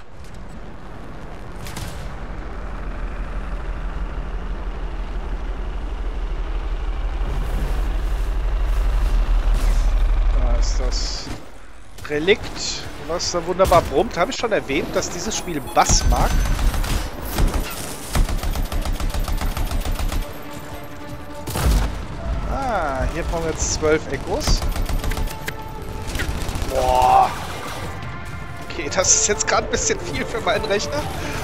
Da ist das Relikt, was da wunderbar brummt. Habe ich schon erwähnt, dass dieses Spiel Bass mag? Ah, hier brauchen wir jetzt 12 Echos. Boah. Okay, das ist jetzt gerade ein bisschen viel für meinen Rechner.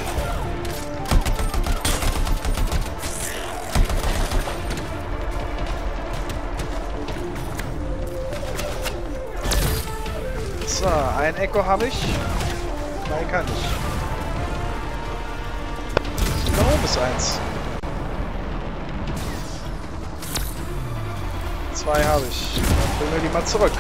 So, ein Echo habe ich. 2 kann ich. Da oben ist 1. 2 habe ich. Dann bringen wir die mal zurück.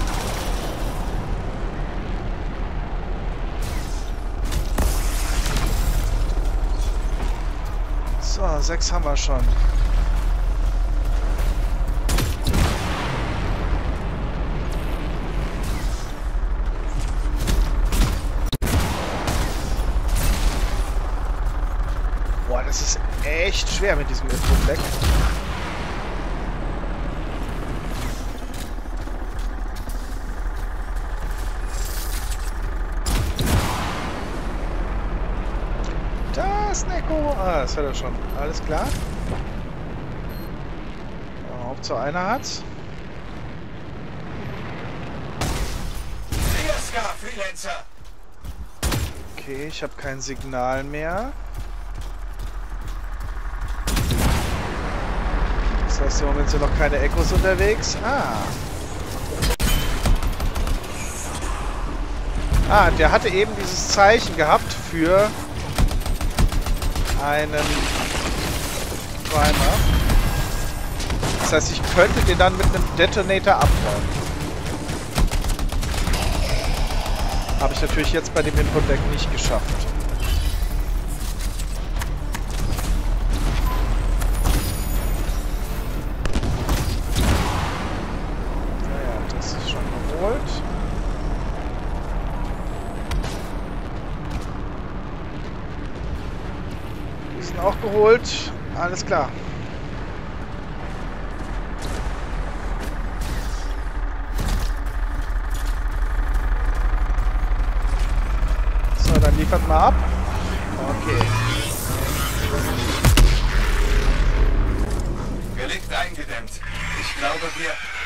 So, 6 haben wir schon. Boah, das ist echt schwer mit diesem Info-Fleck. Ah, das hat er schon. Alles klar. Hauptsache einer hat's. Okay, ich habe kein Signal mehr. Das heißt, im Moment sind noch keine Echos unterwegs. Der hatte eben dieses Zeichen gehabt für einen Primer. Das heißt, ich könnte den dann mit einem Detonator abbauen. Habe ich natürlich jetzt bei dem Infodeck nicht geschafft. Naja, das ist schon geholt. Auch geholt. Alles klar. So, dann liefert mal ab. Okay. Relikt eingedämmt. Ich glaube, wir...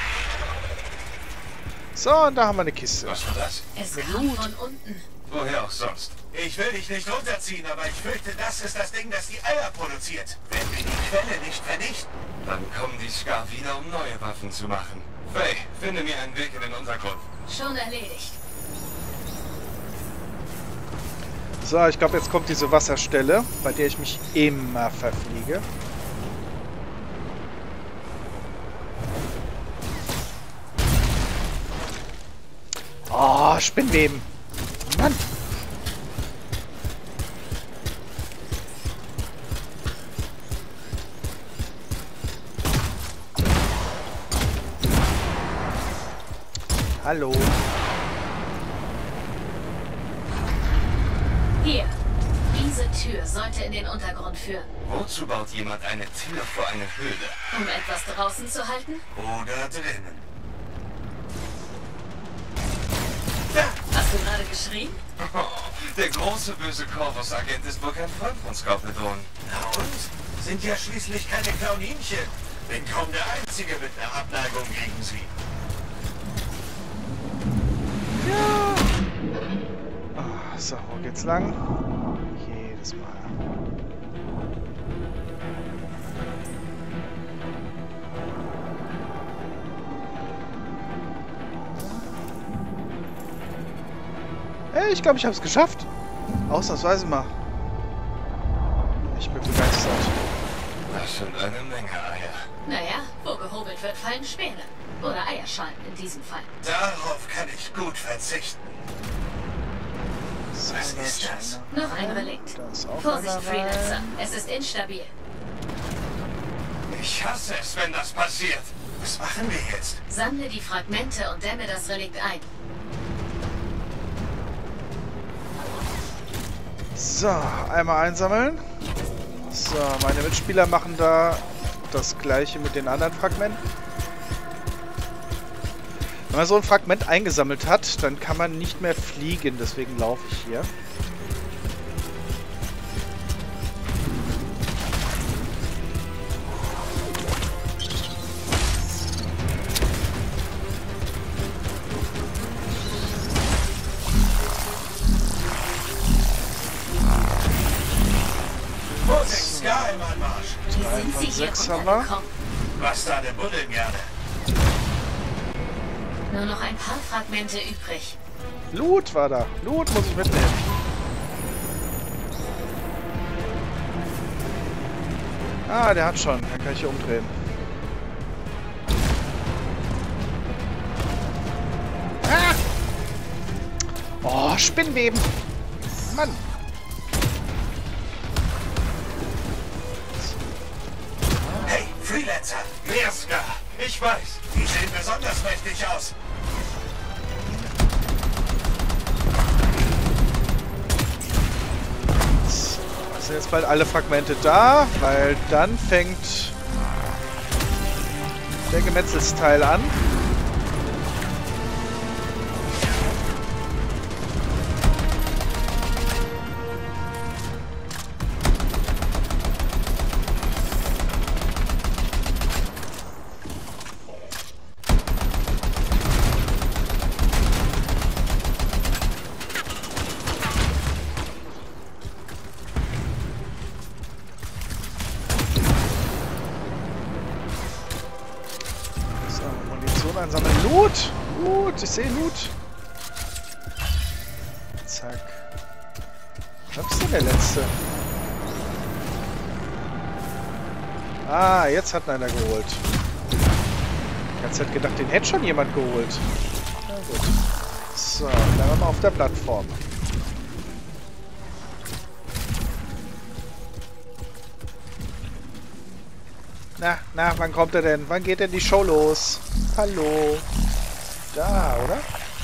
So, und da haben wir eine Kiste. Was war das? Es kam von unten. Woher auch sonst? Ich will dich nicht runterziehen, aber ich fürchte, das ist das Ding, das die Eier produziert. Wenn wir die Quelle nicht vernichten, dann kommen die Ska wieder, um neue Waffen zu machen. Faye, finde mir einen Weg in den Untergrund. Schon erledigt. So, ich glaube, jetzt kommt diese Wasserstelle, bei der ich mich immer verfliege. Oh, Spinnweben. Mann. Hallo. Hier. Diese Tür sollte in den Untergrund führen. Wozu baut jemand eine Tür vor eine Höhle? Um etwas draußen zu halten? Oder drinnen. Hast du gerade geschrien? Oh, der große böse Corvus-Agent ist wohl kein Freund von Scorpidon. Na und? sind ja schließlich keine Clowninchen. Bin kaum der Einzige mit einer Abneigung gegen sie. Ja. Oh, so, wo geht's lang? Jedes Mal. Hey, ich glaube, ich habe es geschafft. Ausnahmsweise mal. Ich bin begeistert. Das sind eine Menge Eier. Naja, wo gehobelt wird, fallen Späne. Oder Eierschalen in diesem Fall. Darauf kann ich gut verzichten. Was ist das? Noch ein Relikt. Vorsicht, Freelancer. Es ist instabil. Ich hasse es, wenn das passiert. Was machen wir jetzt? Sammle die Fragmente und dämme das Relikt ein. So, einmal einsammeln. So, meine Mitspieler machen da das gleiche mit den anderen Fragmenten. Wenn man so ein Fragment eingesammelt hat, dann kann man nicht mehr fliegen, deswegen laufe ich hier. Vorsicht, Geheimeinmarsch. 3 von 6 haben wir. Was da der Buddeln gerne? Nur noch ein paar Fragmente übrig. Loot war da. Loot muss ich mitnehmen. Ah, der hat schon. Dann kann ich hier umdrehen. Ah! Oh, Spinnweben. Mann. Hey, Freelancer, Mirska. Ich weiß, die sehen besonders mächtig aus. Sind jetzt bald alle Fragmente da, weil dann fängt der Gemetzelsteil an. Einsammeln. Loot! Loot! Ich sehe Loot! Zack. Was ist denn der letzte? Ah, jetzt hat ihn einer geholt. Die ganze Zeit gedacht, den hätte schon jemand geholt. Na gut. So, bleiben wir mal auf der Plattform. Na, wann kommt er denn? Wann geht denn die Show los? Hallo? Da, oder?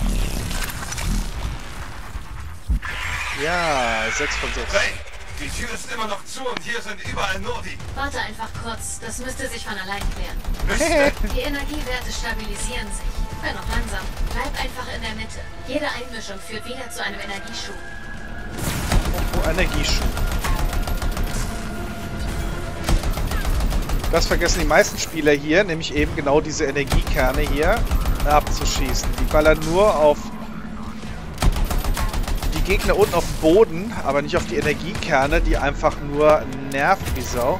Ja, 6 von 6. Hey, die Tür ist immer noch zu und hier sind überall Nodi. Warte einfach kurz, das müsste sich von allein klären. Die Energiewerte stabilisieren sich. Wenn auch langsam. Bleib einfach in der Mitte. Jede Einmischung führt wieder zu einem Energieschub. Oh, Energieschub. Das vergessen die meisten Spieler hier, nämlich eben genau diese Energiekerne hier abzuschießen. Die ballern nur auf die Gegner unten auf dem Boden, aber nicht auf die Energiekerne, die einfach nur nerven wie Sau.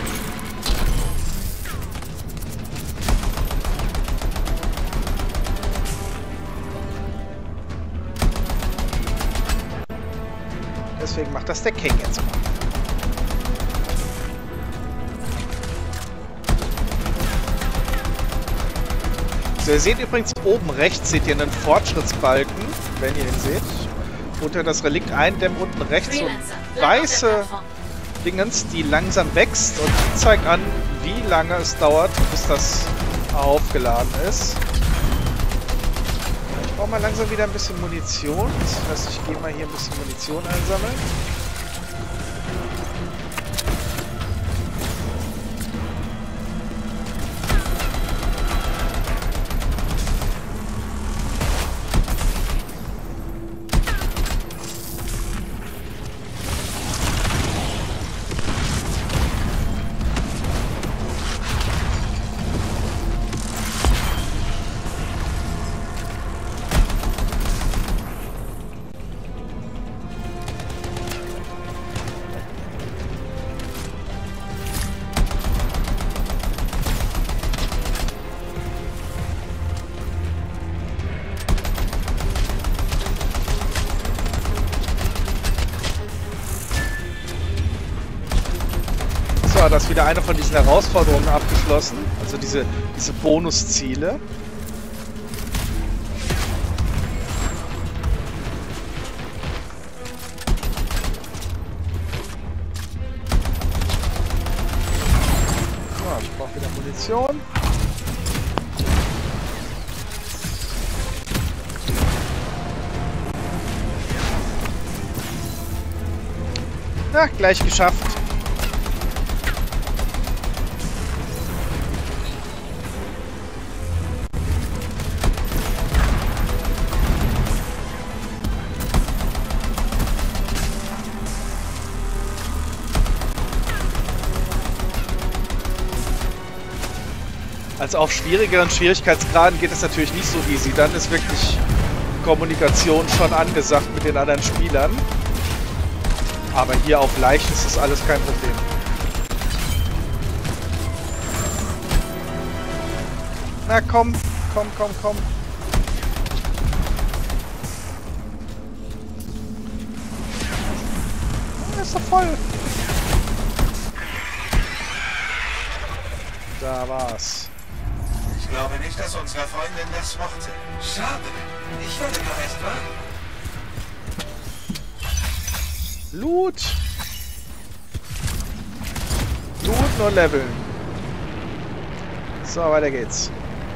Deswegen macht das der King jetzt mal. So, ihr seht übrigens oben rechts, seht ihr einen Fortschrittsbalken, wenn ihr ihn seht. Unter das Relikt eindämmen, unten rechts so weiße Dingens, die langsam wächst und die zeigt an, wie lange es dauert, bis das aufgeladen ist. Ich brauche mal langsam wieder ein bisschen Munition. Das heißt, ich gehe mal hier ein bisschen Munition einsammeln. So, das ist wieder eine von diesen Herausforderungen abgeschlossen. Also diese Bonusziele. So, ich brauche wieder Munition. Na, gleich geschafft. Also auf schwierigeren Schwierigkeitsgraden geht es natürlich nicht so easy. Dann ist wirklich Kommunikation schon angesagt mit den anderen Spielern. Aber hier auf leicht ist das alles kein Problem. Na komm, komm, komm, komm. Ist doch voll. Da war's. Ich glaube nicht, dass unsere Freundin das mochte. Schade. Ich werde gereist, wa? Loot. Loot, nur leveln. So, weiter geht's.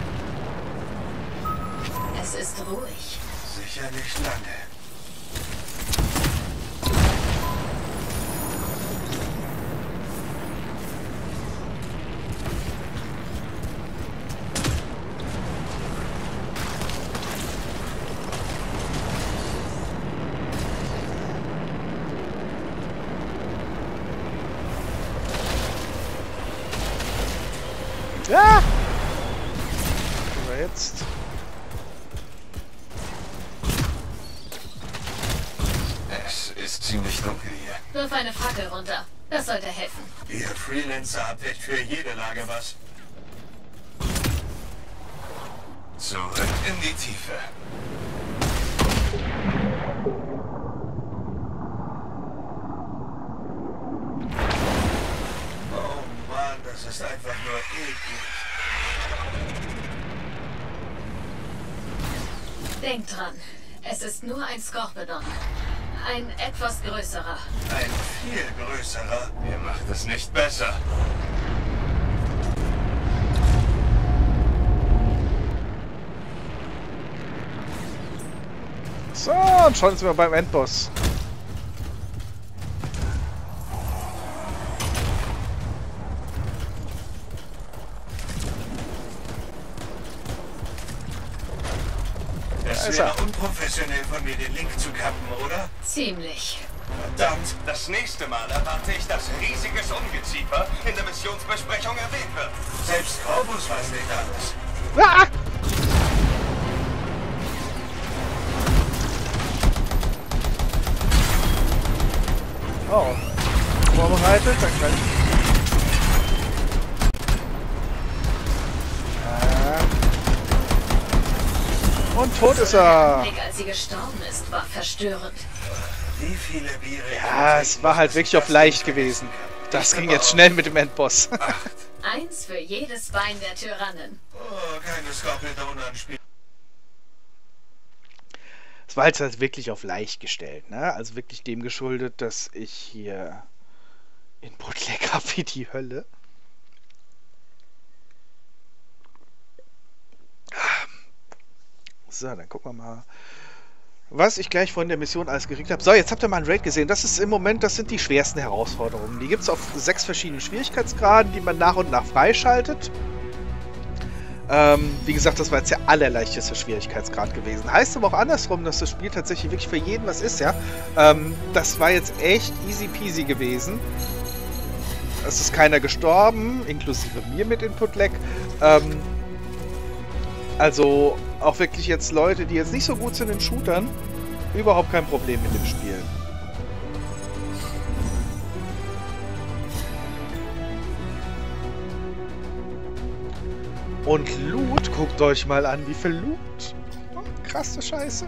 Es ist ruhig. Sicher nicht lange. Ja! Aber jetzt. Es ist ziemlich dunkel hier. Wirf eine Fackel runter. Das sollte helfen. Ihr Freelancer habt echt für jede Lage was. Zurück in die Tiefe. Oh Mann, das ist einfach nur eklig. Denkt dran, es ist nur ein Skorpedon. Ein etwas größerer. Ein viel größerer. Ihr macht es nicht besser. So, und schon sind wir beim Endboss. Es wäre unprofessionell von mir, den Link zu kappen, oder? Ziemlich. Verdammt, das nächste Mal erwarte ich, dass riesiges Ungeziefer in der Missionsbesprechung erwähnt wird. Selbst Corvus weiß nicht alles. Ah! Oh. Vorbereitet, dann kann ich. Und tot ist er. Der Blick, als sie gestorben ist, war verstörend. Wie viele Biere? Ja, es war halt wirklich auf leicht gewesen. Das ging jetzt schnell mit dem Endboss. Eins für jedes Bein der Tyrannen. Oh, keine Skorpionen-Anspielung. Es war halt wirklich auf leicht gestellt, ne? Also wirklich dem geschuldet, dass ich hier Input-Lag habe wie die Hölle. So, dann gucken wir mal, was ich gleich von der Mission alles gekriegt habe. So, jetzt habt ihr mal ein Raid gesehen. Das ist im Moment, das sind die schwersten Herausforderungen. Die gibt es auf 6 verschiedenen Schwierigkeitsgraden, die man nach und nach freischaltet. Wie gesagt, das war jetzt der allerleichteste Schwierigkeitsgrad gewesen. Heißt aber auch andersrum, dass das Spiel tatsächlich wirklich für jeden was ist, ja. Das war jetzt echt easy peasy gewesen. Es ist keiner gestorben, inklusive mir mit Input-Lag. Also auch wirklich jetzt Leute, die jetzt nicht so gut sind in Shootern, überhaupt kein Problem mit dem Spiel. Und Loot, guckt euch mal an, wie viel Loot. Oh, krasse Scheiße.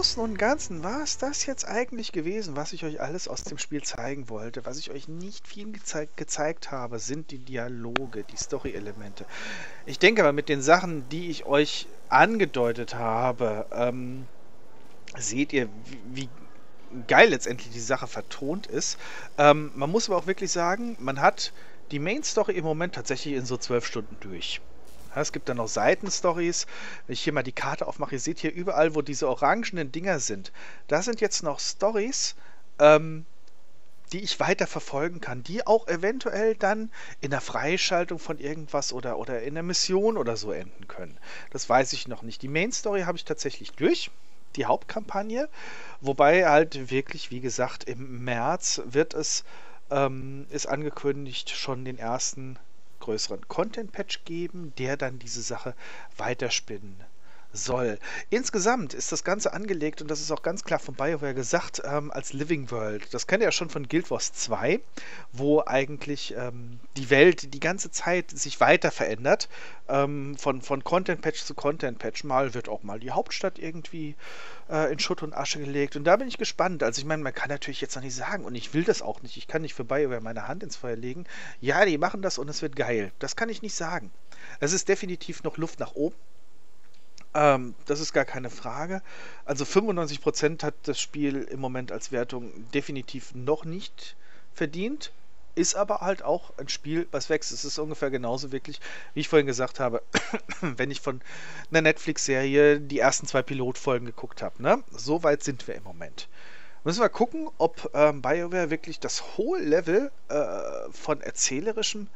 Großen und Ganzen war es das jetzt eigentlich gewesen, was ich euch alles aus dem Spiel zeigen wollte. Was ich euch nicht viel gezeigt habe, sind die Dialoge, die Story-Elemente. Ich denke aber mit den Sachen, die ich euch angedeutet habe, seht ihr, wie geil letztendlich die Sache vertont ist. Man muss aber auch wirklich sagen, man hat die Main-Story im Moment tatsächlich in so 12 Stunden durch. Ja, es gibt dann noch Seitenstories. Wenn ich hier mal die Karte aufmache, ihr seht hier überall, wo diese orangenen Dinger sind. Da sind jetzt noch Stories, die ich weiter verfolgen kann, die auch eventuell dann in der Freischaltung von irgendwas oder in der Mission oder so enden können. Das weiß ich noch nicht. Die Main-Story habe ich tatsächlich durch. Die Hauptkampagne, wobei halt wirklich, wie gesagt, im März wird es, ist angekündigt, schon den ersten größeren Content-Patch geben, der dann diese Sache weiterspinnen soll. Insgesamt ist das Ganze angelegt, und das ist auch ganz klar von BioWare gesagt, als Living World. Das kennt ihr ja schon von Guild Wars 2, wo eigentlich die Welt die ganze Zeit sich weiter verändert, von Content-Patch zu Content-Patch. Mal wird auch mal die Hauptstadt irgendwie in Schutt und Asche gelegt, und da bin ich gespannt. Also ich meine, man kann natürlich jetzt noch nicht sagen, und ich will das auch nicht, ich kann nicht für BioWare meine Hand ins Feuer legen, ja, die machen das und es wird geil. Das kann ich nicht sagen. Es ist definitiv noch Luft nach oben. Das ist gar keine Frage. Also 95% hat das Spiel im Moment als Wertung definitiv noch nicht verdient. Ist aber halt auch ein Spiel, was wächst. Es ist ungefähr genauso wirklich, wie ich vorhin gesagt habe, wenn ich von einer Netflix-Serie die ersten 2 Pilotfolgen geguckt habe. Ne? So weit sind wir im Moment. Müssen wir gucken, ob BioWare wirklich das hohe Level von erzählerischem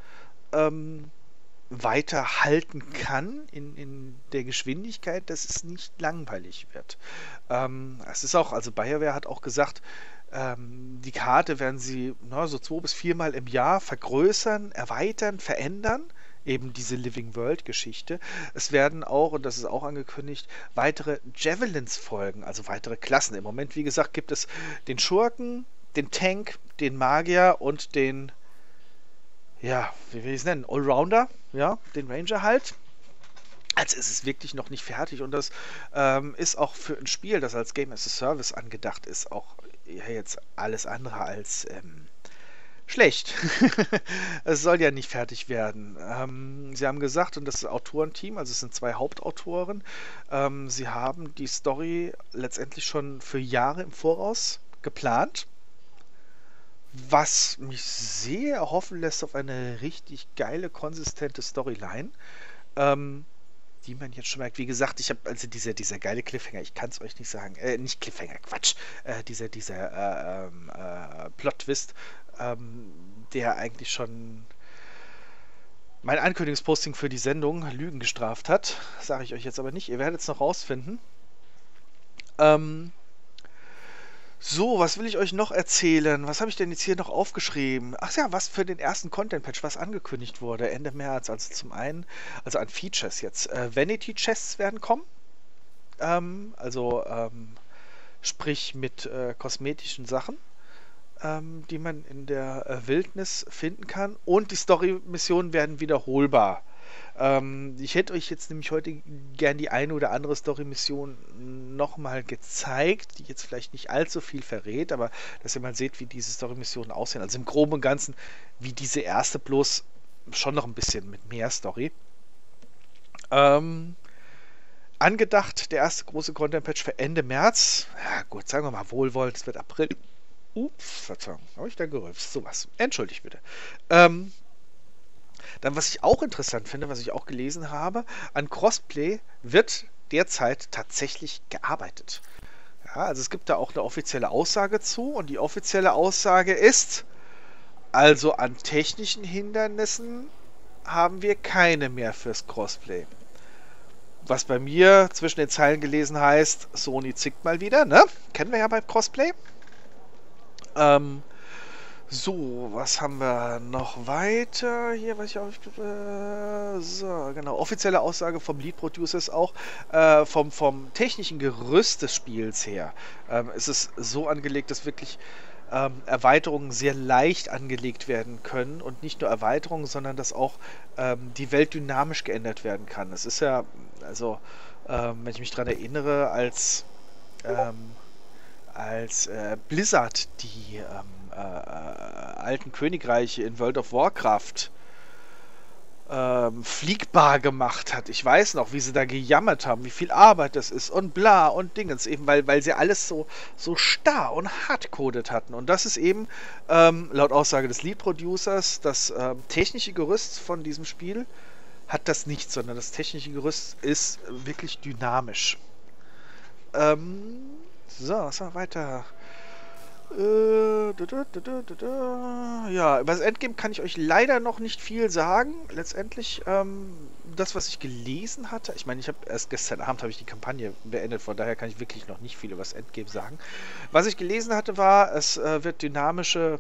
weiter halten kann in der Geschwindigkeit, dass es nicht langweilig wird. Es ist auch, also BioWare hat auch gesagt, die Karte werden sie so 2 bis 4 Mal im Jahr vergrößern, erweitern, verändern. Eben diese Living World Geschichte. Es werden auch, und das ist auch angekündigt, weitere Javelins folgen, also weitere Klassen. Im Moment, wie gesagt, gibt es den Schurken, den Tank, den Magier und den, ja, wie will ich es nennen, Allrounder, ja, den Ranger halt. Also es ist wirklich noch nicht fertig, und das ist auch für ein Spiel, das als Game as a Service angedacht ist, auch jetzt alles andere als schlecht. Es soll ja nicht fertig werden. Sie haben gesagt, und das ist Autorenteam, also es sind 2 Hauptautoren, sie haben die Story letztendlich schon für Jahre im Voraus geplant, was mich sehr hoffen lässt auf eine richtig geile, konsistente Storyline, die man jetzt schon merkt. Wie gesagt, ich habe also dieser geile Cliffhanger, ich kann es euch nicht sagen, nicht Cliffhanger, Quatsch, dieser Plot-Twist, der eigentlich schon mein Ankündigungsposting für die Sendung Lügen gestraft hat, sage ich euch jetzt aber nicht, ihr werdet es noch rausfinden. So, was will ich euch noch erzählen? Was habe ich denn jetzt hier noch aufgeschrieben? Ach ja, was für den ersten Content-Patch, was angekündigt wurde, Ende März. Also zum einen, also an Features jetzt. Vanity-Chests werden kommen. Sprich mit kosmetischen Sachen, die man in der Wildnis finden kann. Und die Story-Missionen werden wiederholbar. Ich hätte euch jetzt nämlich heute gern die eine oder andere Story-Mission nochmal gezeigt, die jetzt vielleicht nicht allzu viel verrät, aber dass ihr mal seht, wie diese Story-Missionen aussehen. Also im Groben und Ganzen wie diese erste, bloß schon noch ein bisschen mit mehr Story. Angedacht, der erste große Content-Patch für Ende März. Ja gut, sagen wir mal wohlwollend, es wird April. Ups, Verzeihung, habe ich da gerülpst. Sowas. Entschuldigt bitte. Dann, was ich auch interessant finde, was ich auch gelesen habe, an Crossplay wird derzeit tatsächlich gearbeitet. Ja, also es gibt da auch eine offizielle Aussage zu, und die offizielle Aussage ist, also an technischen Hindernissen haben wir keine mehr fürs Crossplay. Was bei mir zwischen den Zeilen gelesen heißt, Sony zickt mal wieder, ne? Kennen wir ja beim Crossplay. So, was haben wir noch weiter? Hier, was ich auch... so, genau. Offizielle Aussage vom Lead Producers auch. Vom technischen Gerüst des Spiels her ist es so angelegt, dass wirklich Erweiterungen sehr leicht angelegt werden können. Und nicht nur Erweiterungen, sondern dass auch die Welt dynamisch geändert werden kann. Es ist ja, also, wenn ich mich daran erinnere, als als Blizzard die alten Königreiche in World of Warcraft fliegbar gemacht hat. Ich weiß noch, wie sie da gejammert haben, wie viel Arbeit das ist und bla und Dingens, eben weil sie alles so starr und hardcoded hatten. Und das ist eben, laut Aussage des Lead-Producers, das technische Gerüst von diesem Spiel hat das nicht, sondern das technische Gerüst ist wirklich dynamisch. So, was haben wir weiter? Ja, über das Endgame kann ich euch leider noch nicht viel sagen. Letztendlich, das, was ich gelesen hatte, ich meine, ich habe erst gestern Abend die Kampagne beendet, von daher kann ich wirklich noch nicht viel über das Endgame sagen. Was ich gelesen hatte, war, es wird dynamische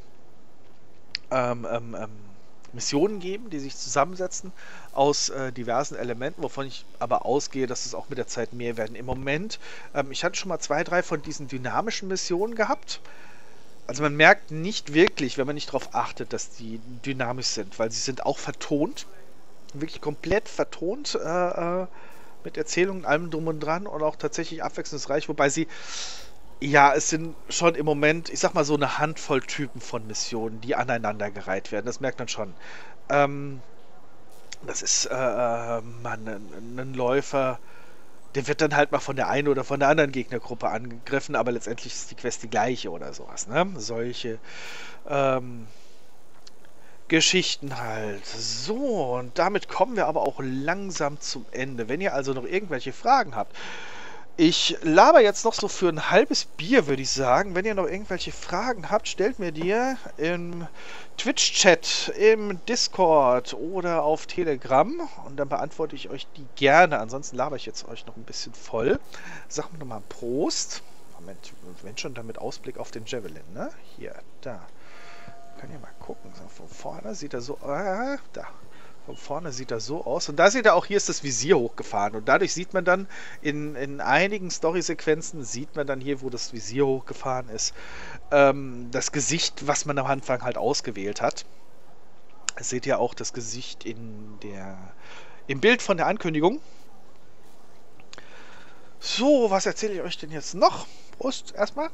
Missionen geben, die sich zusammensetzen aus diversen Elementen, wovon ich aber ausgehe, dass es auch mit der Zeit mehr werden. Im Moment, ich hatte schon mal 2, 3 von diesen dynamischen Missionen gehabt. Also man merkt nicht wirklich, wenn man nicht darauf achtet, dass die dynamisch sind, weil sie sind auch vertont, wirklich komplett vertont, mit Erzählungen, allem drum und dran und auch tatsächlich abwechslungsreich, wobei sie, ja, es sind schon im Moment, ich sag mal so eine Handvoll Typen von Missionen, die aneinandergereiht werden, das merkt man schon. Das ist ein Läufer, der wird dann halt mal von der einen oder von der anderen Gegnergruppe angegriffen, aber letztendlich ist die Quest die gleiche oder sowas, ne? Solche Geschichten halt. So, und damit kommen wir aber auch langsam zum Ende. Wenn ihr also noch irgendwelche Fragen habt, ich laber jetzt noch so für ein halbes Bier, würde ich sagen. Wenn ihr noch irgendwelche Fragen habt, stellt mir die im Twitch-Chat, im Discord oder auf Telegram und dann beantworte ich euch die gerne. Ansonsten laber ich jetzt euch noch ein bisschen voll. Sagen wir nochmal Prost. Moment, wenn schon dann mit Ausblick auf den Javelin, ne? Hier, da. Kann ihr mal gucken. Von vorne sieht er so... da. Von vorne sieht er so aus. Und da seht ihr auch, hier ist das Visier hochgefahren. Und dadurch sieht man dann in einigen Story-Sequenzen, sieht man dann hier, wo das Visier hochgefahren ist, das Gesicht, was man am Anfang halt ausgewählt hat. Seht ihr auch das Gesicht im Bild von der Ankündigung. So, was erzähle ich euch denn jetzt noch? Prost, erstmal.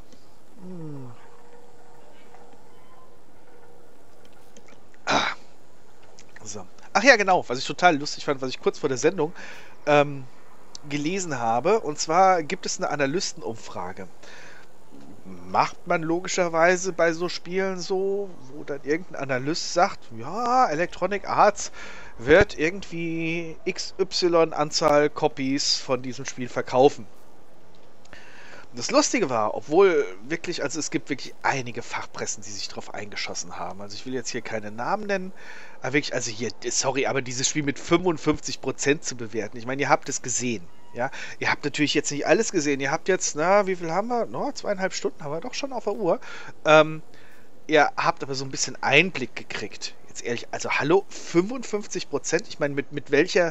So. Ach ja, genau, was ich total lustig fand, was ich kurz vor der Sendung gelesen habe. Und zwar gibt es eine Analystenumfrage. Macht man logischerweise bei so Spielen so, wo dann irgendein Analyst sagt, ja, Electronic Arts wird irgendwie XY Anzahl Copies von diesem Spiel verkaufen. Das Lustige war, obwohl wirklich, also es gibt wirklich einige Fachpressen, die sich drauf eingeschossen haben. Also ich will jetzt hier keine Namen nennen, aber wirklich, also hier, sorry, aber dieses Spiel mit 55% zu bewerten. Ich meine, ihr habt es gesehen, ja. Ihr habt natürlich jetzt nicht alles gesehen. Ihr habt jetzt, na, wie viel haben wir? No, 2,5 Stunden haben wir doch schon auf der Uhr. Ihr habt aber so ein bisschen Einblick gekriegt. Jetzt ehrlich, also hallo, 55%? Ich meine, mit welcher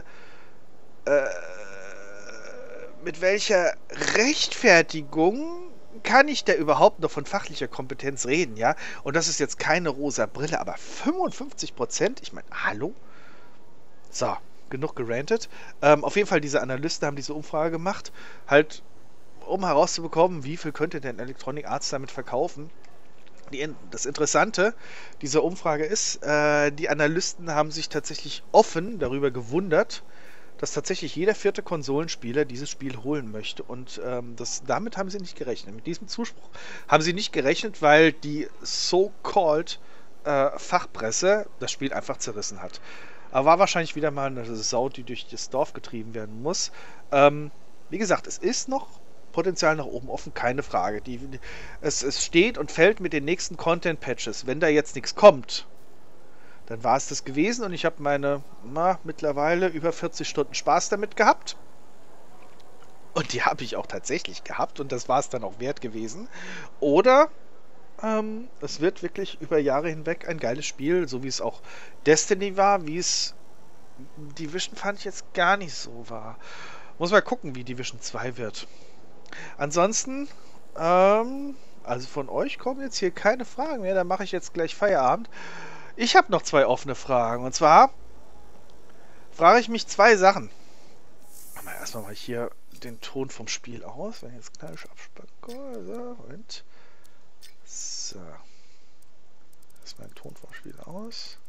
Rechtfertigung kann ich da überhaupt noch von fachlicher Kompetenz reden, ja? Und das ist jetzt keine rosa Brille, aber 55%? Ich meine, hallo? So, genug gerantet. Auf jeden Fall, diese Analysten haben diese Umfrage gemacht, halt, um herauszubekommen, wie viel könnte denn Electronic Arts damit verkaufen. Das Interessante dieser Umfrage ist, die Analysten haben sich tatsächlich offen darüber gewundert, dass tatsächlich jeder 4. Konsolenspieler dieses Spiel holen möchte. Und damit haben sie nicht gerechnet. Mit diesem Zuspruch haben sie nicht gerechnet, weil die so-called Fachpresse das Spiel einfach zerrissen hat. Aber war wahrscheinlich wieder mal eine Sau, die durch das Dorf getrieben werden muss. Wie gesagt, es ist noch Potenzial nach oben offen, keine Frage. Es steht und fällt mit den nächsten Content-Patches. Wenn da jetzt nichts kommt, dann war es das gewesen und ich habe meine mittlerweile über 40 Stunden Spaß damit gehabt. Und die habe ich auch tatsächlich gehabt und das war es dann auch wert gewesen. Oder es wird wirklich über Jahre hinweg ein geiles Spiel, so wie es auch Destiny war, wie es Division fand ich jetzt gar nicht so war. Muss mal gucken, wie Division 2 wird. Ansonsten, also von euch kommen jetzt hier keine Fragen mehr, dann mache ich jetzt gleich Feierabend. Ich habe noch 2 offene Fragen. Und zwar frage ich mich 2 Sachen. Erstmal mal hier den Ton vom Spiel aus. Wenn ich jetzt knallisch abspanne. So, und. So. Das ist mein Ton vom Spiel aus.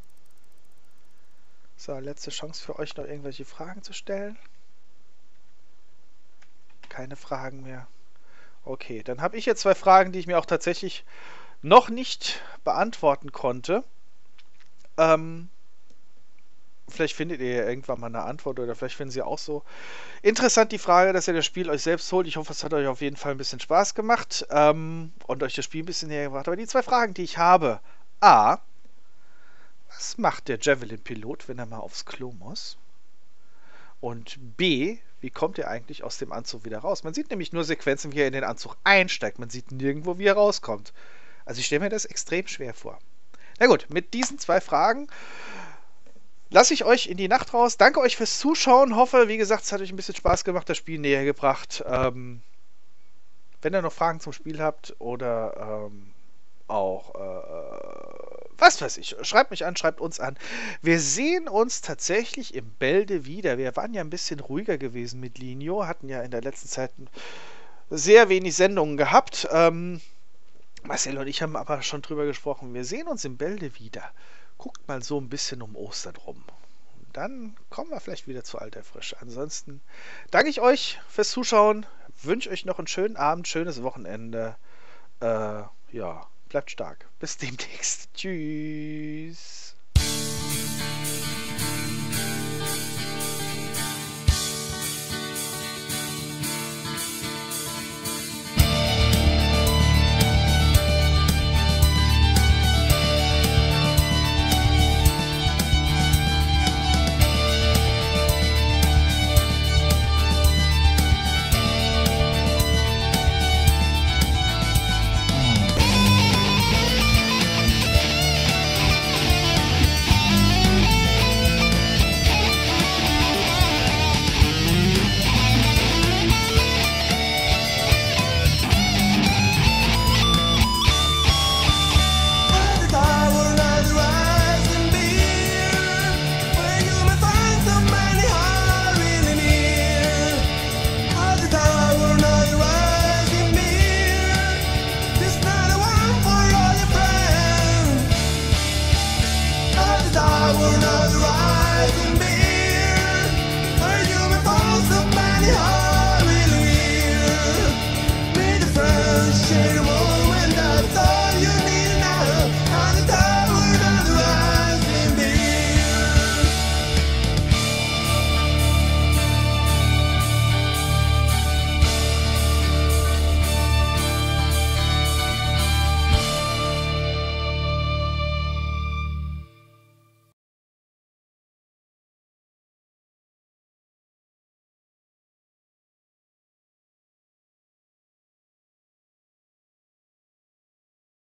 So, letzte Chance für euch, noch irgendwelche Fragen zu stellen. Keine Fragen mehr. Okay, dann habe ich jetzt 2 Fragen, die ich mir auch tatsächlich noch nicht beantworten konnte. Vielleicht findet ihr ja irgendwann mal eine Antwort oder vielleicht finden Sie auch so interessant die Frage, dass ihr das Spiel euch selbst holt. Ich hoffe, es hat euch auf jeden Fall ein bisschen Spaß gemacht und euch das Spiel ein bisschen näher gebracht. Aber die 2 Fragen, die ich habe. A. Was macht der Javelin-Pilot, wenn er mal aufs Klo muss? Und B. Wie kommt er eigentlich aus dem Anzug wieder raus? Man sieht nämlich nur Sequenzen, wie er in den Anzug einsteigt. Man sieht nirgendwo, wie er rauskommt. Also ich stelle mir das extrem schwer vor. Na gut, mit diesen 2 Fragen lasse ich euch in die Nacht raus. Danke euch fürs Zuschauen. Hoffe, wie gesagt, es hat euch ein bisschen Spaß gemacht, das Spiel näher gebracht. Wenn ihr noch Fragen zum Spiel habt oder auch was weiß ich, schreibt mich an, schreibt uns an. Wir sehen uns tatsächlich im Bälde wieder. Wir waren ja ein bisschen ruhiger gewesen mit Linio, hatten ja in der letzten Zeit sehr wenig Sendungen gehabt. Marcel und ich haben aber schon drüber gesprochen. Wir sehen uns im Bälde wieder. Guckt mal so ein bisschen um Ostern rum. Und dann kommen wir vielleicht wieder zu alter Frische. Ansonsten danke ich euch fürs Zuschauen. Wünsche euch noch einen schönen Abend, schönes Wochenende. Ja, bleibt stark. Bis demnächst. Tschüss.